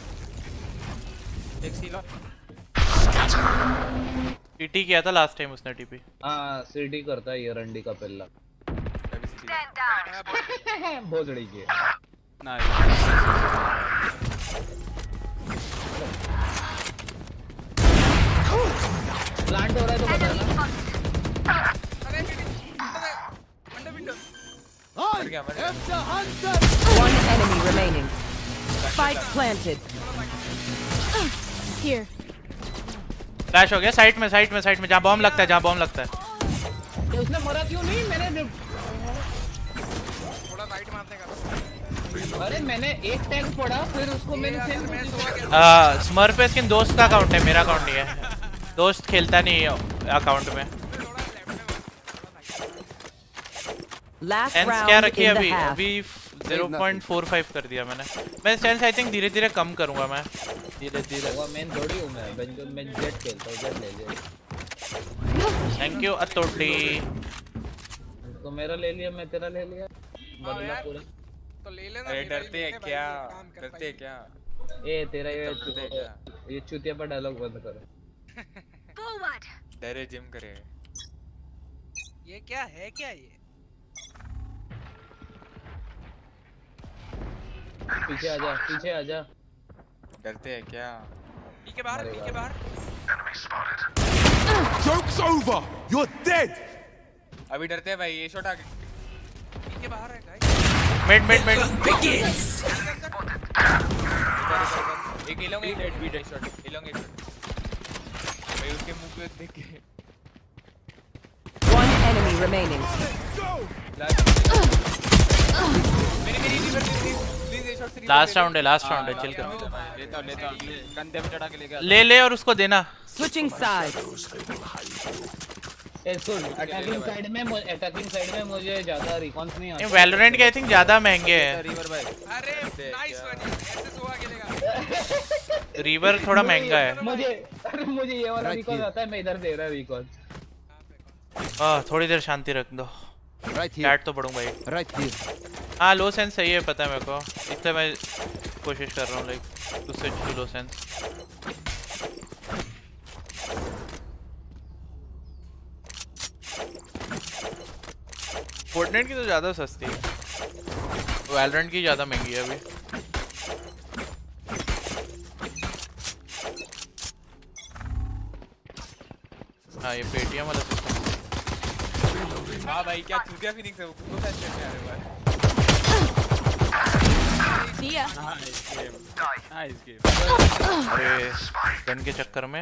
एक सीलो टीटी किया था लास्ट टाइम उसने टीपी। हां सीडी करता है ये रंडी का पहला। भोजड़ी के नाइस। प्लांट हो रहा है तो बताना। अरे अंडर विंडो मर गया मर गया। One enemy remaining. Spike planted. Here. Flash हो गया साइड में, साइड में, साइड में जहाँ बॉम्ब लगता है, जहाँ बॉम्ब लगता है। ये उसने मरा क्यों नहीं? मैंने थोड़ा राइट मारने का। अरे मैंने एक टैग पड़ा फिर उसको मैंने आ, स्मर्फ पे स्किन दोस्त का अकाउंट है, मेरा अकाउंट नहीं है। दोस्त खेलता नहीं है अकाउंट में। सेंस क्या रखी है अभी? अभी ज़ीरो पॉइंट फोर फाइव कर दिया मैंने। मैं सेंस आई थिंक धीरे धीरे कम करूंगा मैं, धीरे धीरे। वो मेन थोड़ी हूं मैं, मैं मैं जेट खेलता हूं, जेट ले ले। थैंक यू अतोटी। तो मेरा ले लिया, मैं तेरा ले लिया। बदला पूरा तो ले लेना। अरे डरते हैं क्या? डरते हैं क्या? ए तेरा ये ये चूतिया पर डायलॉग बंद करो। डरे जिम करे। ये क्या है क्या ये? पीछे आजा, पीछे आजा। डरते हैं क्या? पीके बाहर, पीके बाहर। Joke's over. You're dead. अभी डरते हैं भाई, ये शॉट आ गया। पीके बाहर है गाइस। Mid mid mid. एक इलोंग एक dead B dead shot, A long एक शॉट। भाई उसके मुंह पे देख के। One enemy remaining. मेरी मेरी रिवर प्लीज ये शॉट से। लास्ट राउंड है, लास्ट राउंड है, चिल कर। लेता लेता कंधे पे चढ़ा के ले गया। ले ले और उसको देना। Switching sides. ए सुन, अटैकिंग साइड में अटैकिंग साइड में मुझे ज्यादा रिकॉन्स नहीं आता। वैलोरेंट के आई थिंक ज्यादा महंगे हैं। रिवर भाई। अरे नाइस वन, ऐसे सुआ खेलेगा। रिवर थोड़ा महंगा है। मुझे अरे मुझे ये वाला रिकॉल आता है, मैं इधर दे रहा रिकॉल। हां थोड़ी देर शांति रख दो। चैट तो पढ़ूं भाई। Right here. हां लो सेंस सही है, पता है मेरे को, इसलिए मैं कोशिश कर रहा हूं like to switch to low sens. Fortnite की तो ज्यादा सस्ती है, वैलोरेंट की ज्यादा महंगी है अभी। हाँ ये पेटीएम वाला सिस्टम। हाँ भाई क्या चूतिया फिनिक्स है वो, कुछ फैन करने आ रहे भाई। दिया। Nice game, nice game. अरे गन के चक्कर में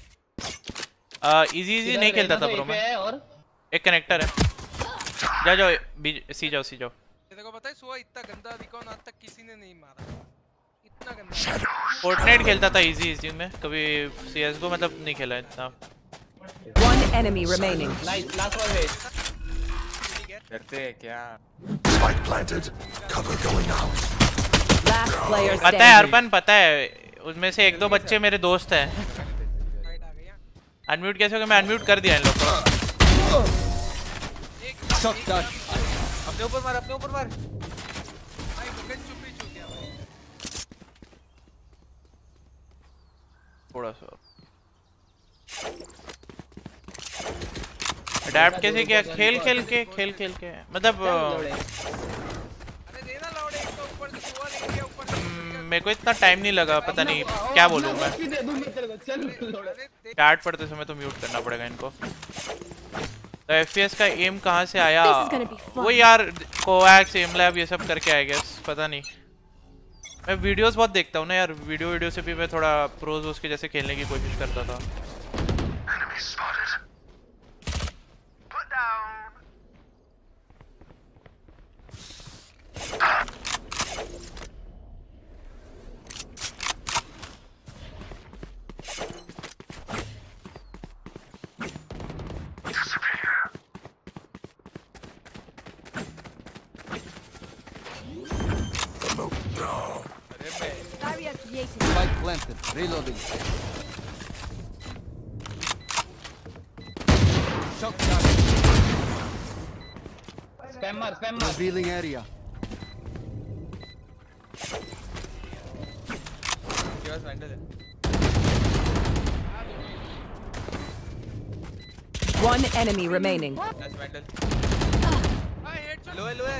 इजी इजी नहीं खेलता था ब्रो मैं। एक कनेक्टर है, जा जाओ सी जाओ सी जाओ। तेरे को पता है सुआ इतना गंदा रिकॉन आज तक किसी ने नहीं मारा, इतना गंदा। फोर्टनाइट खेलता था इजी इजी में, कभी सीएसगो मतलब नहीं खेला इतना। One enemy remaining. Nice, last one है। डरते हैं क्या? Spike planted. Cover going out. Last player standing. पता है अर्पण, पता है उसमें से एक दो बच्चे मेरे दोस्त हैं। अनम्यूट कैसे हो गया? मैं अनम्यूट कर दिया इन लोग को। अपने ऊपर मार, अपने ऊपर मार। भाई गगन चुप ही चुप गया भाई। थोड़ा सा अडैप्ट कैसे किया? खेल खेल के खेल खेल के मतलब अरे देना लौड़े एक तो ऊपर से सुआ ले गया ऊपर से। मेरे को इतना टाइम नहीं लगा, पता नहीं क्या बोलूं मैं। चैट पढ़ते समय तो म्यूट करना पड़ेगा इनको। तो एफपीएस का एम कहाँ से आया? वो यार कोवैक्स, एम लैब ये सब करके आई गेस, पता नहीं। मैं वीडियोस बहुत देखता हूँ ना यार, वीडियो वीडियो से भी मैं थोड़ा प्रोज उसके जैसे खेलने की कोशिश करता था। planted. Reloading. Shock shot. Spammer, spammer. Revealing area. Give us vandal. One enemy remaining. That's vandal. Lower, lower.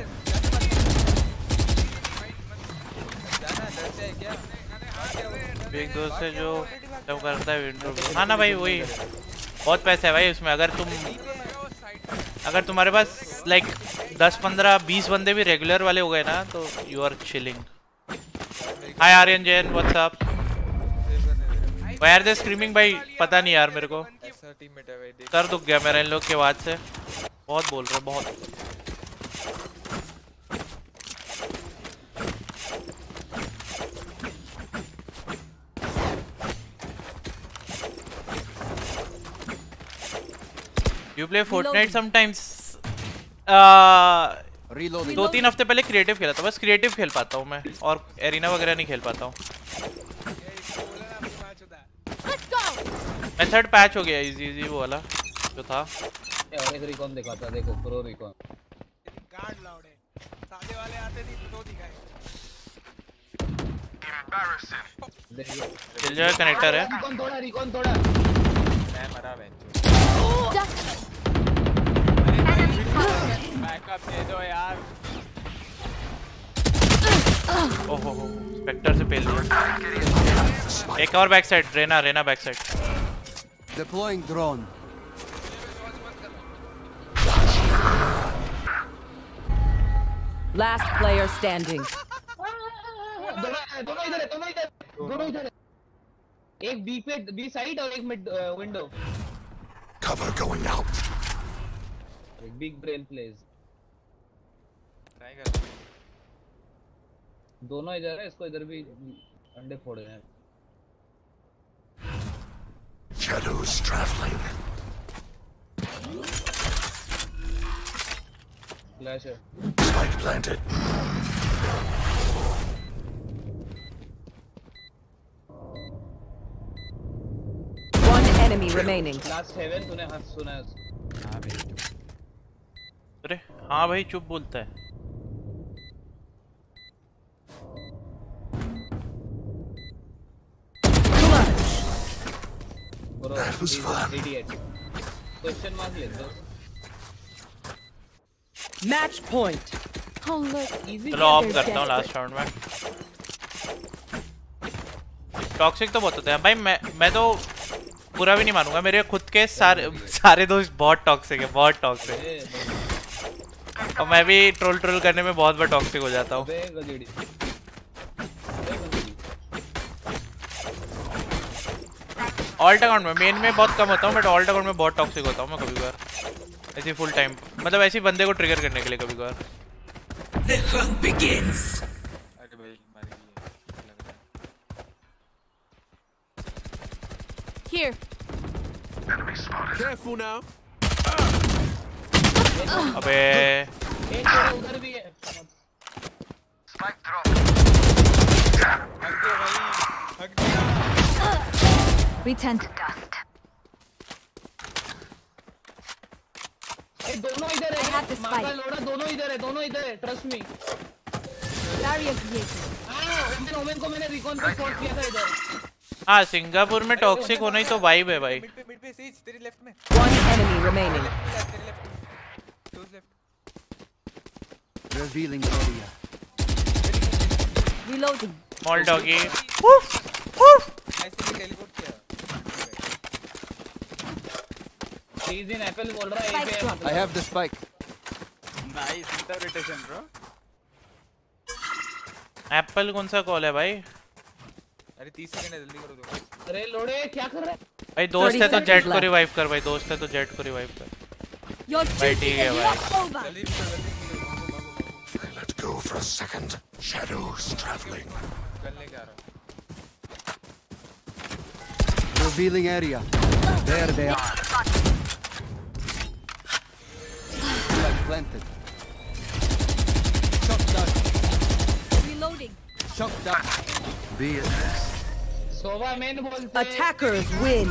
जाना डर से क्या? बिग दो से जो जब करता है विंडो हाँ ना भाई वही बहुत पैसे है भाई उसमें अगर तुम अगर तुम्हारे पास लाइक दस पंद्रह बीस बंदे भी रेगुलर वाले हो गए ना तो you are chilling hi Aryan Jain what's up why are they screaming भाई पता नहीं यार मेरे को सर दुख गया मेरा इन लोग के आवाज से बहुत बोल रहे बहुत You play Fortnite sometimes? दो तीन हफ्ते पहले क्रिएटिव खेला था बस क्रिएटिव खेल पाता हूँ मैं और एरिना वगैरह नहीं खेल पाता हूँ मेथड पैच हो गया इजी इजी वो वाला जो था और एक रिकॉन दिखाता देखो प्रो रिकॉन गार्ड लाउड है सादे वाले आते नहीं तो दिखाए चल जाए कनेक्टर है रिकॉन थोड़ा रिकॉन थोड़ा मैं मरा बेंच बैकअप दे दो यार ओहो हो स्पेक्टर से पेल दिया एक और back side Reyna Reyna back side Deploying drone. Last player standing. दोनों इधर है दोनों इधर दोनों इधर एक बी पे बी साइड और एक mid window Cover going out. एक बिग ब्रेन प्लेज ट्राई कर दोनों इधर है इसको इधर भी अंडे फोड़ रहे हैं Shadows traveling. फ्लैश है Spike planted. One enemy remaining. Last seven तूने हाथ सुना है हां भाई अरे हाँ भाई चुप बोलता है That was fun. Idiot. Question mark ले दो Match point. Oh look, easy. चलो ऑफ करता हूँ लास्ट राउंड में टॉक्सिक तो बहुत होते हैं भाई मैं मैं तो पूरा भी नहीं मानूंगा मेरे खुद के सारे सारे दोस्त बहुत टॉक्सिक है बहुत टॉक्सिक और मैं भी ट्रोल ट्रोल करने में बहुत बार टॉक्सिक हो जाता हूँ ऑल्ट अकाउंट में मेन में बहुत कम होता हूँ बट ऑल्ट अकाउंट में बहुत टॉक्सिक होता हूँ मैं कभी बार ऐसी फुल टाइम मतलब ऐसी बंदे को ट्रिगर करने के लिए कभी बार The hunt begins. अरे भाई मार गई लग रहा है Here. Enemy spotted. Careful now. अबे एक थोड़ा उधर भी है Spike drop. हक दे भाई हक दिया Return to dust. ये दोनों इधर है I have the माका spike. लोड़ा दोनों इधर है दोनों इधर है ट्रस्ट मी Barrier created. हां ओमेन ओमेन को मैंने रिकॉन पे शॉट किया था इधर हाँ सिंगापुर में टॉक्सिक होना ही तो वाइब है भाई मिड पे मिड पे सीज तेरी लेफ्ट में One enemy remaining. तेरी left twos left Revealing area. Reloading. Small doggy उफ उफ ऐसे टेलीपोर्ट किया सीज इन एप्पल बोल रहा है ए पे I have the spike. Nice interpretation bro apple कौन सा कॉल है भाई अरे तीस सेकंड है जल्दी करो दो अरे लोड़े क्या कर रहा है भाई दोस्त है तो जेट को रिवाइव कर भाई दोस्त है तो जेट को रिवाइव कर Your भाई duty ठीक है is भाई not over. जल्दी जल्दी Let go for a second. Shadows traveling. करने क्या रहा Revealing area. There they are. Spike planted. Shock dart. Reloading. Shock dart. Be it. Sova main बोलते Attackers win.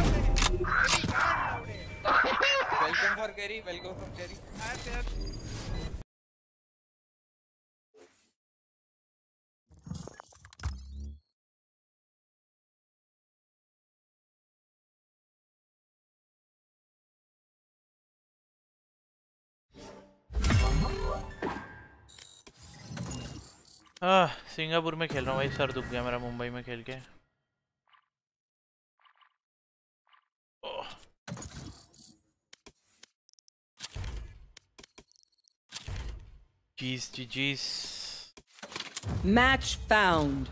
Welcome for carry, welcome from carry. आह, Singapore में खेल रहा हूँ भाई, सर दुख गया मेरा मुंबई में खेल के। जीस जी जीस। Match found.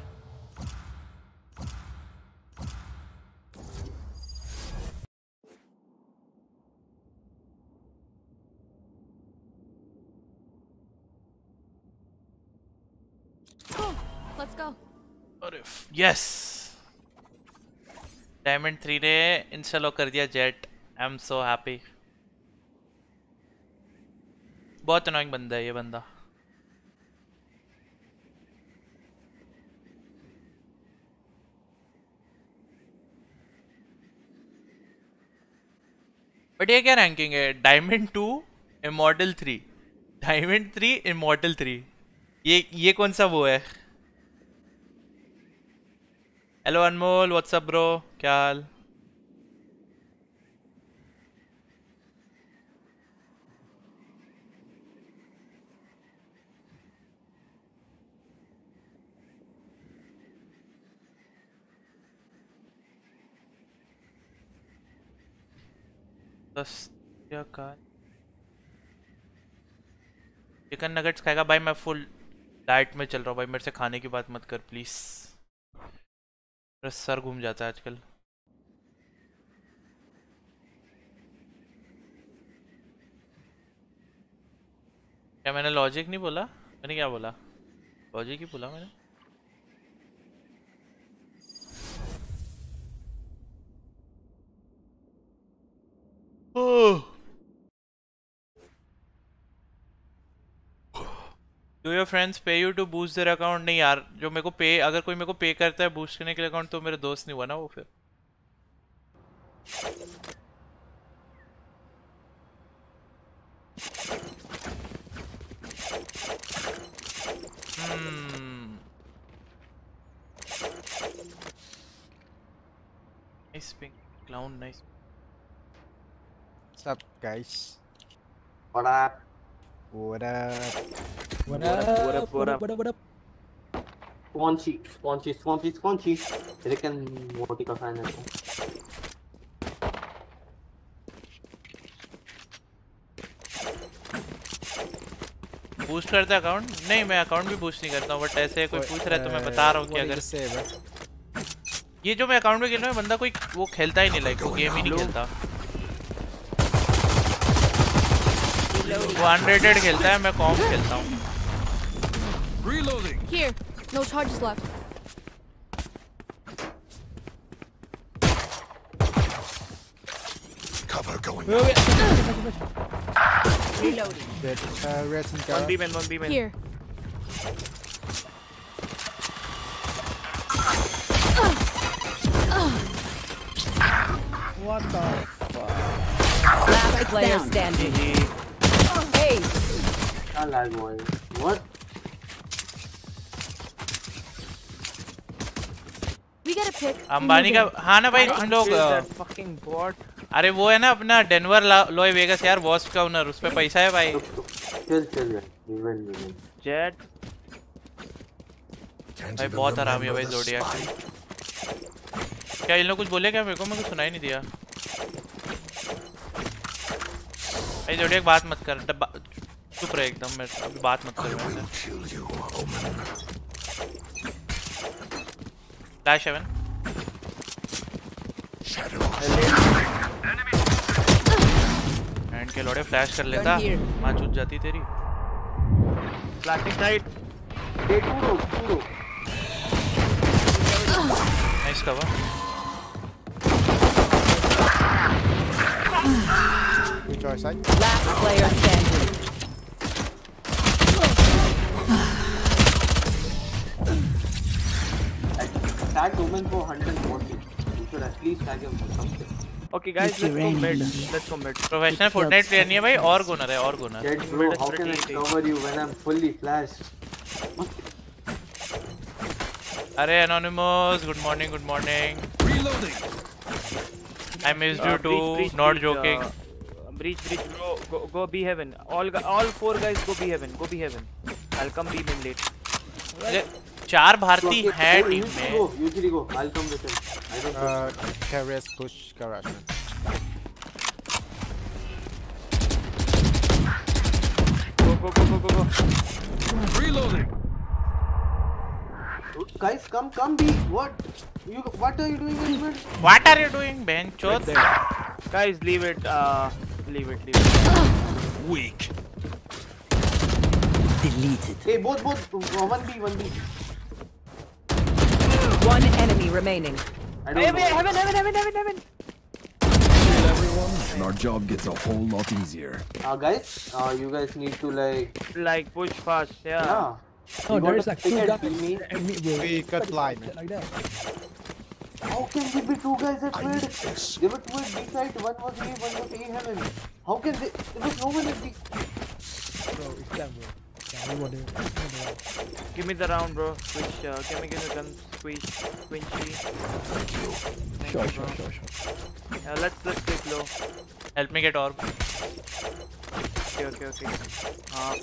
Let's go. Yes. Diamond three ने इंस्टॉल कर दिया Jett. I am so happy. बहुत अनोइंग बंदा है ये बंदा। बट ये क्या रैंकिंग है? Diamond two, immortal three, diamond three, immortal three. ये ये कौन सा वो है? हेलो अनमोल, व्हाट्सअप ब्रो, क्या हाल? बस क्या कहा? चिकन नगेट्स खाएगा भाई? मैं फुल डाइट में चल रहा हूँ भाई, मेरे से खाने की बात मत कर प्लीज। मेरा सर घूम जाता है आजकल। क्या मैंने लॉजिक नहीं बोला? मैंने क्या बोला? लॉजिक ही बोला मैंने। ओह, Do your friends pay you to boost their account? नहीं यार, जो मेरे को पे, अगर कोई मेरे को पे करता है बूस्ट करने के लिए अकाउंट, तो मेरे दोस्त नहीं हुआ ना वो फिर। Hmm. Nice ping, clown, nice. What's up, guys? What up? What up? What up? What up? What up? What up? What up? Swanchy, Swanchy, Swanchy, Swanchy. Rick and Morty का fan है तो। बूस्ट करता है account? नहीं, मैं account भी boost नहीं करता हूँ, बट ऐसे कोई पूछ रहा है तो मैं बता रहा हूँ कि अगर ये जो मैं अकाउंट में खेल रहा हूँ बंदा कोई वो खेलता ही नहीं, लाइक वो गेम ही नहीं खेलता, वो अनरेटेड खेलता है, मैं कॉम खेलता हूँ। Reloading. Here, no charges left. Cover going. Reloading. Dead. Uh, res and One B man, one B man. Here. What the fuck? Last player standing. Hey. क्या lag हुआ है? What? We get a pick. Ambani का हाँ ना भाई, हम लोग fucking bot. अरे वो है ना अपना डेनवर लॉय वेगस यार, वॉस्प का ओनर, उस पे पैसा है भाई। चल चल यार, इवेंट इवेंट। जेट भाई बहुत आराम है भाई ज़ोडियाक। क्या इन लोग कुछ बोले क्या? मेरे को मैं कुछ सुनाई नहीं दिया भाई। ज़ोडियाक बात मत कर, डब्बा चुप रहे एकदम, मैं अभी बात मत करूँ। फ्लैश सेवन एंड के लोड़े फ्लैश कर लेता, मां चूत जाती तेरी। Flashing side A two row two row nice cover. Enjoy side. Last player standing. tagged Omen for one hundred forty. You should at least tag him for something. Okay guys, let's go mid. Let's go mid. Professional Fortnite player नहीं है भाई, और गुनर है, और गुनर. Dead bro, how can I cover you when I'm fully flashed? अरे Anonymous, good morning, good morning. Reloading. I missed you Uh, too. breach, breach, Not breach, joking. Uh, breach, breach, bro. Go, go be heaven. All, gu- all four guys go be heaven. Go be heaven. I'll come be in late. ये चार भारतीय Okay, हैं go, team usually में. go, usually go. I'll come with him. I don't know. Uh, Carriers push garage. Man. Go, go, go, go, go, go. Reloading. Guys, come, come, B. What? You, what are you doing in mid? What are you doing, benchot? Guys, leave it. Uh, leave it. Leave it. Weak. Deleted. Hey, both, both. Uh, one B, one B. One enemy remaining. I don't Hey, know. wait, heaven, heaven, heaven, heaven, heaven. Kill everyone, and our job gets a whole lot easier. Uh, guys, uh, you guys need to like. Like push fast. Yeah. Yeah. Oh, You there got is a like two ticket, guys kill me. and me, bro. We got blind, man. Like that. How can there be two guys at mid? They were two at B side, one was A, one was A heaven. How can they? There was no one at B. Bro, it's them, bro. Yeah, we want to. Give me the round, bro. Switch. Uh, can we get the gun? Squeeze. Squinchy. Thank you. Thank Sure, you, sure, bro. sure, sure. Yeah, let's let's take low. Help me get orb. Okay, okay, okay. Uh,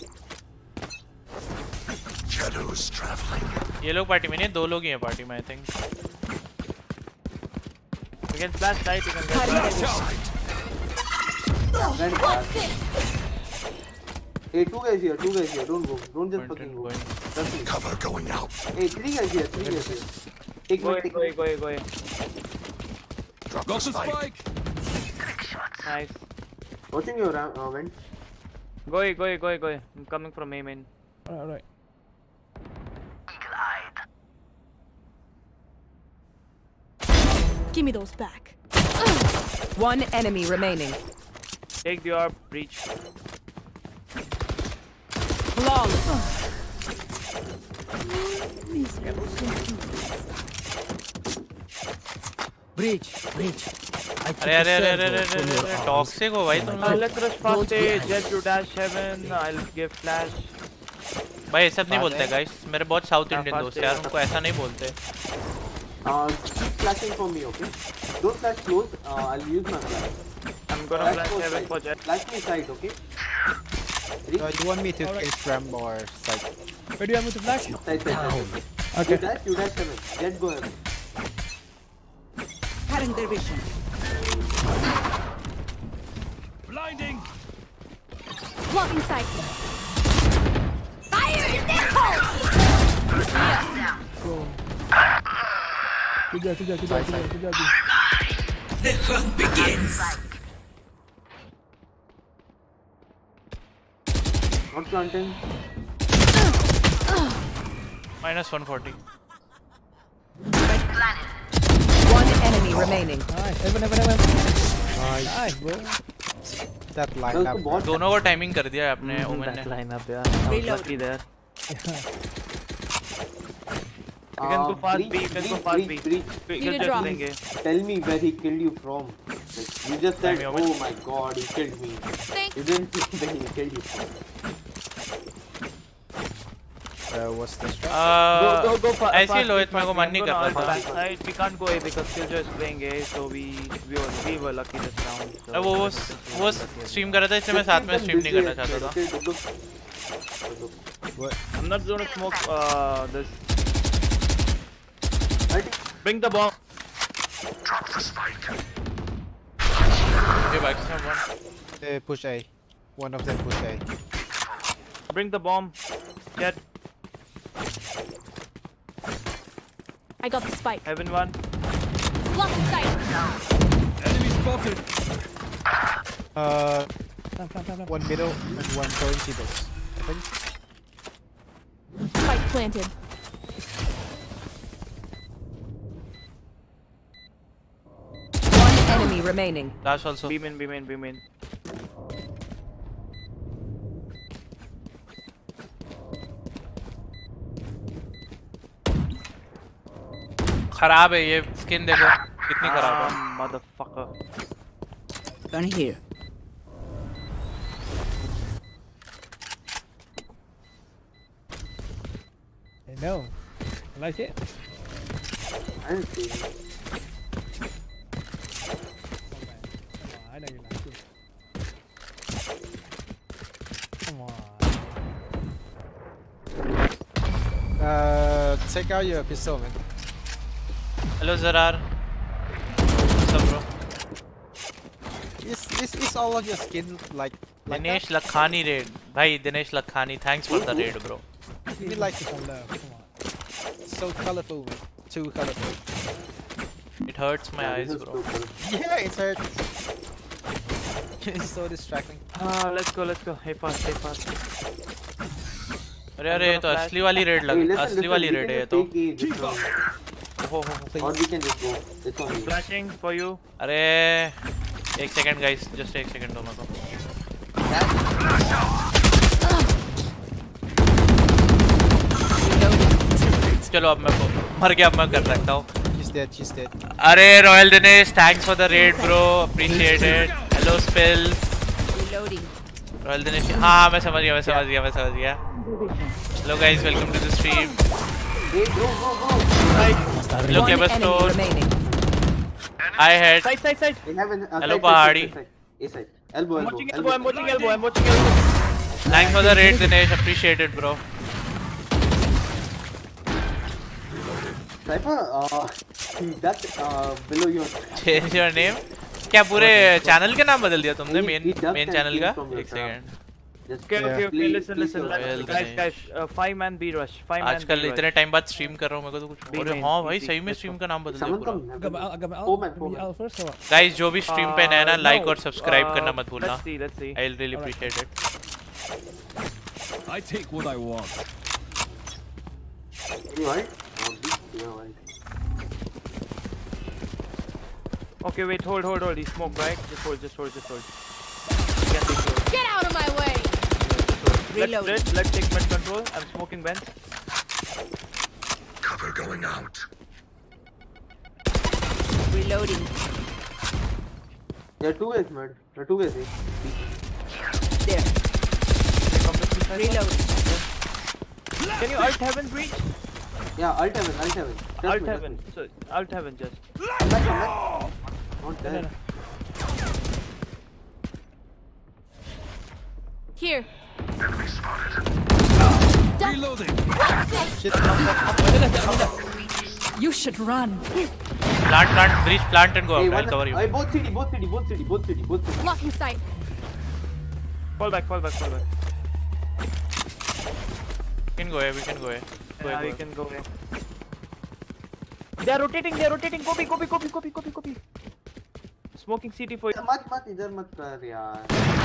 Shadows traveling. ये लोग party में नहीं, दो लोग ही हैं party में, I think. we can flash right. You can get flash. Very fast. Hey, two guys here, two guys here. Don't go. Don't just fucking go. Trust me. Cover going out. Hey, three guys here, three guys here. Take Go me, ahead, take go me. ahead, go ahead, go ahead. Drop the spike. Nice. Watching your uh, uh, vent. Go ahead, go ahead, go ahead, go ahead. I'm coming from A main. Alright, alright. Give me those back. One enemy remaining. Take the orb, breach. Flawless. Breach, breach. अरे अरे अरे अरे अरे अरे अरे toxic हो भाई तुम Uh, लोग. let's rush fast A. Jet to dash heaven. I'll give flash. भाई ऐसा नहीं बोलते guys. मेरे बहुत साउथ इंडियन fast दोस्त हैं है, यार, fast उनको ऐसा नहीं बोलते. Uh, keep flashing for me, okay? Don't flash close. Uh, I'll use my flash. I'm gonna Flash flash close heaven side. for Jet. Flash me side, okay? So you want me to face Ram or side? Where do you want me to flash? Side, side, side. Okay. You dash, you dash heaven. Jet go heaven. Cutting their vision. Blinding. Blocking sight. Fire in the hole! Go. Good job, good job, good job, good job, good job. The hunt begins. Not planting. Minus one forty. One enemy remaining. Nice, heaven, heaven, heaven. Nice. Nice, bro. That line up. man. दोनों को timing कर दिया है अपने women ने. That line up, yeah. I was lucky there. You can go Uh, fast breach, B, you can go breach, fast B. breach, breach. We Need can a just drop. swing A. Tell me where he killed you from. Like, you just said, Time, oh my god, he killed me. Thanks. You didn't say where he killed you from. Uh, what's the strat? Go, go, Uh, go fa- ऐसे ही fast Lohit B, मेरे को fast मन B. नहीं I'm कर gonna रहा ult था. backside. We can't go A because Killjoy is playing A, so we we were we were lucky this round. So वो वो वो स्ट्रीम कर रहा था, इसलिए मैं साथ में स्ट्रीम नहीं करना चाहता था. Okay, look, look. What? I'm not gonna smoke uh this. Bring the bomb. Drop the spike. ये बाइक से one. They push A. One of them push A. Bring the bomb. Get I got the spike. heaven one. Blocking sight. Enemy spotted. Uh, Plan, plan, plan, plan. one middle and one going T-box. I think. Spike planted. One enemy remaining. Last also. Beam in, beam in, beam in. खराब है ये skin देखो कितनी खराब है। Motherfucker. Gun here. I know. I like it. I didn't see it. I know you like it. Come on. Uh, take out your pistol, man. Hello, Zarar. What's up, bro? Is is is all of your skin like? like Dinesh Lakhani raid. Bhai, Dinesh Lakhani, thanks for the raid, bro. You mean like Come on. so colorful, man. Too colorful. It hurts my Yeah, eyes, this is bro. too cool. Yeah, it hurts. It's so distracting. Ah, let's go, let's go. Hey, fast, hey, fast. अरे अरे ये तो असली वाली red लग Hey, listen, असली listen, वाली we red can है ये just तो take the- this one. हो हो Or we can just go. It's on you. Flashing for you. अरे एक सेकंड गाइस जस्ट एक सेकंड दो मेरे को चलो अब मैं मर गया अब मैं कर सकता हूँ She's dead. She's dead. अरे Royal Dinesh thanks for the raid bro appreciate it hello spill Reloading. Royal Dinesh हाँ मैं समझ गया मैं समझ गया मैं समझ गया hello guys welcome to the stream Hey, bro, bro, bro. Hello cable store I head Side, side, side. In heaven, uh, hello side, पहाड़ी side, side, side. A side. Elbow, I'm elbow. watching elbow. elbow, I'm watching elbow, I'm watching elbow. Thanks for the raid Dinesh appreciate it bro Sniper, uh, that uh, below your. Change your name क्या पूरे channel के नाम बदल दिया तुमने He- main he does main can channel steal का from your एक trap. Second Just Okay, okay, okay. please- Listen, please listen. don't Let's, Well, guys, Dinesh. guys. Uh, five man B rush. Five man आजकल B rush. इतने time बाद stream कर रहा हूँ मैं को तो कुछ Be अरे main, हाँ भाई easy. सही में Let's स्ट्रीम go. का नाम बदल दिया Someone पूरा come. Got my, got my Four ult. man, four Maybe man. ult first or what? Guys जो भी स्ट्रीम पे नया ना Uh, लाइक no, और सब्सक्राइब uh, करना मत भूलना Let's see, let's see. I will really appreciate it I take what I want. You right? Oh, this, you're right. Okay, wait, hold, hold, hold. He smoked, right? Just hold, just hold, just hold. Can be close. Get out of my way! Let's split. Let's take mid control. I'm smoking vents. Cover going out. Reloading. There are two ways, man. There are two ways. Eh? There. Reload. Can you alt heaven breach? Yeah, alt heaven, alt heaven. Trust Alt me, heaven. trust So alt heaven just. me. Come back, come back. Not there. Here. Enemy spotted. Reloading. You should run. Plant plant breach plant and go Hey, I one, cover you hey, both city, both city, both city, both city, both city. Blocking sight. Fall back, fall back, fall back. Can go we can go Yeah, we can go in. They are rotating, they are rotating. Copy, copy, copy, copy, copy, copy. Smoking C T for you. मत मत इधर मत कर यार.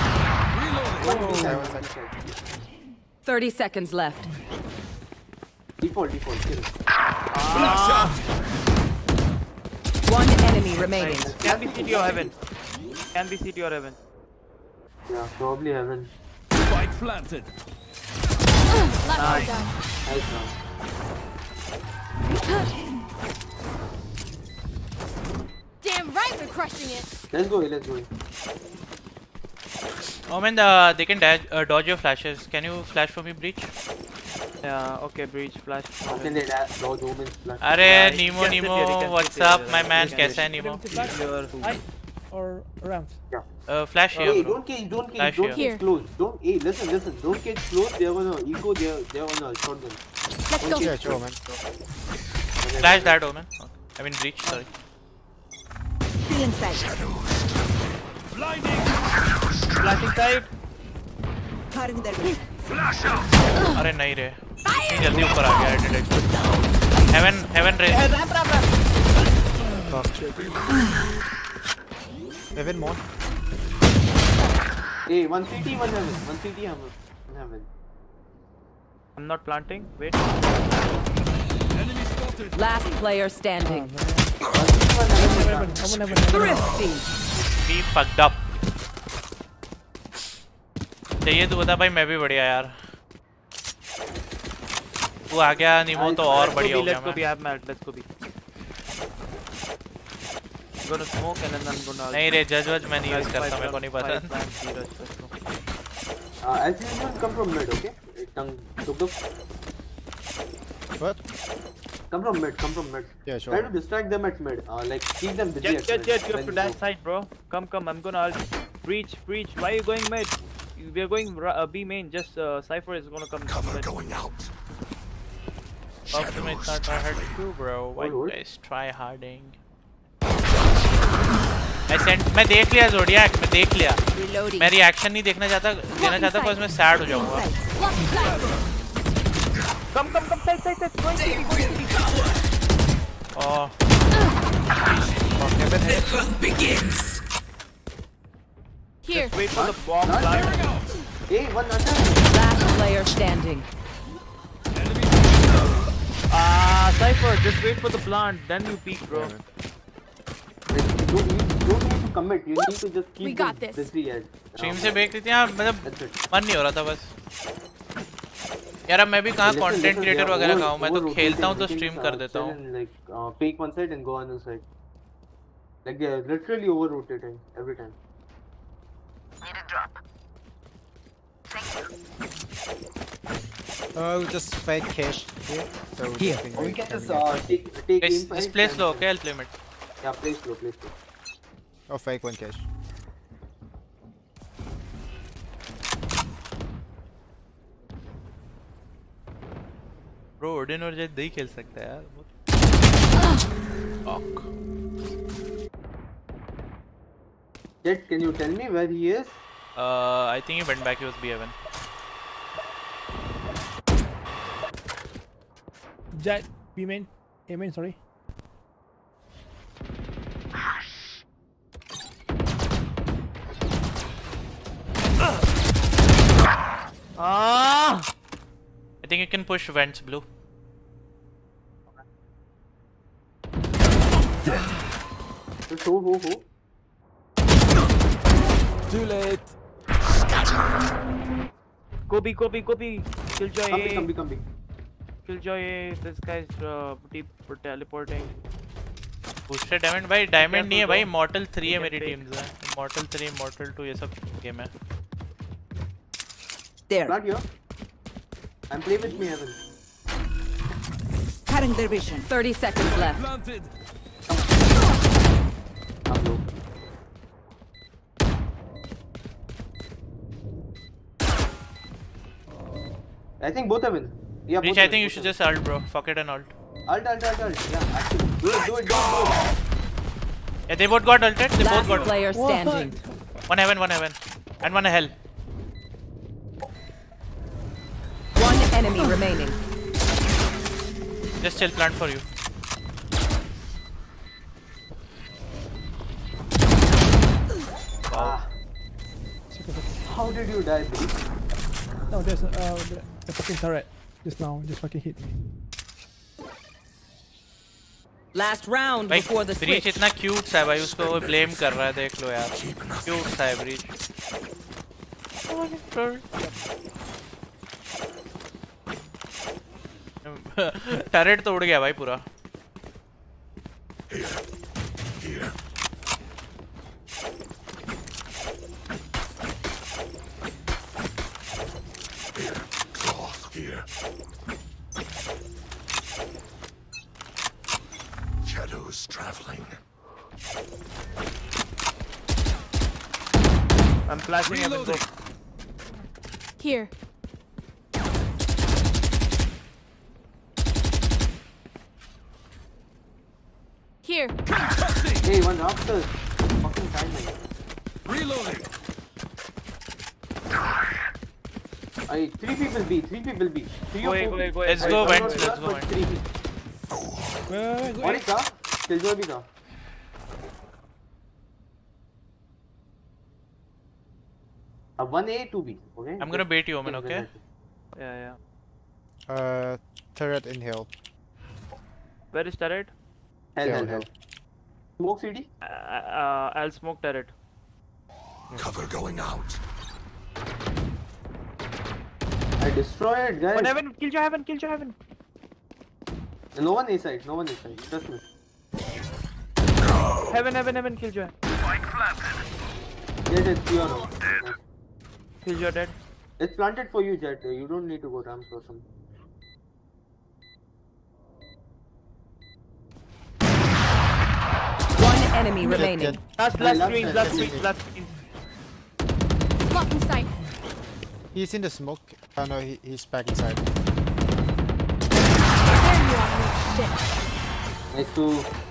Thirty seconds left. Default, default, kill. Ah. One enemy remaining. Nice. Can be C T or heaven. Can be C T or heaven. Yeah, probably heaven. Spike planted. Nice. Nice round. Damn right we're crushing it. Let's go, let's go. Oh man, uh, they can dodge, uh, dodge your flashes. Can you flash for me, breach? Yeah, okay, breach, flash. How can they da- dodge Omen's flash? अरे Yeah, he Nemo can sit Nemo here, he can what's sit here, up my he man can कैसा है sit Nemo Hi. Or around. Yeah. Uh, flash Hey, here bro don't cage, don't cage, Flash don't here. cage close. Don't, hey, listen, listen. Don't cage close. They're gonna eco. They're, they're on a shotgun. Let's go. Sure, sure, man. Flash that Omen I mean breach sorry Feeling sight. Blinding. Flashing side. Cutting their way. Flash out. अरे नहीं रे इतनी जल्दी ऊपर आ गया detect heaven heaven रे Ramp, ramp, ramp. Heaven more. Hey, one C T, one heaven. One C T, one heaven. I'm not planting. Wait. Enemy spotted. Last player standing. One C T, one heaven. Thrifty. We fucked up चाहिए तू बता भाई मैं भी बढ़िया यार तू आ गया नीमो तो और बढ़िया हो गया Let's go मैं B. I have melt. Let's go B. gonna smoke and then I'm gonna. नहीं रे जज वज मैं नहीं यूज करता मेरे को नहीं पसंद. Uh, as usual, come from mid, okay? Tongue, look, look. What? Come from mid, come from mid. Yeah, sure. Try to distract them at mid. Uh, like keep them busy. Jet, at jet, mid jet, you when have to you that go. side, bro. Come, come, I'm gonna ult. Breach, breach. Why are you going mid? We are going uh, B main. Just uh, Cypher is gonna come. Cover mid. going out. Optimates not try hard too, bro. Why you guys try harding? मैं सेंट मैं देख लिया ज़ोडियाक मैं देख लिया. मैं reaction नहीं देखना चाहता देना चाहता बस मैं सैड हो जाऊँगा. Come, come, come, side, side, side. Going city, going city. Oh. The hunt begins. Here. Just wait for the bomb. Hey, one under. Last player standing. Ah, Cypher, just wait for the plant, then you peek, bro. Like, you don't need, don't need to commit. You need to just keep We got them this. busy at. Stream से देख लेते हैं मतलब मन नहीं हो रहा था बस. यार अब मैं भी कहाँ कंटेंट क्रिएटर वगैरह का हूँ. मैं तो खेलता हूँ तो स्ट्रीम कर देता हूँ. Like uh, fake one side and go on the side. Like they are literally over rotating every time. Need a drop. Uh, we'll just fake cash here. So Here. can We can just uh, take take Place, aim just play slow, okay? I'll play mid. Yeah, play slow, play slow. Oh, fake one cash. Bro, Odin और Jet नहीं खेल सकता यार. Fuck. Jet, can you tell me where he is? Uh, I think he went back. He was B seven. Jet, B main, A main, sorry. Ah! I think you can push vents blue. Just ho ho ho. Too late. Kobe, Kobe, Kobe. Killjoy Come A. be, come be, come be. Killjoy A. This guy's uh, deep for teleporting. Booster diamond भाई diamond नहीं है भाई. bro. Mortal three है You मेरी can team से. Mortal three, Mortal two ये सब game है. There. Not here. And play with me, Evan. Cutting their vision. Thirty seconds left. Planted. Come low. I think both Evan. Yeah, Reach, both I Evan, think you both should Evan. just ult, bro. Fuck it and ult. Alt, alt, alt, alt. Yeah, actually. Do it, do it, do it, do it. Yeah, they both got ulted. They Last both got. player standing. One heaven, one heaven, and one hell. One enemy remaining. Just chill, plant for you. Ah. How did you die, buddy? No, there's uh, the, the fucking turret just now, just fucking hit me. Last round भाई before the Breach switch. इतना cute सा है भाई. उसको वो blame कर रहा है. देख लो यार. क्यूट सा है ब्रीच. टरेट तो उड़ गया भाई पूरा. Cloth here. Shadows traveling. I'm flashing Evan, go. Here. Here. Hey, one after. Fucking timing. Reloading. I three people B, three people B. Three Go or away, four go away, people. go away. Let's I go don't vents. know Let's go but vents. three. Wait, wait, wait, और wait. एक था, Killjoy भी था. Uh, one A, two B. Okay. I'm gonna bait you, Omen. Okay. Yeah, yeah. Uh, turret in hill. Where is turret? Hell, Yeah, hell, hell. hell. Smoke C D. Uh, uh, I'll smoke turret. Cover going out. I destroyed, guys. One heaven, Killjoy heaven, Killjoy heaven. No one A side, no one A side. Trust me. Heaven, heaven, heaven. Killjoy. Jet, it's you now. Killjoy dead. It's planted for you, Jet. You don't need to go ramp or something. One enemy remaining. Last, last screen, last screen, last screen. Blocking sight. He's in the smoke. Oh no, he, he's back inside. There you are, you shit. Nice to.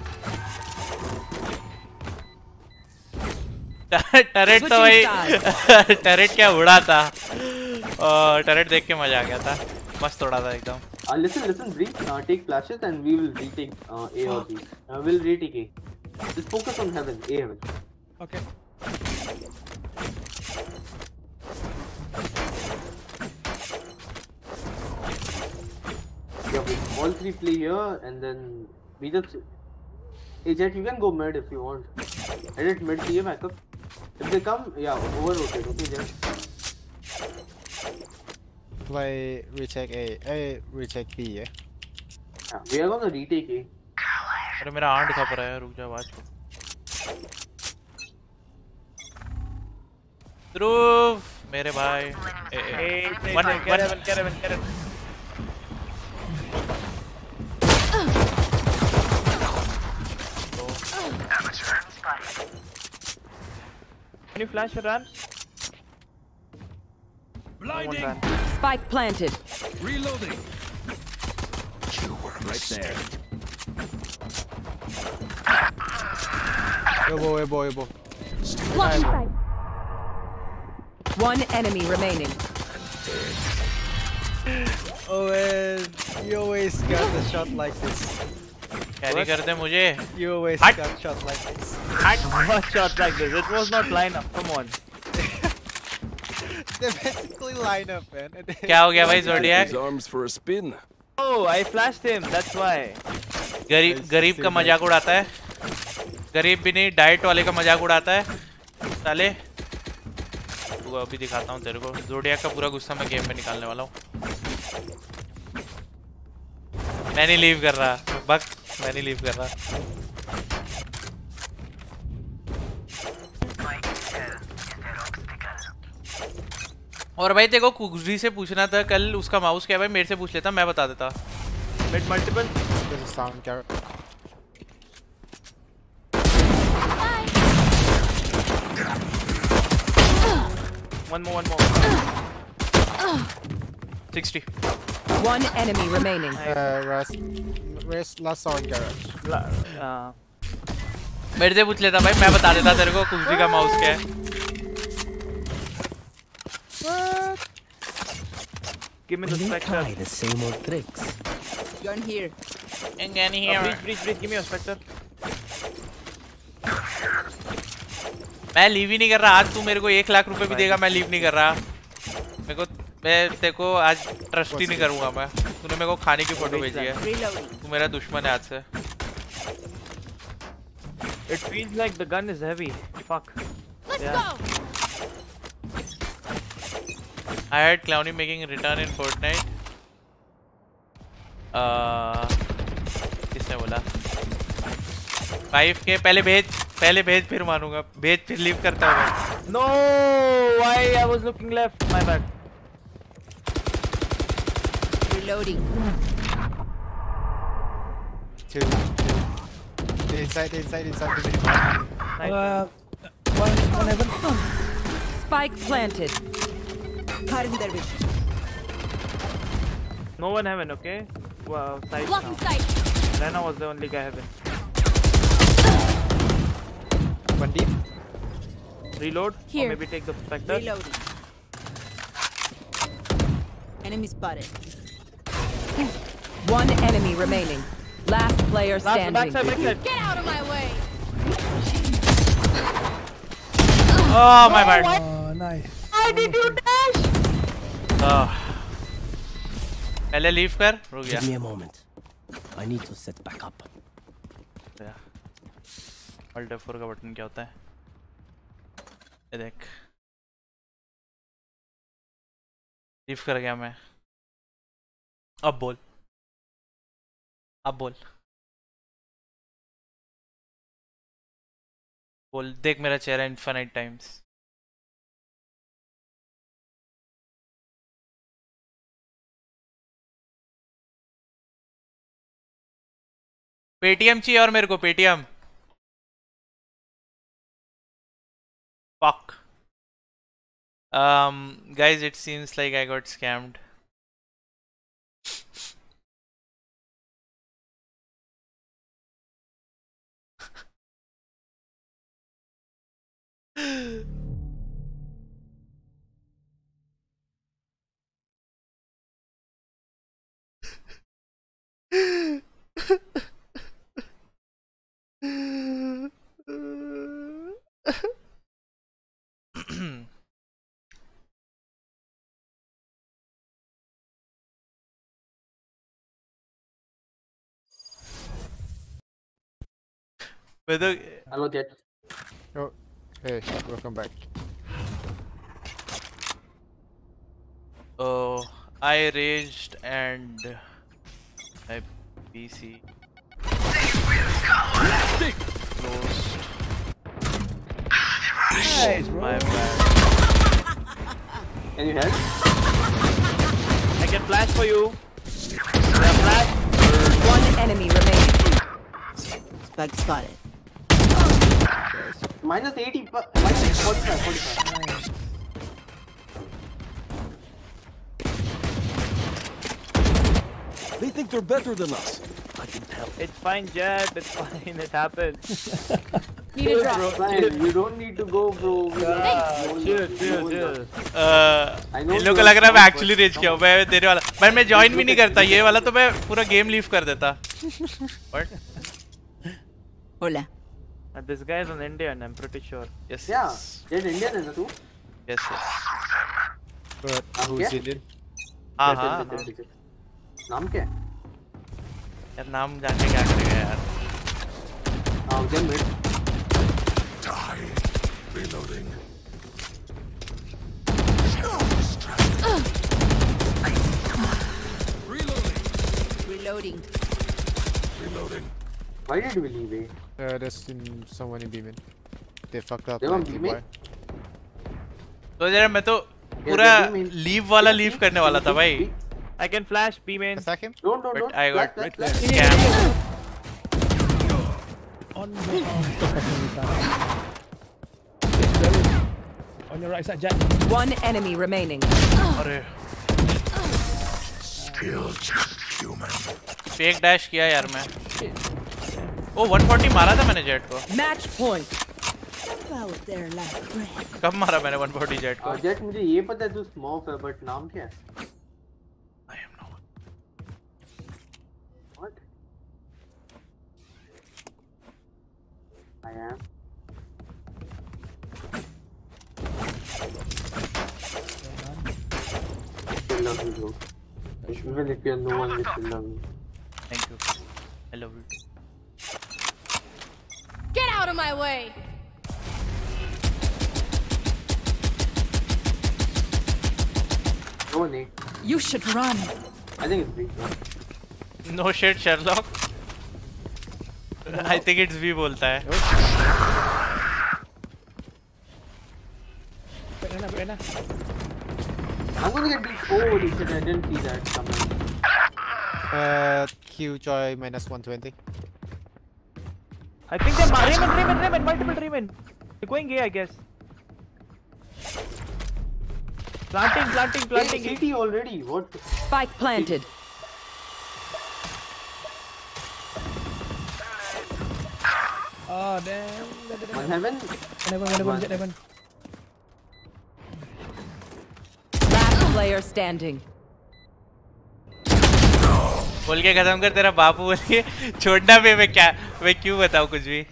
Turret तो भाई turret क्या उड़ा था और turret देख के मजा आ गया था मस्त उड़ा था एकदम Uh, listen, listen, Bree. Uh, take flashes and we will retake uh, A or B. Uh, we'll retake A. Just focus on heaven, A heaven. Okay. Yeah, we all three play here and then we just. Hey Jet, you can go mid if you want. Edit mid to your backup. If they come, yeah, over rotate, okay, Jet? Play retake A. A retake B, yeah? Yeah, we are gonna retake A. अरे मेरा aunt खप रहा है रुक जा आवाज को ध्रुव मेरे भाई A A one one Kevin, Kevin, Kevin. Can you flash your ramps? Blinding. Spike planted. Reloading. You were right there. Elbow, elbow, elbow. Blocking sight. One enemy remaining. Owen, you always got the shot like this. Carry कर दे मुझे You always Hut. got shot like this. I was shot like this. It was not lineup. Come on. They basically line up, man. and they- क्या हो गया भाई Zodiac His arms for a spin. Oh, I flashed him. That's why. गरीब गरीब का मजाक उड़ाता है गरीब भी नहीं डाइट वाले का मजाक उड़ाता है साले तू अभी दिखाता हूँ तेरे को Zodiac का पूरा गुस्सा मैं गेम में निकालने वाला हूँ मैं नहीं लीव कर रहा बक मैं नहीं लीव कर रहा और भाई तेरे को कुगजी से पूछना था कल उसका माउस क्या है भाई मेरे से पूछ लेता मैं बता देता Mid multiple. There's a sound carrot. One more, one more. sixty. One enemy remaining. Uh, rest, where's last sound carrot? Uh, मेरे से पूछ लेता भाई मैं बता देता तेरे को कुगजी का माउस क्या है Give me the spectre. The same old tricks. Gun here. Gun here. Uh, breach, breach, breach. Give me your spectre. मैं लीव ही नहीं कर रहा आज तू मेरे को एक लाख रुपए भी देगा मैं लीव नहीं कर रहा मेरे को मैं तेरे को आज ट्रस्ट ही नहीं करूंगा मैं तूने मेरे को खाने की फोटो भेजी है तू मेरा दुश्मन है आज से It feels like the gun is heavy. Fuck. Let's yeah. go. I had Clowny making a return in Fortnite. Uh, किसने बोला? फाइव के पहले भेज पहले भेज फिर मानूंगा भेज फिर लीव करता हूँ No, why I was looking left. My bad. Reloading. Two, two. Inside, inside, inside. Nice. Uh, one, one heaven. Spike planted. No one heaven, okay? Wow, sight Blocking now. sight. Rena was the only guy heaven. One deep. Reload. Here. Or maybe take the spectre. Reloading. Enemy spotted. One enemy remaining. Last player Last, standing. backside, backside. Get out of my way. Oh my bad Oh, nice. Why did you dash? oh. पहले leave कर रुक गया Give me a moment. I need to set back up. Alt F four का button क्या होता है ये देख लीव कर गया मैं अब बोल अब बोल बोल देख मेरा चेहरा इनफाइनाइट टाइम्स. पेटीएम चाहिए और मेरे को Paytm. Fuck. Um, guys, it seems like I got scammed. Hello, Jet. Oh, hey, welcome back. Oh, I raged and my P C closed. Nice, bro. My bad. Can you help? I can flash for you. Yeah, flash. One enemy remaining. Spike spotted. Minus eighty. Minus forty-five. forty-five. They think they're better than us. I can tell. It's fine, Jet. It's fine. It happened. Need a drop. Bro, fine. You don't need to go, bro. Yeah, chill, chill, chill. इन लोगों को लग रहा है मैं actually raise किया हूँ. मैं देने वाला. पर मैं ज्वाइन भी नहीं करता. ये वाला तो मैं पूरा गेम लीव कर देता. What? Hola. Uh, this guy is an Indian, I'm pretty sure. Yes. Yeah. He's Indian, is it too? Yes, yes. But who's क्या? Indian? हाँ हाँ. नाम क्या है? यार नाम जान के क्या करेगा यार? हाँ, गेम में. Die. Reloading. Reloading. Reloading. Why did we leave it? Uh, there's in someone in B-man. They fucked up. They were like, B-man? तो जरा मैं तो पूरा लीव वाला लीव करने वाला था भाई. I can flash B main. Attack him? Don't, don't, But don't. I got Flash, flash, flash. scammed. On the on your right side, Jack. One enemy remaining. अरे. Still just human. Fake dash किया यार मैं. ओ one forty मारा था मैंने jet को. Match point. About their last breath. कब मारा मैंने one forty जेट को? जेट मुझे ये पता है तू स्मॉफ है, बट नाम क्या है? I am not. What? I am. I love you, bro. Even if you're no one, I still love you. Thank you. I love you. Get out of my way! No, Nick. You should run. I think it's big. Bro. No shit, Sherlock. I think it's V बोलता है. I'm gonna get beat. Oh, he said I didn't see that coming. Uh, Q Joy minus one twenty. I think they're Raymond, Raymond, Raymond, multiple Raymond. They're going A, I guess. Planting, planting, planting. Hey, C T already. What? Spike planted. Oh damn. One heaven. Heaven, heaven, heaven. Last player standing. बोल के खत्म कर तेरा बापू बोल के छोड़ना भी मैं क्या मैं क्यों बताऊं कुछ भी.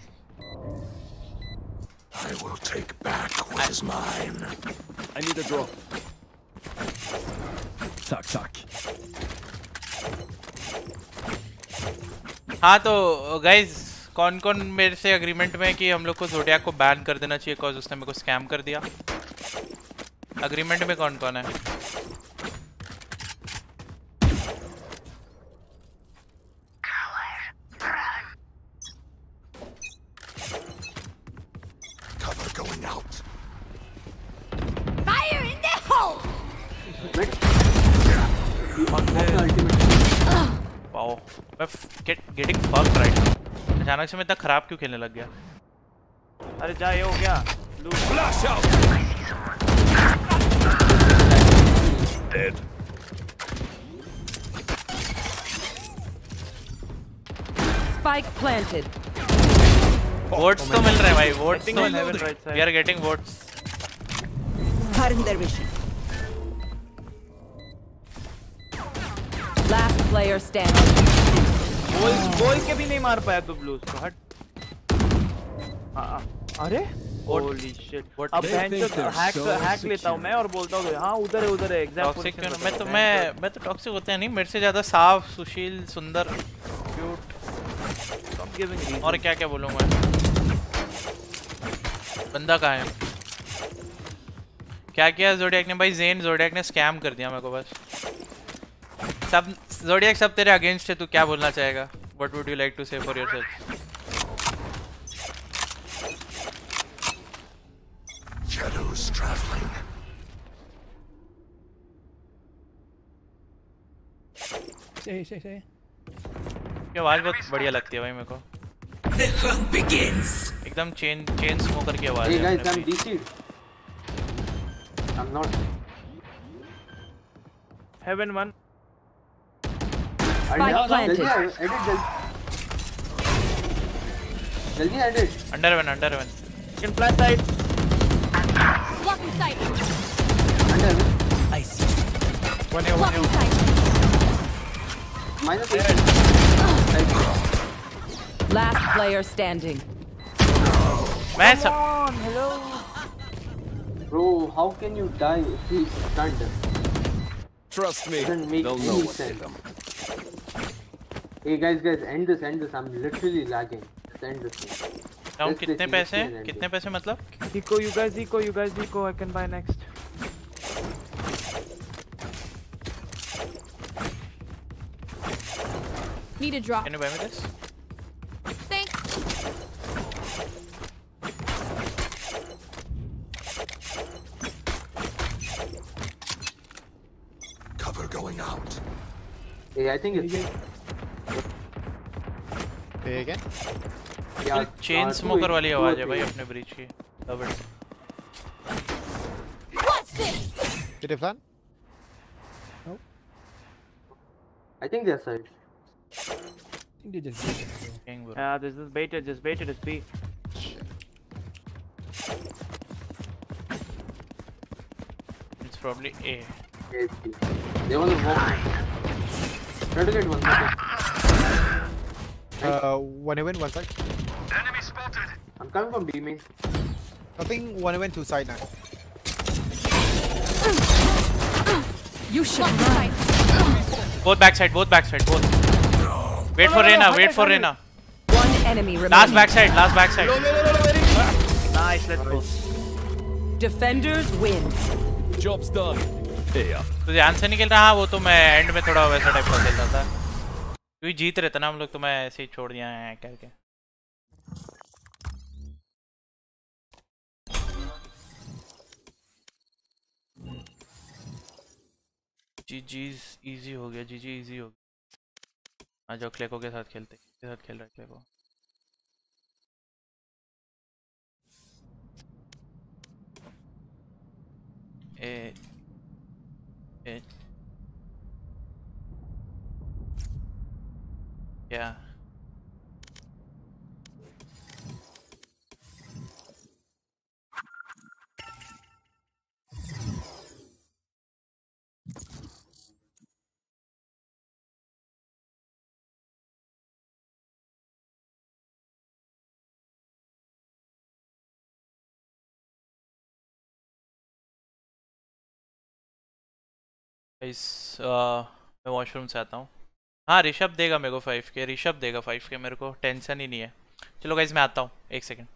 I will take back what is mine. I need a drop. Suck, suck. हाँ तो गाइज कौन कौन मेरे से अग्रीमेंट में है कि हम लोग को ज़ोडियाक को बैन कर देना चाहिए बिकॉज उसने मेरे को स्कैम कर दिया. अग्रीमेंट में कौन कौन है? वाओ मैं get getting fucked right now. अचानक से मैं इतना खराब क्यों खेलने लग गया? अरे जा, ये हो गया। Flash out. Dead. Spike planted. Votes तो मिल रहे हैं भाई, वोट्स Getting तो on heaven right side. We are getting votes. Cutting their vision. Last player standing. बोल बोल के भी नहीं मार पाया तू ब्लूज को। हट। हाँ, हाँ। अरे होली शिट। अब बहनचोद हैक हैक लेता हूँ मैं और बोलता हूँ हाँ उधर है उधर है एग्जैक्ट टॉक्सिक क्यों? मैं तो मैं मैं तो टॉक्सिक होते हैं नहीं, मेरे से ज्यादा साफ, सुशील, सुंदर, क्यूट और क्या क्या बोलूँ मैं। बंदा कहाँ है? क्या किया जोडियक ने भाई? जेन जोडियक ने स्कैम कर दिया मेरे को बस। सब जोडियक सब तेरे अगेंस्ट है, तू क्या बोलना चाहेगा? What would you like to say for yourself? Shadows traveling. सही सही सही। ये आवाज बहुत बढ़िया लगती है भाई मेरे को। The hunt begins. एकदम चेन चेन स्मोकर की आवाज Hey है। guys, I'm D C'd. I'm not. Heaven one. Spike planted. जल्दी edit जल्दी। जल्दी edit. Under one under one. In flat side. Blocking sight. Under. I see. One here, one Blocking here. sight. Minus eight. Last player standing. मैं Come on, hello. Bro, how can you die if he's stunned? Trust me, Doesn't make they'll know any what sense. hit them. Hey guys, guys, end this, end this. I'm literally lagging. Just end this thing. Down Let's कितने just पैसे end हैं? it. कितने पैसे मतलब? Eco, you guys eco, you guys eco. I can buy next. Need a drop. Can you buy me this? Thanks. Cover going out. Hey, I think it's. Hey again. Yeah, chain uh, smoker two वाली eight, आवाज two है भाई eight. अपने breach की। Love it. What's this? Did they plan? I think they're side. I think they just did it, bro. Yeah, this is baited. Just baited. It's B. It's probably A. Yes, yes. They want to walk. Try to get one. Uh, one event, one side. I'm coming from B main. I think one event, two side now. You should run. Both backside, both backside, both. Wait for Reyna, wait for Reyna. One enemy remaining. Last backside, last backside. Nice, let's go. Defenders win. Job's done. Hey up. तो ध्यान से नहीं खेल रहा। हाँ वो तो मैं एंड में थोड़ा वैसा टाइप का खेलता था, क्योंकि जीत रहे थे ना हम लोग, तो मैं ऐसे ही छोड़ दिया है करके। जी जीज इजी हो गया, जी जी इजी हो गया। आ जाओ क्लेको के साथ खेलते, के साथ खेल रहा है क्लेको। ए ए क्या इस मैं वॉशरूम से आता हूँ। हाँ ऋषभ देगा मेरे को फाइव के, ऋषभ देगा फाइव के, मेरे को टेंशन ही नहीं है। चलो गाइस मैं आता हूँ, एक सेकंड।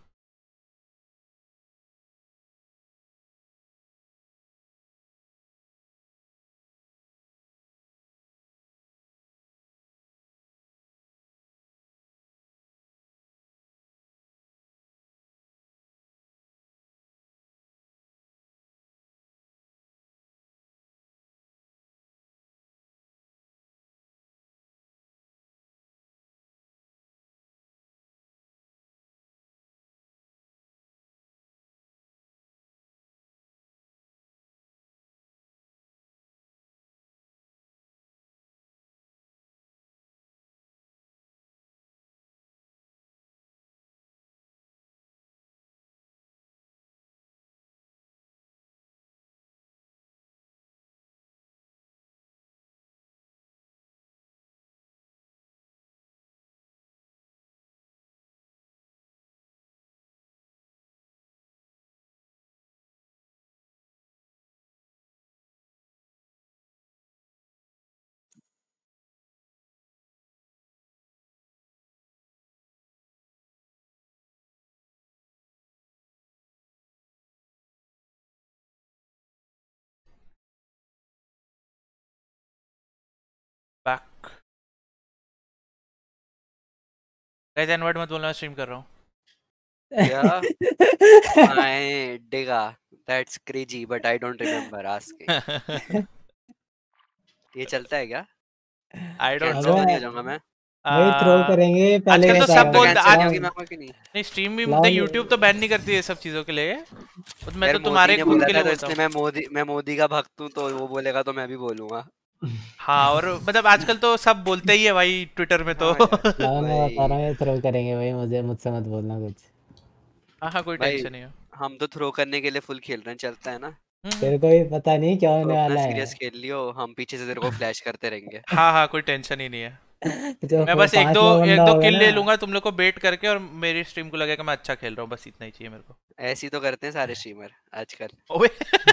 गाइस एनवर्ड मत बोलना, स्ट्रीम कर रहा हूँ। Yeah, I digga. That's crazy, but I don't remember asking. ये चलता है क्या? I don't Cancel know. तो नहीं हो जाऊंगा मैं? वही थ्रो करेंगे पहले। आजकल तो सब बोलते आज होगी मामा की नहीं। नहीं स्ट्रीम भी नहीं, यूट्यूब तो बैन नहीं करती है सब चीजों के लिए। तो मैं तो यार तुम्हारे मोदी ने खुद बोला के था लिए तो बोलता इसलिए हूँ। मैं मोदी मैं मोदी का भक्त हूँ, तो वो बोलेगा तो मैं भी बोलूंगा। हाँ, और मतलब आजकल तो सब बोलते ही है भाई ट्विटर में तो। लाओ मैं बता रहा हूँ ये थ्रो करेंगे भाई, मुझे मुझसे मत बोलना कुछ। हाँ हाँ कोई भाई टेंशन नहीं है। हम तो थ्रो करने के लिए फुल खेल रहे हैं, चलता है ना। तेरे को भी पता नहीं क्या होने तो वाला है। सीरियस खेल लियो, हम पीछे से तेरे को फ्लैश करते रहेंगे। हाँ हाँ कोई टेंशन ही नहीं है। जो मैं बस एक दो पांचवा एक बंदा दो होगा किल ना। ले लूंगा तुम लोग को बेट करके, और मेरी स्ट्रीम को लगेगा मैं अच्छा खेल रहा हूँ, बस इतना ही चाहिए मेरे को। ऐसे ही तो करते हैं सारे स्ट्रीमर आजकल। ओए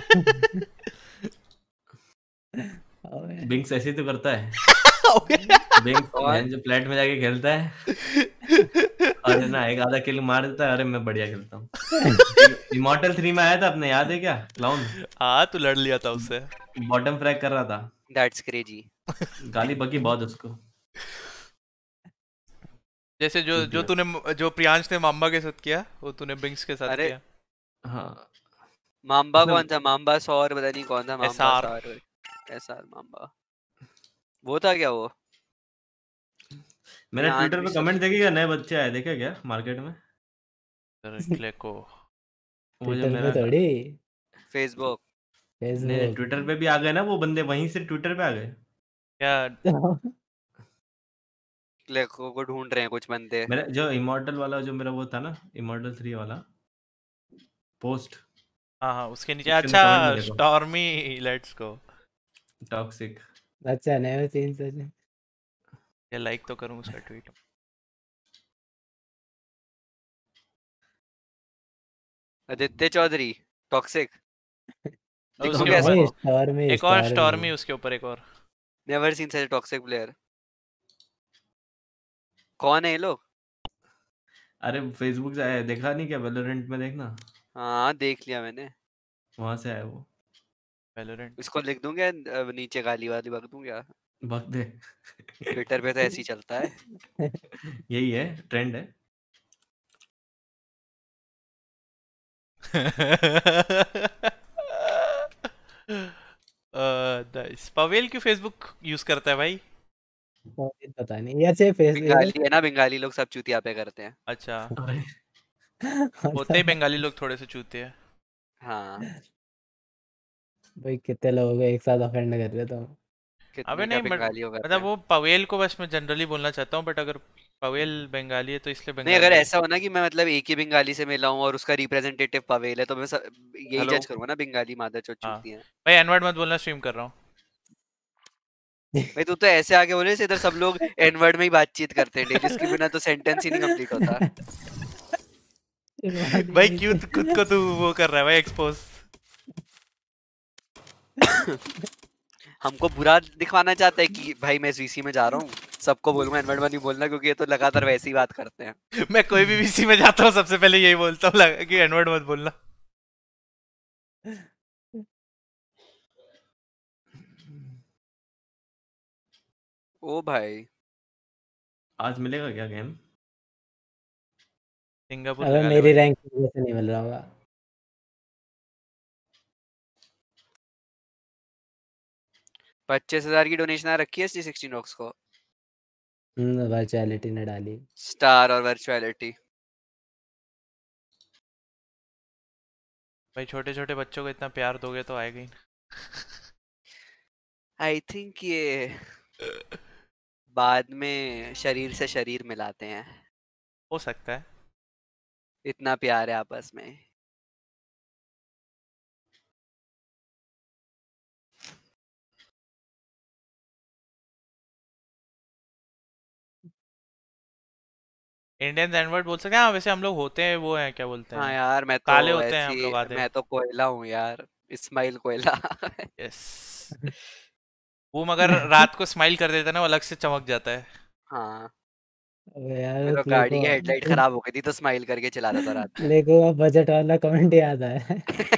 बिंक्स ऐसे ही तो करता है। बिंक्स बहन जो फ्लैट में जाके खेलता है और है ना एक आधा किल मार देता है, अरे मैं बढ़िया खेलता हूँ। इमॉर्टल थ्री में आया था अपने, याद है क्या क्लाउन? हाँ तू लड़ लिया था उससे, बॉटम फ्रैग कर रहा था। That's crazy. गाली बकी बहुत उसको। जैसे जो जो तूने जो प्रियांश ने माम्बा के साथ किया वो तूने बिंक्स के साथ अरे किया। हाँ माम्बा कौन था? माम्बा सौर पता नहीं कौन था। Mamba SR. सौर एसआर माम्बा वो था क्या? वो मैंने ट्विटर पे कमेंट देखे क्या, नए बच्चे आए देखे क्या मार्केट में? को वो जो ट्विटर मेरा पे थोड़ी, फेसबुक नहीं ट्विटर पे भी आ गए ना वो बंदे, वहीं से ट्विटर पे आ गए क्या? क्लेको को ढूंढ रहे हैं कुछ बंदे। मेरा जो इमॉर्टल वाला जो मेरा वो था ना, इमॉर्टल थ्री वाला पोस्ट। हाँ हाँ उसके नीचे उसके अच्छा कमेंट में देखो। Stormy let's go toxic. अच्छा नया सीन सच है। ये लाइक तो करूँ उसका ट्वीट। आदित्य चौधरी टॉक्सिक। उसके भाई ऊपर स्टॉर्मी एक और स्टॉर्मी, उसके ऊपर एक और। Never seen such toxic player. कौन है ये लोग? अरे फेसबुक से आया, देखा नहीं क्या? वैलोरेंट में देखना। हाँ देख लिया मैंने, वहां से आया वो। वैलोरेंट इसको लिख दूं क्या नीचे, गाली वाली बक दूं क्या? बक दे। ट्विटर पे तो ऐसे ही चलता है। यही है, ट्रेंड है। नाइस। पवेल क्यों फेसबुक यूज करता है भाई? पता नहीं, ऐसे फेस बंगाली है ना, बंगाली लोग सब चूतिया पे करते हैं। अच्छा होते ही बंगाली लोग थोड़े से चूते हैं। हाँ भाई कितने लोग एक साथ ऑफेंड कर रहे तो। अबे नहीं मतलब वो पवेल को बस मैं जनरली बोलना चाहता हूँ, बट अगर पवेल बंगाली है तो इसलिए नहीं, अगर ऐसा हो ना कि मैं मतलब एक ही बंगाली से मिला हूँ और उसका रिप्रेजेंटेटिव पवेल है, तो मैं यही जज करूंगा ना, बंगाली मादर चोद चूती है। भाई एनवर्ड मत बोलना, स्ट्रीम कर रहा हूँ। भाई तू तो ऐसे आगे बोले इधर सब लोग एनवर्ड में ही बातचीत करते हैं डेली, इसके बिना तो सेंटेंस ही नहीं कंप्लीट होता। भाई क्यों खुद को तू वो कर रहा है भाई एक्सपोज? हमको बुरा दिखवाना चाहता है कि भाई मैं वीसी में जा रहा हूँ, सबको बोलूंगा एनवर्ड मत नहीं बोलना, क्योंकि ये तो लगातार वैसे ही बात करते हैं। मैं कोई भी वीसी में जाता हूँ सबसे पहले यही बोलता हूँ कि एनवर्ड मत बोलना। ओ भाई आज मिलेगा क्या गेम? सिंगापुर अगर मेरी रैंक से नहीं मिल रहा होगा। पच्चीस हजार की डोनेशन आ रखी है सी सिक्सटीन रॉक्स को। हम्म वर्चुअलिटी ने डाली, स्टार और वर्चुअलिटी। भाई छोटे छोटे बच्चों को इतना प्यार दोगे तो आएगा ही। आई थिंक ये बाद में शरीर से शरीर मिलाते हैं, हो सकता है। इतना प्यार है आपस में। इंडियन एनवर्ड बोल सकते हैं। हाँ वैसे हम लोग होते हैं, वो हैं क्या बोलते हैं? हाँ यार मैं तो काले होते हैं हम लोग आधे। मैं तो कोयला हूँ यार, इस्माइल कोयला। यस वो मगर रात को स्माइल कर देता है ना, वो अलग से चमक जाता है। हाँ अबे यार मेरा गाड़ी की हेडलाइट खराब हो गई थी तो स्माइल करके चला रहा था रात में। देखो अब बजट वाला कमेंट याद आया।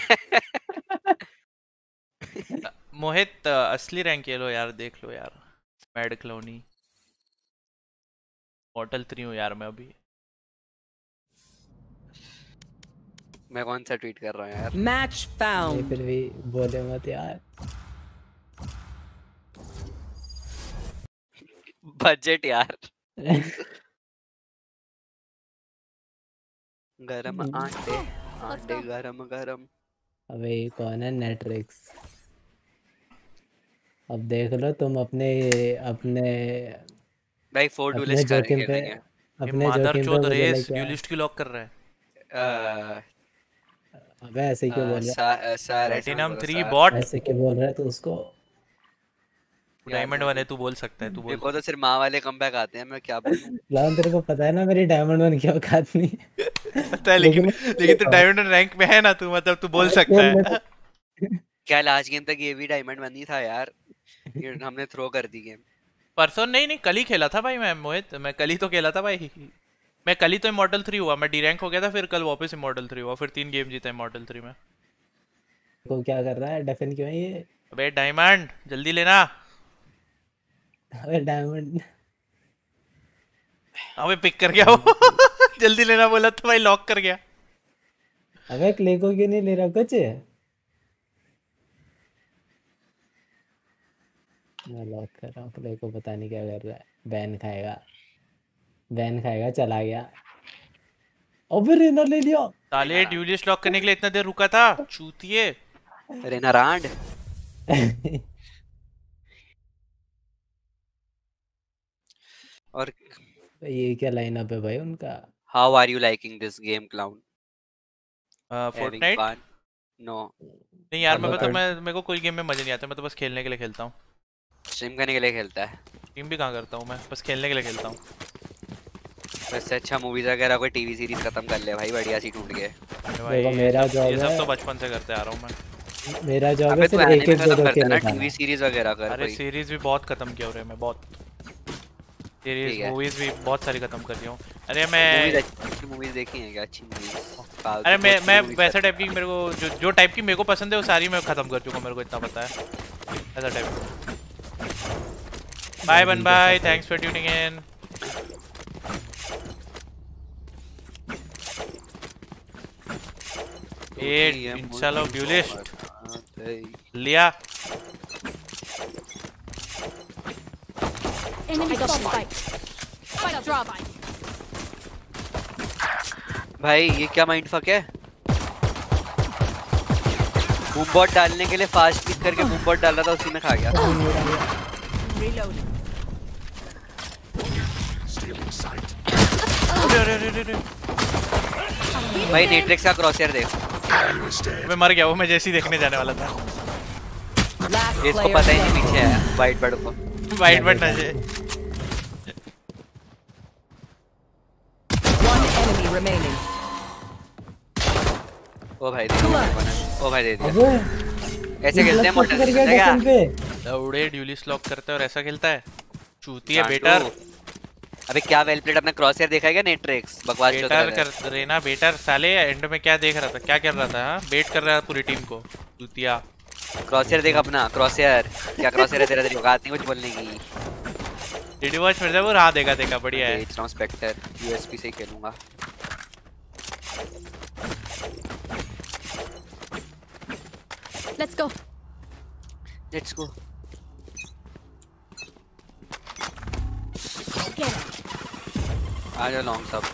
मोहित असली रैंक ये लो यार, देख लो यार, मैड क्लोनी मॉर्टल थ्री हूँ यार मैं अभी। मैं कौन सा ट्वीट कर रहा हूँ यार? Match found. फिर भी बोले मत यार। बजट यार। गरम आंटे आंटे गरम गरम। अबे ये कौन है नेट्रिक्स? अब देख लो तुम अपने अपने भाई फोर अपने डुलिस्ट कर जोखिम पे खेलेंगे। अपने जोखिम पे मुझे रेस लगा ड्यूलिस्ट की लॉक कर रहा है। अबे ऐसे क्यों बोल रहा है? प्लैटिनम थ्री बॉट ऐसे क्यों बोल रहा है तू उसको? डायमंड वन है तू बोल सकता है तू बोल। देखो तो सिर्फ माँ वाले कमबैक आते हैं मैं क्या बोलूं। लान तेरे को पता है ना मेरी डायमंड वन की औकात नहीं पता है लेकिन लेकिन तू डायमंड रैंक में है ना तू मतलब तू बोल सकता है। क्या लास्ट गेम तक ये भी डायमंड वन ही था यार। ये हमने थ्रो कर दी गेम। परसों नहीं नहीं कल ही खेला था भाई मैं मोहित मैं कल ही तो खेला था भाई। मैं कल ही तो इमॉर्टल थ्री हुआ मैं डी रैंक हो गया था फिर कल वापस इमॉर्टल थ्री हुआ फिर तीन गेम जीता इमॉर्टल थ्री में। को क्या कर रहा है डेफिन क्यों है ये? अबे डायमंड जल्दी लेना। अबे डायमंड अबे पिक कर गया वो जल्दी लेना बोला तो भाई लॉक कर गया। अबे क्ले को क्यों नहीं ले रहा कुछ? मैं लॉक कर रहा हूँ क्ले को पता नहीं क्या कर रहा है। बैन खाएगा बैन खाएगा चला गया। अबे रेना ले लिया। साले ड्यूलिस्ट लॉक करने के लिए इतना देर रुका था चूतिए। रेना रांड और ये क्या लाइनअप है भाई उनका? How are you liking this game clown? Fortnite no नहीं यार मैं तो मैं मेरे को कोई गेम में मजा नहीं आता मैं तो बस खेलने के लिए खेलता हूँ। स्ट्रीम करने के लिए खेलता है? स्ट्रीम भी कहाँ करता हूँ मैं बस खेलने के लिए खेलता हूँ। इससे अच्छा मूवीज वगैरह कोई टीवी सीरीज खत्म कर ले भाई बढ़िया सी ढूंढ के। देखो मेरा जॉब है ये सब तो बचपन से करते आ रहा हूँ मैं। मेरा जॉब है सिर्फ एक एक दो दो खेलना। टीवी सीरीज वगैरह कर। अरे सीरीज भी बहुत खत्म किया हो रहे मैं बहुत सीरीज मूवीज भी बहुत सारी खत्म कर दिया हूँ। अरे मैं मूवीज देखी हैं क्या अच्छी मूवीज? अरे मैं मैं वैसा टाइप की मेरे को जो जो टाइप की मेरे को पसंद है वो सारी मैं खत्म कर चुका हूँ मेरे को इतना पता है ऐसा टाइप। बाय बन bye thanks for tuning in. ये इंशाल्लाह ड्यूलिस्ट लिया। Enemy spotted. Spike drop. भाई ये क्या माइंड फक है? बूम बॉट डालने के लिए फास्ट पिक करके बूम बॉट डाल रहा था उसी में खा गया। भाई नेट्रिक्स का क्रॉसहेयर देख। मैं मर गया वो मैं जैसे ही देखने जाने वाला था। इसको पता ही नहीं पीछे है वाइट बर्ड को। वाइट बर्ड ना जे One enemy remaining. ओ भाई दे दिया ओ भाई दे दिया। ऐसे खेलते हैं मॉडल क्या? दौड़े ड्यूलिस्ट लॉक करते हैं और ऐसा खेलता है चूतिया बेटर। अबे क्या वेल प्लेड अपना क्रॉसहेयर देखा है क्या नेट्रिक्स? बकवास चल रहा है। बेटर कर रेना बेटर साले एंड में क्या देख रहा था क्या कर रहा था? हां बेट कर रहा था पूरी टीम को चूतिया। क्रॉसहेयर देख अपना क्रॉसहेयर क्या क्रॉसहेयर है तेरा? तेरी औकात नहीं कुछ बोलने की। डीडी वॉच मिर्जा वो रहा देखा देखा बढ़िया है। इट्स नॉट स्पेक्टर यूएसपी से खेलूंगा। Let's go. Let's go. आ जाओ लॉन्ग सब।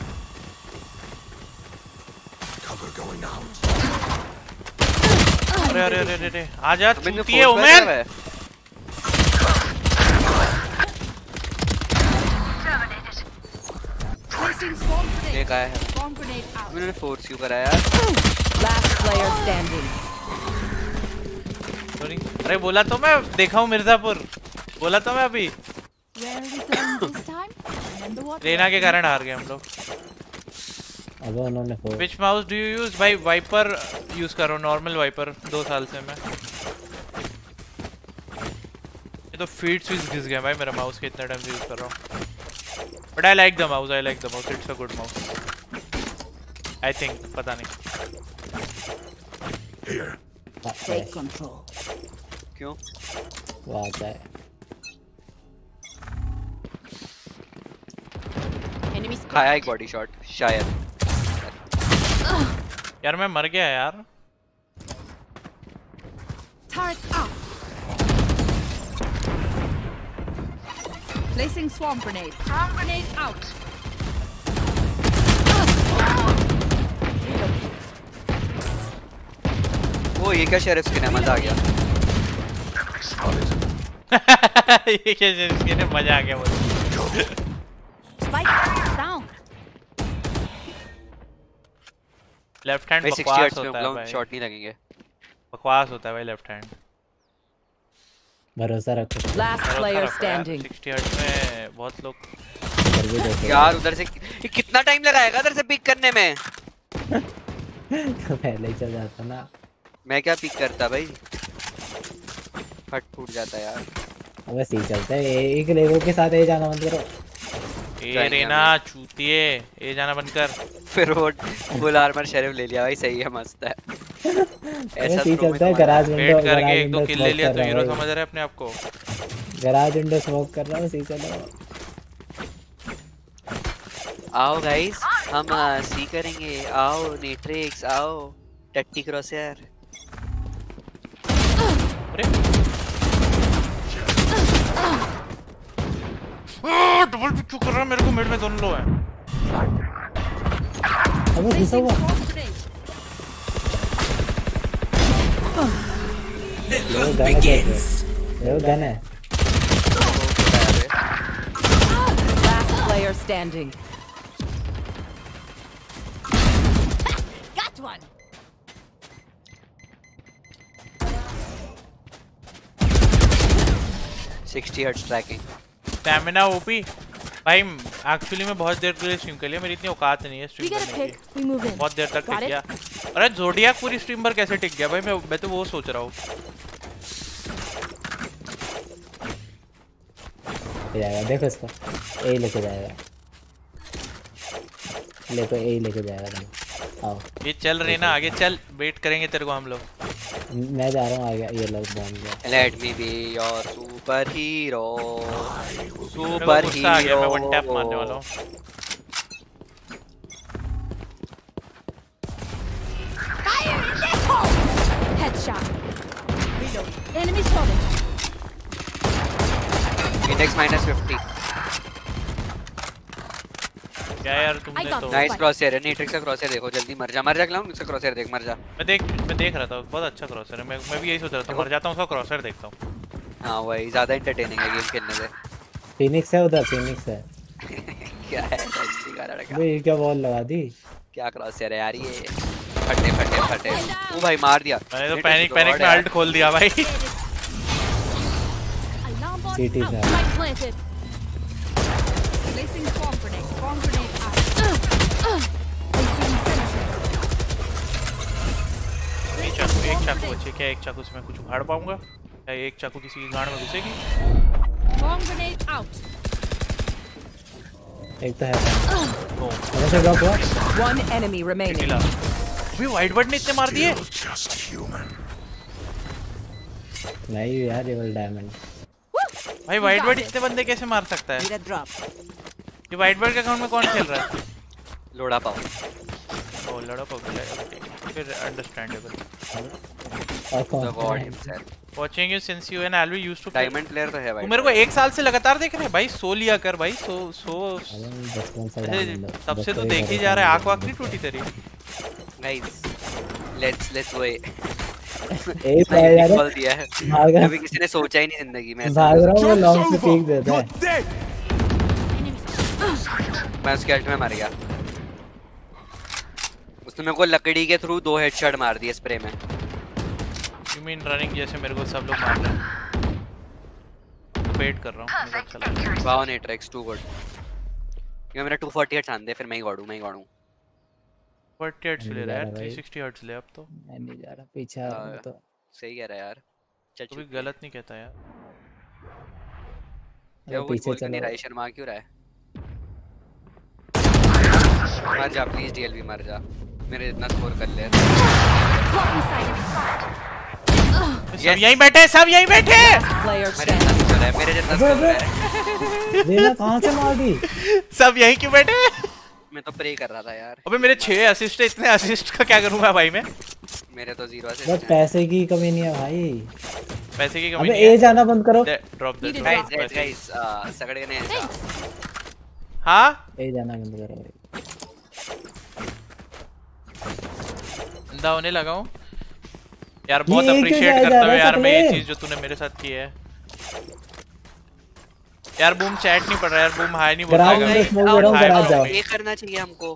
Cover going out. अरे अरे अरे अरे आ जा चूतिए ओमन। एक आया है। मैंने फोर्स क्यों करा यार? Last player standing. सॉरी अरे बोला तो मैं देखा हूँ मिर्जापुर बोला तो मैं अभी। रेना के कारण हार गए हम लोग। अब उन्होंने four. Which mouse do you use? भाई वाइपर यूज कर रहा हूँ नॉर्मल वाइपर दो साल से मैं। ये तो फीड स्विच घिस गया भाई मेरा माउस के इतना टाइम से यूज कर रहा हूँ। But I like the mouse. I like the mouse. It's a good mouse. I think पता नहीं। Here. Take control. क्यों? वो आता है। खाया एक बॉडी शॉट शायद। यार मैं मर गया यार। Turret out. Placing swarm grenade. Swarm grenade out. वो ये क्या शेरिफ स्किन है, मजा आ गया। ये क्या शेरिफ स्किन है, मजा आ गया बोल। Spike down. लेफ्ट हैंड भाई बकवास साठ होता है भाई। शॉट नहीं लगेंगे। बकवास होता है भाई लेफ्ट हैंड। भरोसा रखो। Last player standing. साठ हर्ट्ज में बहुत लोग यार उधर से ये कितना टाइम लगाएगा उधर से पिक करने में? तो पहले ही चल जाता ना। मैं क्या पिक करता भाई, फट फूट जाता यार। अबे सही चलता है, एक लेवल के साथ ए जाना बंद करो। ए रेना चूतिए, ए जाना बंद कर। फिर वो फुल आर्मर शेरिफ ले लिया भाई, सही है, मस्त है। ऐसा सही चलता है। गैराज विंडो वेट करके एक दो किल ले लिया तो हीरो समझ रहा है अपने आप को। गैराज विंडो स्मोक कर रहा हूं, सही चलो। आओ गाइस हम सी करेंगे, आओ नेट्रिक्स, आओ टट्टी क्रॉसर। अरे डबल पिक क्यों कर रहा है मेरे को? मिड में दोनों लो हैं। अबे घुसा हुआ। ये गन है, ये गन है। Last player standing. Got one. साठ हर्ट्ज ट्रैकिंग। स्टैमिना ओपी भाई। एक्चुअली मैं बहुत देर के लिए स्ट्रीम कर लिया, मेरी इतनी औकात नहीं है स्ट्रीम करने की। बहुत देर तक टिक गया। अरे ज़ोडियाक पूरी स्ट्रीम पर कैसे टिक गया भाई? मैं मैं तो वो सोच रहा हूँ। जाएगा देखो इसको, ए लेके जाएगा, लेको ए लेके जाएगा तुम। आओ ये चल रही ना आगे, चल वेट करेंगे तेरे को हम लोग। मैं जा रहा हूँ आगे, ये लोग बॉम्ब गया। Let me be your superhero, superhero. आ गया, मैं वन टैप मारने वाला हूँ। Headshot. Reload. Enemy spotted. Index minus fifty. क्या यार तुमने तो नाइस क्रॉसर है, नेट्रिक्स का क्रॉसर देखो, जल्दी मर जा, मर जा क्लाउन, उसका क्रॉसर देख, मर जा। मैं देख मैं देख रहा था, बहुत अच्छा क्रॉसर है। मैं मैं भी यही सोच रहा था, मर जाता हूँ उसका क्रॉसर देखता हूँ। हां वही ज्यादा एंटरटेनिंग है गेम खेलने से। फिनिक्स है उधर, फिनिक्स है। क्या है ऐसी गाना रखा? बे ये क्या बॉल लगा दी? क्या क्रॉसर है यार ये? फटे फटे फटे। ओ भाई मार दिया। मैंने तो पैनिक पैनिक में अल्ट खोल दिया भाई। सीटी से Placing swarm grenade. Swarm grenade out. एक चाकू एक चाकू बचे क्या? एक चाकू से मैं कुछ उखाड़ पाऊंगा क्या? एक चाकू किसी की गांड में घुसेगी? Swarm grenade out. एक तो है। ऐसे ड्रॉप हुआ। One enemy remaining. भी वाइट बर्ड ने इतने मार दिए। नहीं यार ये वाला डायमंड। भाई वाइट बर्ड इतने बंदे कैसे मार सकता है? ये वाइट बर्ड के अकाउंट में कौन खेल रहा है? लोड़ा पाओ। ओ लोड़ा पाओ खेल रहा है, फिर understandable. Watching you since you and Alvi used to play. Diamond player तो है भाई। तू मेरे को एक साल से लगातार देख रहे है भाई। सो लिया कर भाई, सो सो तब से तो देख ही जा रहा है। आंख वाक नहीं टूटी तेरी? Guys let's let's wait. एक यार बोल दिया है, कभी किसी ने सोचा ही नहीं जिंदगी में। भाग रहा हूं, लॉन्ग से पीक देता है। मैं उसके अल्ट में मर गया। उसने मेरे को लकड़ी के थ्रू दो हेडशॉट मार दिए स्प्रे में। यू मीन रनिंग जैसे मेरे को सब लोग मार रहे हैं। वेट कर रहा हूं, मुझे अच्छा लग रहा है। Wow Netrix too good. ये मेरा टू फोर्टी हर्ट्ज आन दे, फिर मैं ही गाड़ू मैं ही गाड़ू। फोर्टी हर्ट्ज ले रहा है, थ्री सिक्सटी हर्ट्ज ले अब तो। मैं नहीं जा रहा पीछे आ रहा हूं तो। सही कह रहा है यार। चल तू भी गलत नहीं कहता यार। क्या वो पीछे चल रहा है? शर्मा क्यों रहा है? मर जा प्लीज डीएलबी, मर जा, मेरे इतना स्कोर कर ले। सब यहीं बैठे, सब यहीं बैठे। मेरे जितना स्कोर है, मेरे जितना स्कोर है। देना कहां से मार दी? सब यहीं क्यों बैठे? मैं तो प्रे कर रहा था यार। अबे मेरे छह असिस्ट है, इतने असिस्ट का क्या करूंगा भाई मैं? मेरे तो जीरो असिस्ट बस है। पैसे की कमी नहीं है भाई। पैसे की कमी अबे नहीं है। ए जाना बंद करो। ड्रॉप दे। गाइस गाइस गाइस सगड़े ने हाँ ए जाना बंद करो भाई। अंधा होने लगा हूँ यार, बहुत अप्रिशिएट करता हूँ यार मैं ये चीज जो तूने मेरे साथ की है यार। बूम चैट नहीं पढ़ रहा यार, बूम हाय नहीं बोल रहा है। ये करना चाहिए हमको।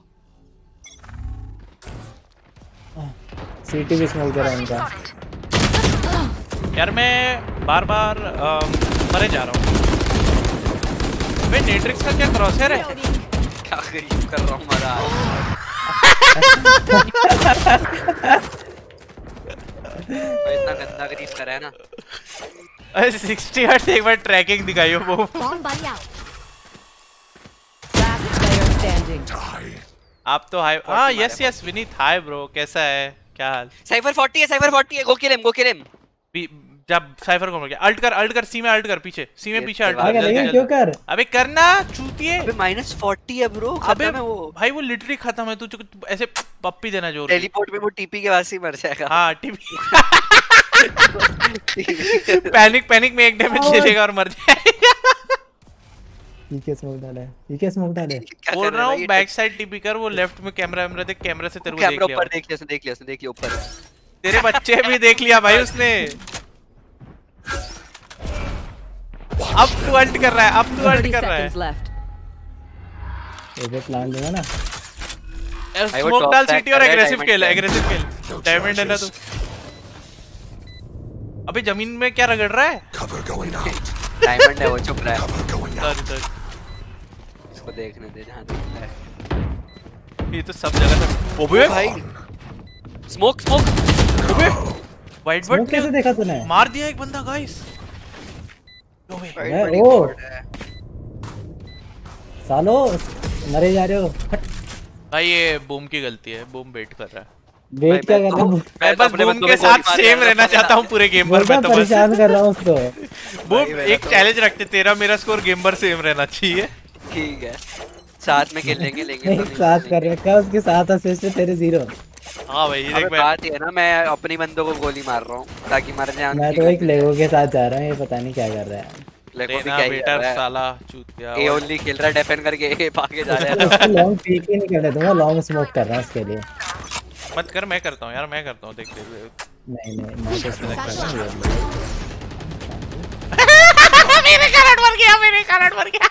सीटी भी स्मोक दे रहा है उनका यार। मैं बार बार मरे जा रहा हूँ। मैं नेट्रिक्स का क्या क्रॉसहेयर है? क्या गरीब कर रहा हूँ मरा। तो इतना गंदा गरीब करा है ना। अरे सिक्सटी हर्ट्ज एक बार ट्रैकिंग दिखाइयो वो। आप तो हाय। हाँ yes yes Vineet hi bro, कैसा है, क्या हाल? साइफर फोर्टी है, साइफर फोर्टी है, go kill him, go kill him. जब साइफर को मर गया अल्ट कर, अल्ट कर, सी में अल्ट कर, पीछे सी में पीछे अल्ट कर। क्यों कर? अबे करना चूतिए। अबे माइनस फोर्टी है ब्रो, खत्म है वो भाई। वो लिटरली खत्म है। तू ऐसे पप्पी देना जोर। टेलीपोर्ट में वो टीपी के वासी मर जाएगा। हाँ टीपी पैनिक पैनिक में एक डैमेज ले लेगा और मर जाएगा। ये क्या स्मोक डाला है? ये क्या स्मोक डाला है? बोल रहा हूँ बैक साइड टीपी कर। वो लेफ्ट में कैमरा कैमरा देख, कैमरा से तेरे को देख लिया। कैमरा ऊपर देख लिया उसने, देख लिया उसने, देख लिया ऊपर। तेरे बच्चे भी देख लिया भाई उसने। अब तू अल्ट कर रहा है, अब तू अल्ट कर रहा है। ये प्लान देना ना। स्मोक डाल सिटी और एग्रेसिव खेल, एग्रेसिव खेल। डायमंड है ना तू। अबे जमीन में क्या रगड़ रहा है? डायमंड है वो, चुप रहा है। सॉरी सॉरी, इसको देखने दे जहां देखता है। ये तो सब जगह था। ओबे भाई स्मोक स्मोक। ओबे वाइट बर्ड कैसे देखा तूने? मार दिया एक बंदा गाइस। ओ सालो मरे जा रहे हो। भाई ये बूम की गलती है, बूम वेट कर रहा है। वेट क्या कर रहा हूँ? मैं बस बूम के साथ सेम रहना चाहता हूँ पूरे गेम भर में। तो परेशान कर रहा हूँ उसको। बूम एक चैलेंज रखते, तेरा मेरा स्कोर गेम भर सेम रहना चाहिए। ठीक है साथ में खेल लेंगे। लेंगे एक साथ कर रखा है उसके साथ असिस्ट है, तेरे जीरो। हाँ भाई देख बात ये है ना, मैं अपनी बंदों को गोली मार रहा हूँ ताकि मर जाए। मैं तो एक लेगो के साथ जा रहा हूँ, ये पता नहीं क्या कर रहा है। लेगो भी क्या ही कर रहा है साला चूतिया। ए ओनली खेल रहा है, डिफेंड करके ए भागे जा रहा है। उसको लॉन्ग पीक ही नहीं करने दूंगा, लॉन्ग स्मोक कर रहा हूँ उसके लिए। मत कर, मैं करता हूँ यार, मैं करता हूँ। देख ले नहीं नहीं मैं तो स्मोक कर रहा हूँ। मेरे कारण मर गया, मेरे कारण मर गया।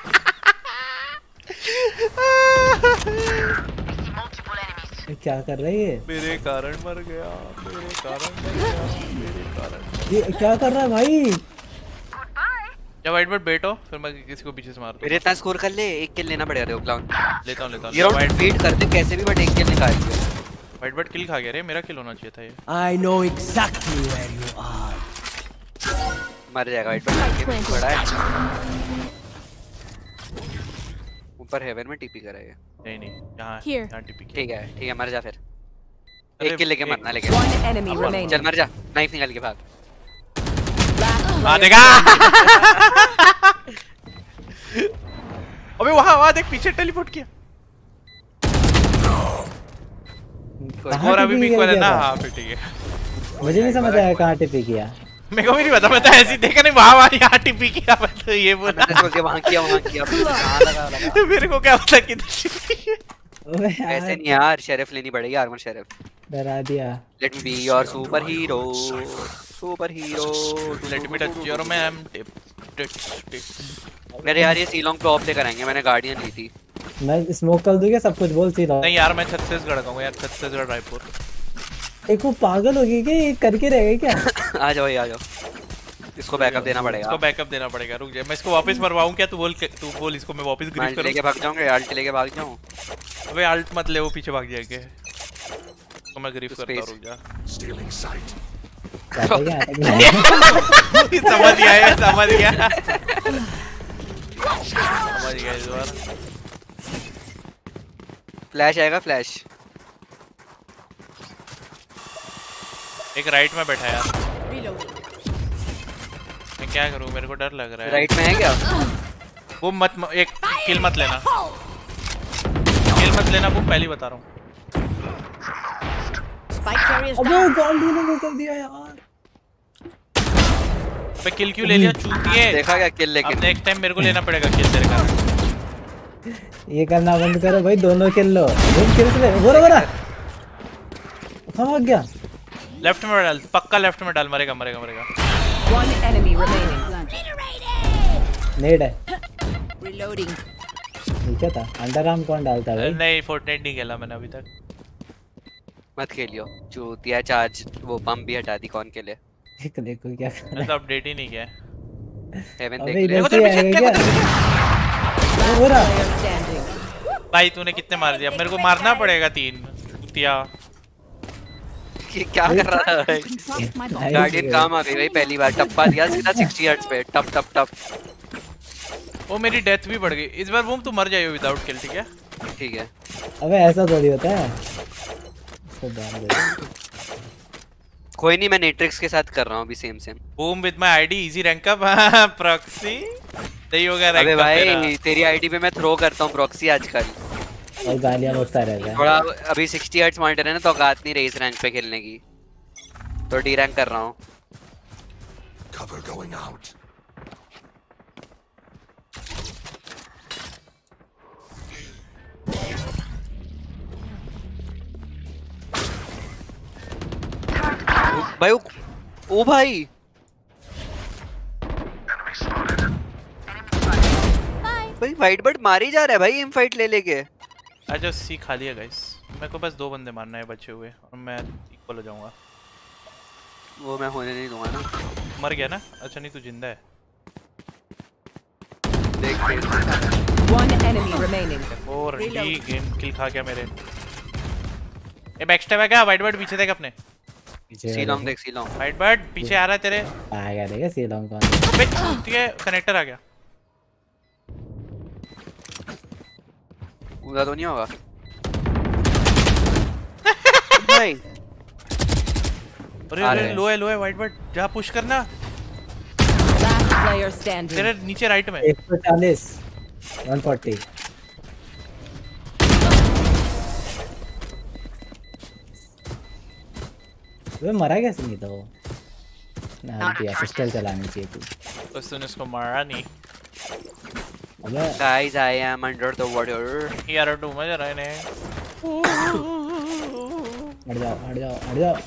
क्या कर रही है? मेरे कारण मर गया, मेरे कारण मर गया, मेरे कारण। ये क्या कर रहा है भाई? जब वाइट बट बेट हो फिर मैं किसी को पीछे से मार दूं। मेरे इतना स्कोर कर ले, एक किल लेना पड़ेगा देखो क्लाउन। लेता हूं लेता हूं। ये राउंड वेट करते कैसे भी, बट एक किल निकाल दिया। वाइट बट किल खा गया रे, मेरा किल होना चाहिए था ये। I know exactly where you are. मर जाएगा वाइट बट, बड़ा है। ऊपर हेवन में टीपी करा है। नहीं नहीं यहां यहां टीपी। ठीक है ठीक है, मर जा फिर। एक किल लेके मरना लेके। चल मर जा, नाइफ निकाल के भाग। आ देगा। अबे वहां वहां देख, पीछे टेलीपोर्ट किया। और अभी भी इक्वल है ना। हां फिर ठीक है। मुझे नहीं समझ आया कहां टिपी किया। मेरे को भी नहीं पता, मैं तो ऐसे ही देखा नहीं। वहां वहां यहां टिपी किया, मैं तो ये बोला। मैंने सोच के वहां किया वहां किया, कहां लगा लगा। मेरे को क्या पता किधर टिपी है। ऐसे नहीं यार, शेरिफ लेनी पड़ेगी, आर्मर शेरिफ। डरा दिया। Let me be your superhero, superhero. Let me touch your ma'am. मेरे यार ये सीलोंग पे ऑफ लेकर आएंगे, मैंने गार्डियन ली थी। मैं स्मोक कर दूंगा सब कुछ, बोल सीलोंग। नहीं यार मैं छत्तीसगढ़ का हूं यार, छत्तीसगढ़ रायपुर। एक वो पागल हो गई क्या, ये करके रहेगा क्या? आ जाओ ये आ जाओ, इसको बैकअप देना पड़ेगा। इसको बैकअप देना पड़ेगा, रुक जा मैं इसको वापस मरवाऊं क्या? तू बोल तू बोल इसको मैं वापस ग्रिप करूं। लेके भाग जाऊंगा, अल्ट लेके भाग जाऊं। अबे अल्ट मत ले, वो पीछे भाग जाएंगे। तो मैं ग्रिप करता हूं, रुक जा। Stealing sight. समझ गया है, समझ गया समझ गया इस बार। फ्लैश आएगा, फ्लैश। एक राइट में बैठा यार, मैं क्या करूं? मेरे को डर लग रहा है। राइट में है क्या? वो मत म, एक किल मत लेना, किल मत लेना बूम, पहली बता रहा हूँ। अबे गांडू ने वो कर दिया यार। पे किल क्यों ले लिया चूतिए? देखा क्या किल लेके? अब नेक्स्ट टाइम मेरे को लेना पड़ेगा किल तेरे का। ये करना बंद करो भाई, दोनों किल लो। एक किल ले, वो रहा वो रहा। कहाँ भाग गया? लेफ्ट में डाल, पक्का लेफ्ट में डाल, मरेगा मरेगा मरेगा। One enemy remaining. नेड है। Reloading. क्या था? अंडर आर्म कौन डालता है भाई? नहीं फोर्टनाइट नहीं खेला मैंने अभी तक। मत खेलियो चूतिया, चार्ज वो पंप भी हटा दी कौन के लिए? देख देखो क्या कर रहा है। तो अपडेट ही नहीं किया। हेवन अबे देख ले। इधर से आएगा क्या? वो रहा। भाई तूने कितने मार दिया? मेरे को मारना पड़ेगा तीन। चूतिया। क्या कर रहा है भाई? गार्डियन काम आ गई भाई, पहली बार टप्पा दिया सीधा साठ हर्ट्ज पे, टप टप टप। ओ मेरी डेथ भी बढ़ गई इस बार। बूम तू मर जाइयो विदाउट किल, ठीक है? ठीक है। अबे ऐसा थोड़ी होता है। इसको बांध दे। कोई नहीं, मैं नेट्रिक्स के साथ कर रहा हूं अभी same same. Boom with my ID easy rank up proxy. सही हो गया रैंक अप। अबे भाई तेरी आईडी पे मैं थ्रो करता हूं प्रॉक्सी आजकल। और गालियां बकता रहता है। थोड़ा अभी साठ हर्ट्ज मॉनिटर है ना, तो औकात नहीं रही इस रैंक पे खेलने की, तो डी रैंक कर रहा हूं। Cover going out. भाई ओ, ओ भाई भाई वाइट बर्ड मार ही जा रहा है भाई, एम फाइट ले लेके। अच्छा सी खा लिया गाइस, मेरे को बस दो बंदे मारना है बचे हुए और मैं इक्वल हो जाऊंगा। वो मैं होने नहीं दूंगा ना। मर गया ना? अच्छा नहीं तू जिंदा है। देख देख One enemy remaining. और डी गेम किल खा गया मेरे। ए बैकस्टैब है क्या? वाइट बर्ड पीछे देख अपने। सी लॉन्ग देख, सी लॉन्ग। वाइट बर्ड पीछे आ रहा है तेरे। आ गया देखा सी लॉन्ग कौन? अबे ठीक है कनेक्टर आ गया। उधर तो नहीं होगा भाई। अरे अरे लो है लो है वाइट बर्ड, जा पुश करना। Last player standing. तेरे नीचे राइट में। एक सौ चालीस, एक सौ चालीस। वे मरा कैसे नहीं था वो? ना दिया पिस्टल चलानी चाहिए थी। बस तूने उसको मारा नहीं। अबे guys I am under the water. यार टू मजा रहा है ने। हट जाओ हट जाओ हट जाओ।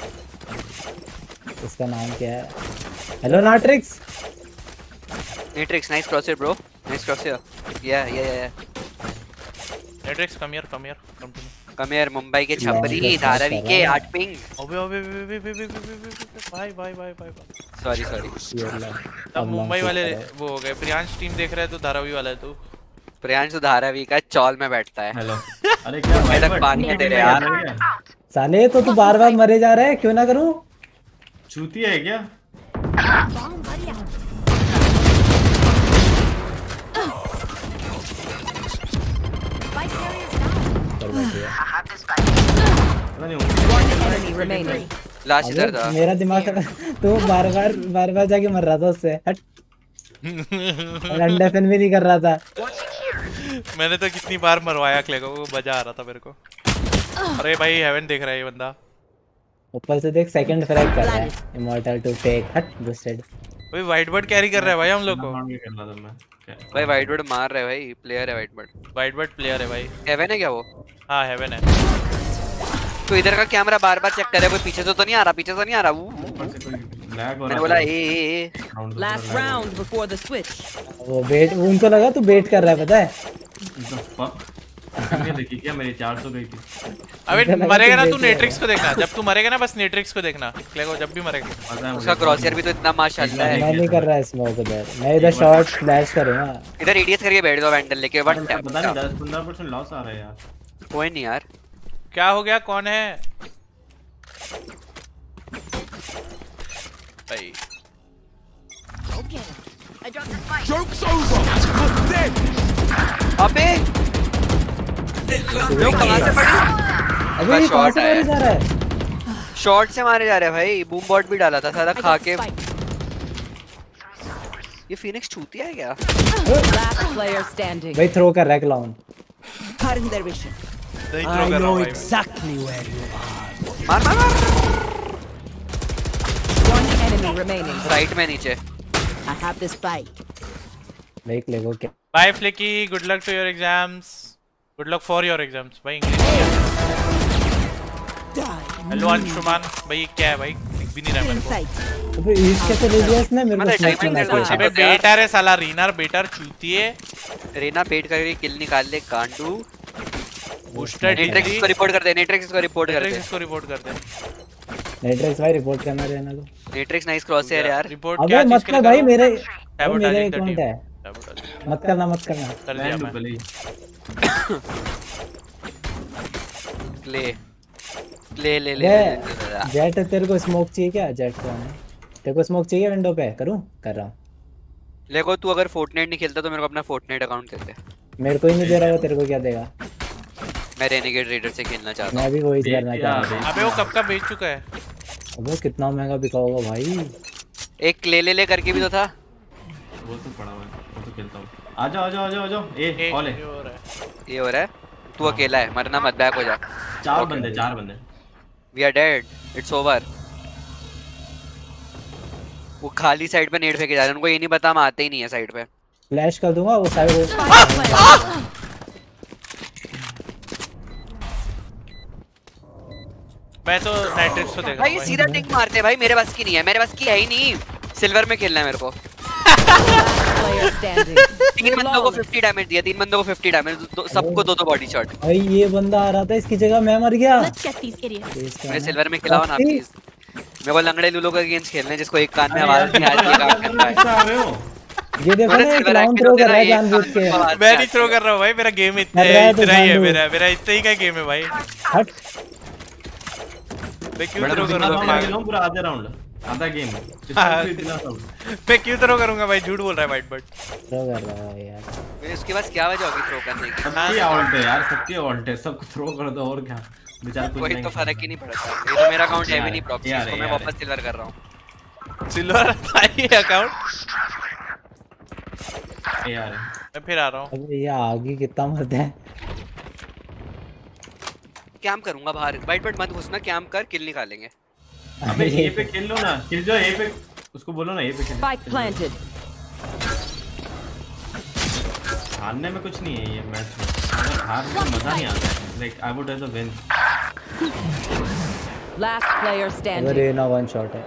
इसका नाम क्या है? Hello Natrix. Netrix nice crosser bro, nice crosser. Yeah yeah yeah Netrix come here come here come to me. Come here Mumbai के छपरी धारावी के आठ पिंग। अबे अबे अबे अबे अबे भाई भाई भाई भाई सॉरी सॉरी। अब मुंबई वाले वो हो गए। प्रियांश टीम देख रहा है तो धारावी वाला है तू। प्रियांश तो धारावी का चौल में बैठता है। हेलो अरे क्या भाई तक पानी है तेरे यार। साले तो तू बार बार मरे जा रहा है, क्यों ना करूं? चूतिया है क्या? लास्ट इधर था। मेरा दिमाग तो बार बार बार बार जाके मर रहा था उससे। हट। अंडा फैन भी नहीं कर रहा था। मैंने तो कितनी बार मरवाया क्ले को, मजा आ रहा था मेरे को। अरे भाई हेवन देख रहा है ये बंदा। ऊपर से देख सेकंड फ्रैग कर रहा है। Immortal two tech hut busted. भाई वाइट बर्ड कैरी कर रहा है भाई हम लोग को। भाई वाइट बर्ड मार रहा है भाई, प्लेयर है white bird. White bird player है भाई। हेवन है क्या वो? हाँ हेवन है। तो इधर का कैमरा बार बार चेक करे, कोई पीछे से तो नहीं आ रहा, पीछे से नहीं आ रहा। मैंने बोला ए ए। Last round before the switch. वो बेट उनको लगा तू बेट कर रहा है, पता है? ये देखी क्या मेरी चार सौ गई थी। अबे मरेगा ना तू नेट्रिक्स को देखना। जब तू मरेगा ना बस नेट्रिक्स को देखना। क्ले को जब भी मरेगा। उसका क्रॉसर भी तो इतना माशाल्लाह है। मैं नहीं कर रहा स्मोक उधर, मैं इधर शॉट फ्लैश करूंगा। इधर एडीएस करके बैठ जाओ वेंटल लेके। One tap. पता नहीं दस पंद्रह परसेंट लॉस आ रहा है यार। कोई नहीं यार। क्या हो गया? कौन है भाई? Joke's over. Dead. अबे लोग कहां से पड़े? अबे ये कहां से मारे जा रहा है? शॉट से मारे जा रहे हैं भाई। बूम बॉट भी डाला था सारा खा के। ये फिनिक्स चूतिया है क्या? Last player standing. भाई थ्रो कर रहा है clown. Cutting their vision. I know exactly where you are. मार मार मार। One enemy remaining. राइट में नीचे। I have this spike. देख ले वो क्या। Bye Flicky, good luck to your exams. Good luck for your exams. भाई इंग्लिश क्या? हेलो अंशुमान, भाई क्या है भाई? दिख भी नहीं रहा मेरे को। अबे इस कैसे ले लिया इसने मेरे को? अबे बेटर है साला रीनर बेटर चूती है। रीना पेट करके किल निकाल ले गांडू। बूस्टर नेट्रिक्स को रिपोर्ट कर दे, नेट्रिक्स को रिपोर्ट कर दे। नेट्रिक्स को रिपोर्ट कर दे। नेट्रिक्स भाई रिपोर्ट करना रहना तो। नेट्रिक्स नाइस क्रॉस है यार। रिपोर्ट क्या चीज? अबे मत कर भाई मेरे मेरे टीम अकाउंट है। मत करना मत करना। कर दिया मैं। ले ले ले ले। जेट तेरे को स्मोक चाहिए क्या? जेट को तेरे को स्मोक चाहिए विंडो पे? करूं? कर रहा हूं। देखो तू अगर फोर्टनाइट नहीं खेलता तो मेरे को अपना फोर्टनाइट अकाउंट कर दे। मेरे को ही नहीं दे रहा, वो तेरे को क्या देगा? मैं रेनेगेड रेडर से खेलना चाहता हूं। मैं भी वही करना चाहता हूं। अबे वो कब का बेच चुका है? अबे कितना महंगा बिका होगा भाई। एक ले ले ले करके भी तो था। वो तो पड़ा हुआ है, वो तो खेलता हूं। आ जाओ आ जाओ आ जाओ आ जाओ। ए कॉल है। ये हो रहा है। तू अकेला है, मरना मत, बैक हो जा। चार बंदे चार बंदे। We are dead, it's over. वो खाली साइड पे नेट फेंके जा रहे हैं, उनको ये नहीं पता हम आते ही नहीं है साइड पे। फ्लैश कर दूंगा वो साइड। मैं तो नाइट्रिक्स को देखा भाई सीधा टिक मारते हैं भाई, मेरे बस की नहीं है, मेरे बस की है ही नहीं। सिल्वर में खेलना है मेरे को। तीन बंदों को पचास डैमेज दिया, तीन बंदों को पचास डैमेज, सबको दो दो बॉडी शॉट। भाई ये बंदा आ रहा था, इसकी जगह मैं मर गया। मेरे सिल्वर में खिलाओ ना प्लीज। मेरे को लंगड़े लूलो का गेम्स खेलने हैं जिसको एक कान में आवाज नहीं आती है, काम करता है। ये देखो ना क्लाउन थ्रो कर रहा है जानबूझ के। मैं नहीं थ्रो कर रहा हूं भाई, मेरा गेम इतना इतना ही है, मेरा मेरा इतना ही का गेम है भाई। हट। मैं क्यों थ्रो करूंगा? पूरा आधे राउंड आधा गेम मैं क्यों थ्रो करूंगा भाई? झूठ बोल रहा है वाइट बट। थ्रो कर रहा है यार। मेरे उसके पास क्या वजह होगी थ्रो करने की? सबकी ऑल्ट है यार, सबकी ऑल्ट है, सबको थ्रो कर दो और क्या। बेचारा कुछ कोई तो फर्क ही नहीं पड़ता। ये तो मेरा अकाउंट है भी नहीं प्रॉक्सी, इसको मैं वापस सिल्वर कर रहा हूं। सिल्वर था ये अकाउंट यार। मैं फिर आ रहा हूं। अबे ये आगे कितना मरता है। कैंप करूंगा बाहर, वाइट बट मत घुसना, कैंप कर, किल निकालेंगे। अबे ए पे खेल लो ना, किल जो ए पे उसको बोलो ना ए पे खेल। Spike planted. हारने में कुछ नहीं है ये मैच में, अगर हार में मजा नहीं आता है। Like I would rather win. Last player standing. अरे ना वन शॉट है।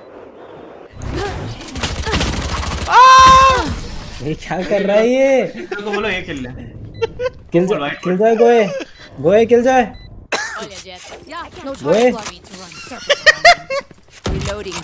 ये क्या कर रहा है ये? तो बोलो ये किल ले। किल जाए, किल जाए गोए, गोए किल जाए। गोए। Reloading.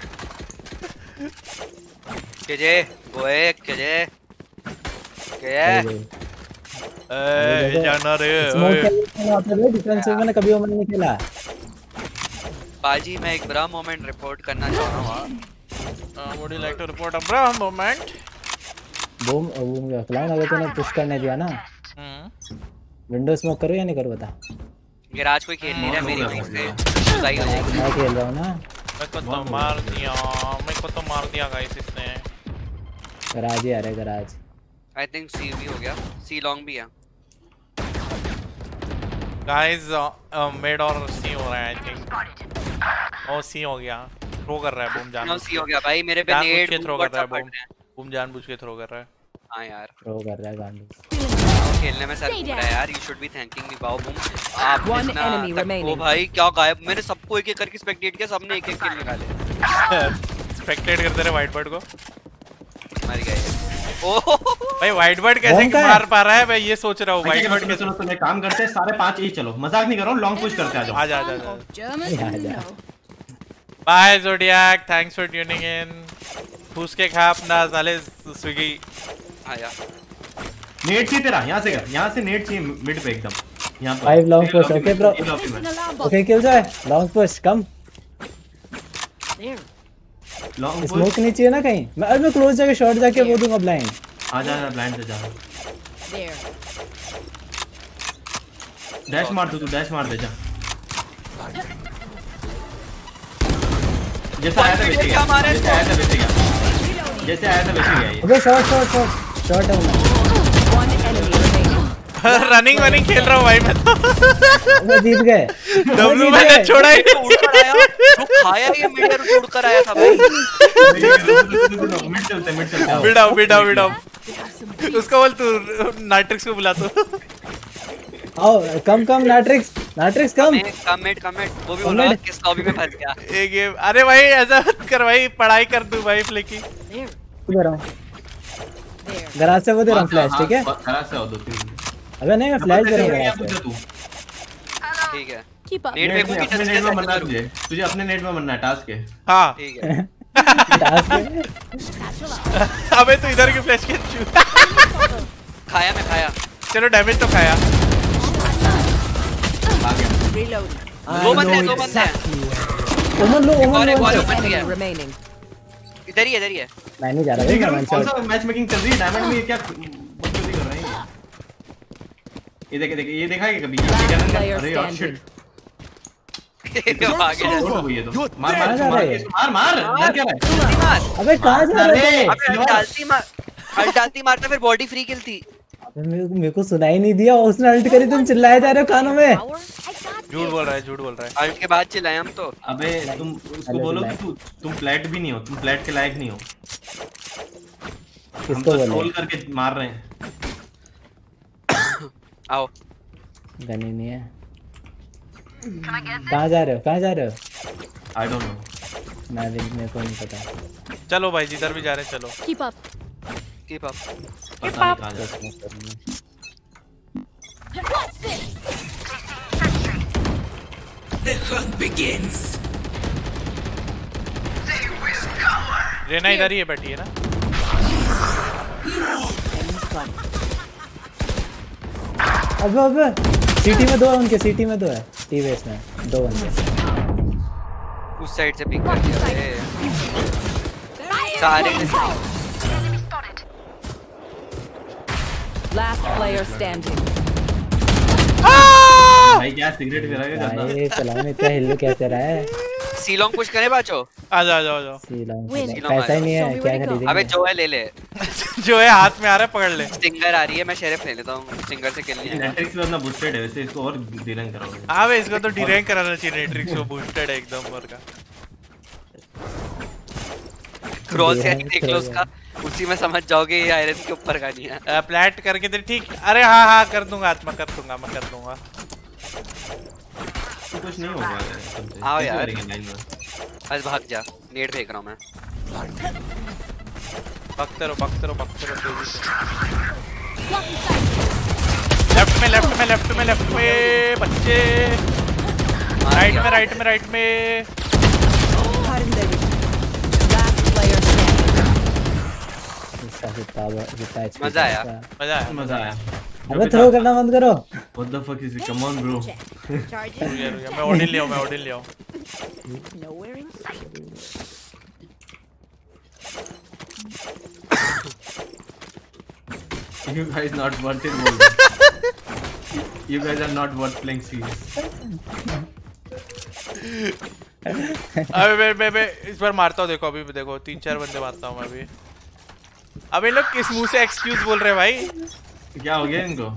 केजे, गोए, केजे, केजे। ए जाना रे। स्मोक खेलना आता है, डिफेंसिव में कभी वो मैंने नहीं खेला। बाजी मैं एक ब्रा मोमेंट रिपोर्ट करना चाह रहा हूँ। Would you like to report a bra moment? Boom boom का क्लाउन अगर तूने पुश करने दिया ना, विंडो स्मोक करो या नहीं करो बता। गैराज कोई खेल नहीं रहा मेरी वजह से, सुसाइड हो जाएगी। मैं खेल रहा हूँ ना। मैं को तो मार दिया, मैं को तो मार दिया गाइस इसने। गराज ही आ रहा है गराज। आई थिंक सी भी हो गया, सी लॉन्ग भी है। गाइस मिड और सी हो रहा है आई थिंक। ओ सी हो गया, थ्रो कर रहा है बूम जान। नो सी हो गया भाई, मेरे पे नेट थ्रो कर रहा है बूम। बूम जानबूझ के थ्रो कर रहा है। हां यार थ्रो कर रहा है गांडू। खेलने में सर पूरा है यार, you should be thanking me बाओ बूम। आप वन एनिमी रिमेनिंग। ओ भाई क्या गायब, मैंने सबको एक एक करके स्पेक्टेट किया, सबने एक एक किल निकाले। स्पेक्टेट करते रहे वाइट बर्ड को, मर गए। ओह भाई वाइट बर्ड कैसे मार पा रहा है, मैं ये सोच रहा हूं। वाइट बर्ड के सुनो, तुम्हें काम करते हैं सारे पांच ही। चलो मजाक नहीं कर रहा हूं, लॉन्ग पुश करते आ जाओ। आ जा आ जा। Bye Zodiac, thanks for tuning in. फूस के खा अपना साले स्विगी। आया नेट चाहिए तेरा, यहां से कर, यहां से नेट चाहिए मिड पे एकदम यहां पर। Five long push. Okay bro, okay kill जाए। Long push come. Long push smoke नहीं चाहिए ना कहीं। मैं अब मैं क्लोज जाके शॉट जाके वो दूंगा ब्लाइंड। आ जा जा ब्लाइंड से जा। डैश मार तू, तू डैश मार दे जा। जैसा आया था वैसे गया, जैसे आया था वैसे गया, जैसे आया था वैसे गया ये। Okay shot shot shot shot है। One enemy remaining. रनिंग वनिंग खेल रहा हूँ भाई मैं तो। मैं जीत गए। डब्लू मैंने छोड़ा ही नहीं। उड़कर आया, वो खाया ये मीटर उड़कर आया था भाई। मिड चलते मिड चलते। बिडाओ बिडाओ बिडाओ। उसको बोल तू नाइट्रिक्स को बुला तू। आओ कम कम नाइट्रिक्स नाइट्रिक्स कम। कम मिड कम मिड वो भी बोला किस लॉबी में फंस गया। एक गेम अरे भाई ऐसा मत कर भाई पढ़ाई कर तू भाई फ्लेकी। दे रहा हूं गराज से वो दे रहा हूं फ्लैश ठीक है। गराज से आओ दो तीन। अबे नहीं मैं फ्लैश दे रहा हूं गराज से। ठीक है Keep up. नेट पे को अपने नेट में मरना तुझे तुझे अपने नेट में मरना है टास्क है। हां ठीक है। अबे तू इधर की फ्लैश खींच। खाया मैं खाया। चलो डैमेज तो खाया। दो बंदे दो बंदे हैं। ओमन लो ओमन लो रिमेनिंग इधर ही इधर ही है। मैं नहीं जा रहा भाई मैं कौन सा मैच मेकिंग चल रही है डायमंड में ये क्या बकचोदी कर रहे हैं ये देख देख ये देखा है कभी ये कैनन का अरे यार शिट ये तो आगे जा ये तो मार मार मार मार मार क्या है अबे कहां जा रहे हो अबे डालती मार अल्ट डालती मारता फिर बॉडी फ्री किल थी। मेरे को सुनाई नहीं दिया उसने अल्ट करी तुम चिल्लाए जा रहे हो कानों में। झूठ बोल रहा है झूठ बोल रहा है। अल्ट के बाद चिल्लाए हम तो। अबे तुम उसको बोलो कि तू तुम फ्लैट भी नहीं हो तुम फ्लैट के लायक नहीं हो। किसको बोले रोल करके मार रहे हैं। आओ गन ही नहीं है। कहां जा रहे हो कहां जा रहे हो आई डोंट नो मैं भी मेरे को नहीं पता। चलो भाई जिधर भी जा रहे हैं चलो। Keep up. Keep up keep up What's this? The hunt begins. Reyna इधर ही है बैठी है ना। अबे अबे सिटी में दो है उनके सिटी में दो है टी बेस में दो बंदे उस साइड से पिक कर दिया रे सारे Last player standing. भाई क्या सिगरेट पिला के करना भाई चला में इतना हिल कैसे रहा है। सीलोंग पुश करे बाचो आ जाओ आ जाओ आ जाओ। सीलोंग पैसा ही नहीं है क्या खरीदेंगे। अबे जो है ले ले जो है हाथ में आ रहा है पकड़ ले। स्टिंगर आ रही है मैं शेरिफ ले लेता हूं स्टिंगर से किल नहीं है। नेट्रिक्स में अपना बूस्टेड है वैसे इसको और डीरैंक कराओगे। हां भाई इसको तो डीरैंक कराना चाहिए नेट्रिक्स को बूस्टेड है एकदम और का। क्रॉस है देख लो उसका उसी में समझ जाओगे ये आयरन के ऊपर का नहीं है। फ्लैट करके दे ठीक अरे हां हां कर दूंगा आत्मा कर दूंगा मैं कर दूंगा। कुछ नहीं होगा आओ यार आज भाग जा नेट फेंक रहा हूं मैं। भागते रहो भागते रहो भागते रहो तेजी से। लेफ्ट में लेफ्ट में लेफ्ट में लेफ्ट में बच्चे राइट में राइट में राइट में। मजा आया मजा आया मजा आया। अबे थ्रो करना बंद करो। What the fuck is it? Come on bro. मैं ऑडिन ले आऊं मैं ऑडिन ले आऊं। You guys not worth it bro. You guys are not worth playing serious. अबे मैं मैं मैं इस बार मारता हूँ देखो अभी देखो तीन चार बंदे मारता हूँ मैं अभी। अबे लोग किस मुंह से एक्सक्यूज बोल रहे हैं भाई। क्या हो गया इनको?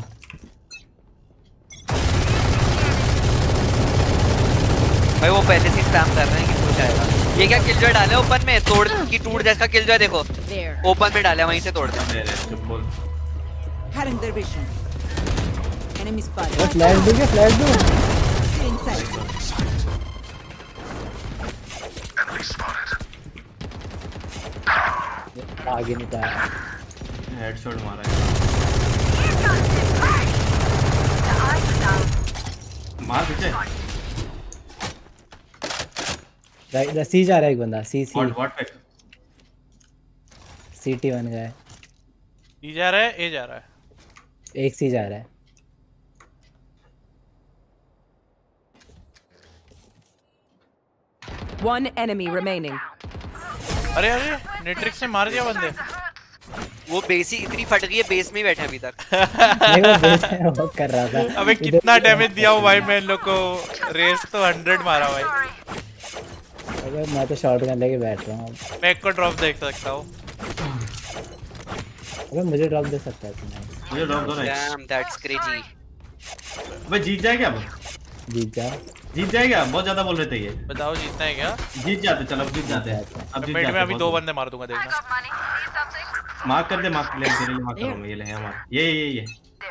भाई वो पहले से स्पैम कर रहे हैं कि कुछ आएगा। ये क्या किलजॉय डाले ओपन में तोड़ की टूट जैसा किलजॉय देखो ओपन में डाले वहीं से तोड़ दे। Cutting their vision. Enemy spotted. Flash दो क्या फ्लैश दो। Inside. Enemy spotted. आगे नहीं पाया। हेडशॉट मारा है। मार पीछे। राइट सी जा रहा है एक बंदा सी सी। व्हाट व्हाट पे? सीटी बन गया है। ई जा रहा है ए जा रहा है। एक सी जा रहा है। One enemy remaining. अरे अरे नेट्रिक्स ने मार दिया बंदे। वो बेस ही इतनी फट गई है बेस में ही बैठे अभी तक। नहीं वो बेस है वो कर रहा था। अबे कितना डैमेज दिया हो भाई मैं इन लोग को रेस तो हंड्रेड मारा भाई। अबे मैं तो शॉटगन लेके बैठ रहा हूँ। मैं एक को ड्रॉप देख सकता हूँ। अबे मुझे ड्रॉप दे सकता है तू। मुझे ड्रॉप दो ना। Damn, that's crazy. अबे जीत जाए क्या अब? जीत जा जीत जाए क्या? बहुत ज्यादा बोल रहे थे ये। बताओ जीतना है क्या? जीत जाते, चलो अब जीत जाते हैं। अब जीत मिड जाते में अभी हैं, दो बहुत- बंदे मार दूंगा देखना। मार्क कर दे, मार्क ले, तेरे लिए मार्क करूंगा। ये ले हमारा, ये ये ये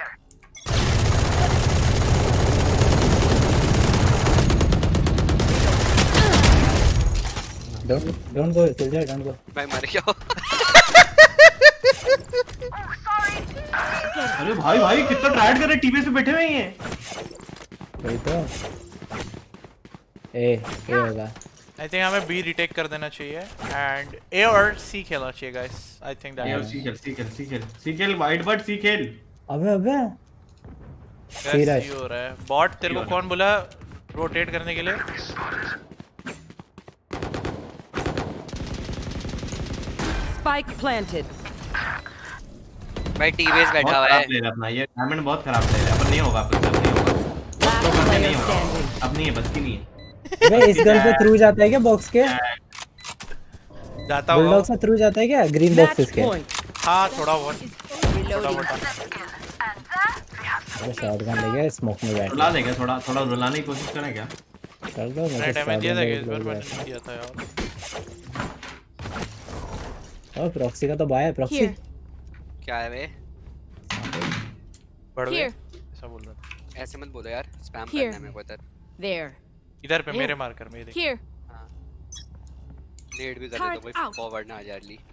don't don't go Killjoy don't go मैं मर गया। अरे भाई भाई कितना ट्राइड कर रहे, टीवीएस पे बैठे हुए हैं। वही तो ए ए होगा। आई थिंक हमें बी रिटेक कर देना चाहिए एंड ए और सी खेलना चाहिए गाइस। आई थिंक दैट ये और सी खेल, सी खेल, सी खेल, सी खेल, वाइट बर्ड सी खेल। अबे अबे सीरियस हो रहा है। बॉट तेरे को कौन बोला रोटेट करने के लिए? Spike planted. भाई टीवीएस बैठा हुआ है। ले रहा अपना, ये डायमंड बहुत खराब ले रहा है। अब नहीं होगा, अब नहीं होगा, नहीं होगा। अब नहीं है, बस की नहीं है। अबे इस गन से थ्रू जाता है क्या बॉक्स के? जाता होगा। बुलडॉग से थ्रू जाता है क्या ग्रीन बॉक्सेस के? हाँ थोड़ा बहुत थोड़ा बहुत। अरे शॉटगन लेके स्मोक में बैठ रुला देगा, थोड़ा थोड़ा रुलाने की कोशिश करें क्या? कर दो। मैंने डैमेज दिया था इस बार, मैंने नहीं दिया था यार। और प्रॉक्सी का तो बाय है। प्रॉक्सी क्या है बे? बढ़ गए ऐसा बोल रहा था। ऐसे मत बोलो यार, स्पैम करना है मेरे को इधर। There. इधर पे मेरे मार्कर में ये देख। Here. नेट भी कर दे तो भाई फॉरवर्ड ना आ जा अर्ली।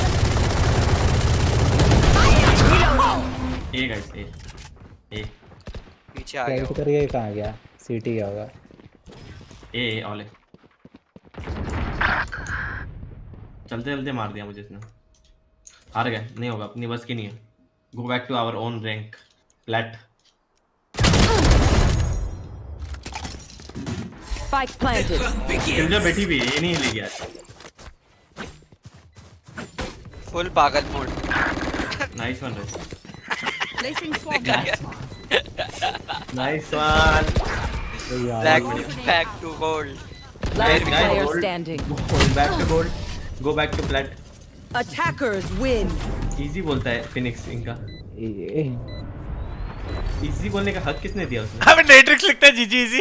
ए गाइस ए ए पीछे आ गया। क्या करके कहां गया? सीटी गया होगा। ए ए ऑले चलते चलते मार दिया मुझे इसने। हार गए, नहीं होगा, अपनी बस की नहीं है। Go back to our own rank flat. Spike planted. Killjoy बैठी भी है, ये नहीं ले गया। फुल पागल मोड। नाइस वन रे। Placing swamp. Nice one. Back back to gold. Last player standing. Back to gold. Go back to flat. Attackers win. Easy बोलता है फिनिक्स इनका। इजी बोलने का हक किसने दिया उसने? हमें नेट्रिक्स लिखता है जीजी इजी।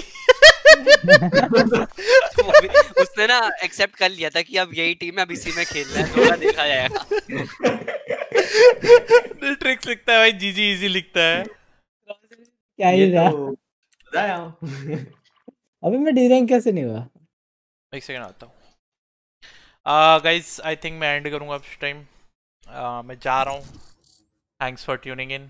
उसने ना एक्सेप्ट कर लिया था कि अब यही टीम है, अब इसी में खेलना है, थोड़ा देखा जाएगा। नेट्रिक्स लिखता है भाई, जीजी इजी लिखता है। क्या ही रहा? बताया। अबे मैं डी रैंक कैसे नहीं हुआ? एक सेकंड आता हूँ। Uh, guys, I think मैं एंड करूँगा अब टाइम। uh, मैं जा रहा हूँ। Thanks for tuning in.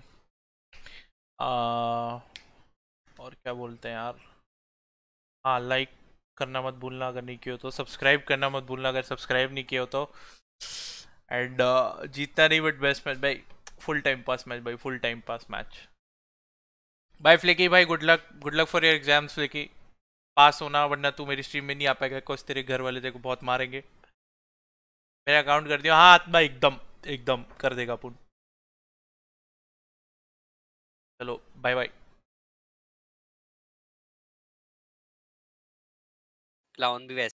और क्या बोलते हैं यार? हाँ, लाइक करना मत भूलना अगर नहीं किया हो तो, सब्सक्राइब करना मत भूलना अगर सब्सक्राइब नहीं किया हो तो। एंड uh, जीतना नहीं बट बेस्ट मैच भाई, फुल टाइम पास मैच भाई, full time pass match. Bye Flaky भाई, good luck, good luck for your exams Flaky. Pass होना, वरना तू मेरी स्ट्रीम में नहीं आ पाएगा, कुछ तेरे घर वाले तेरे को बहुत मारेंगे। मेरा अकाउंट कर दिया। हाँ आत्मा एकदम एकदम कर देगा पुन। चलो बाय बाय। क्लाउन भी वैसे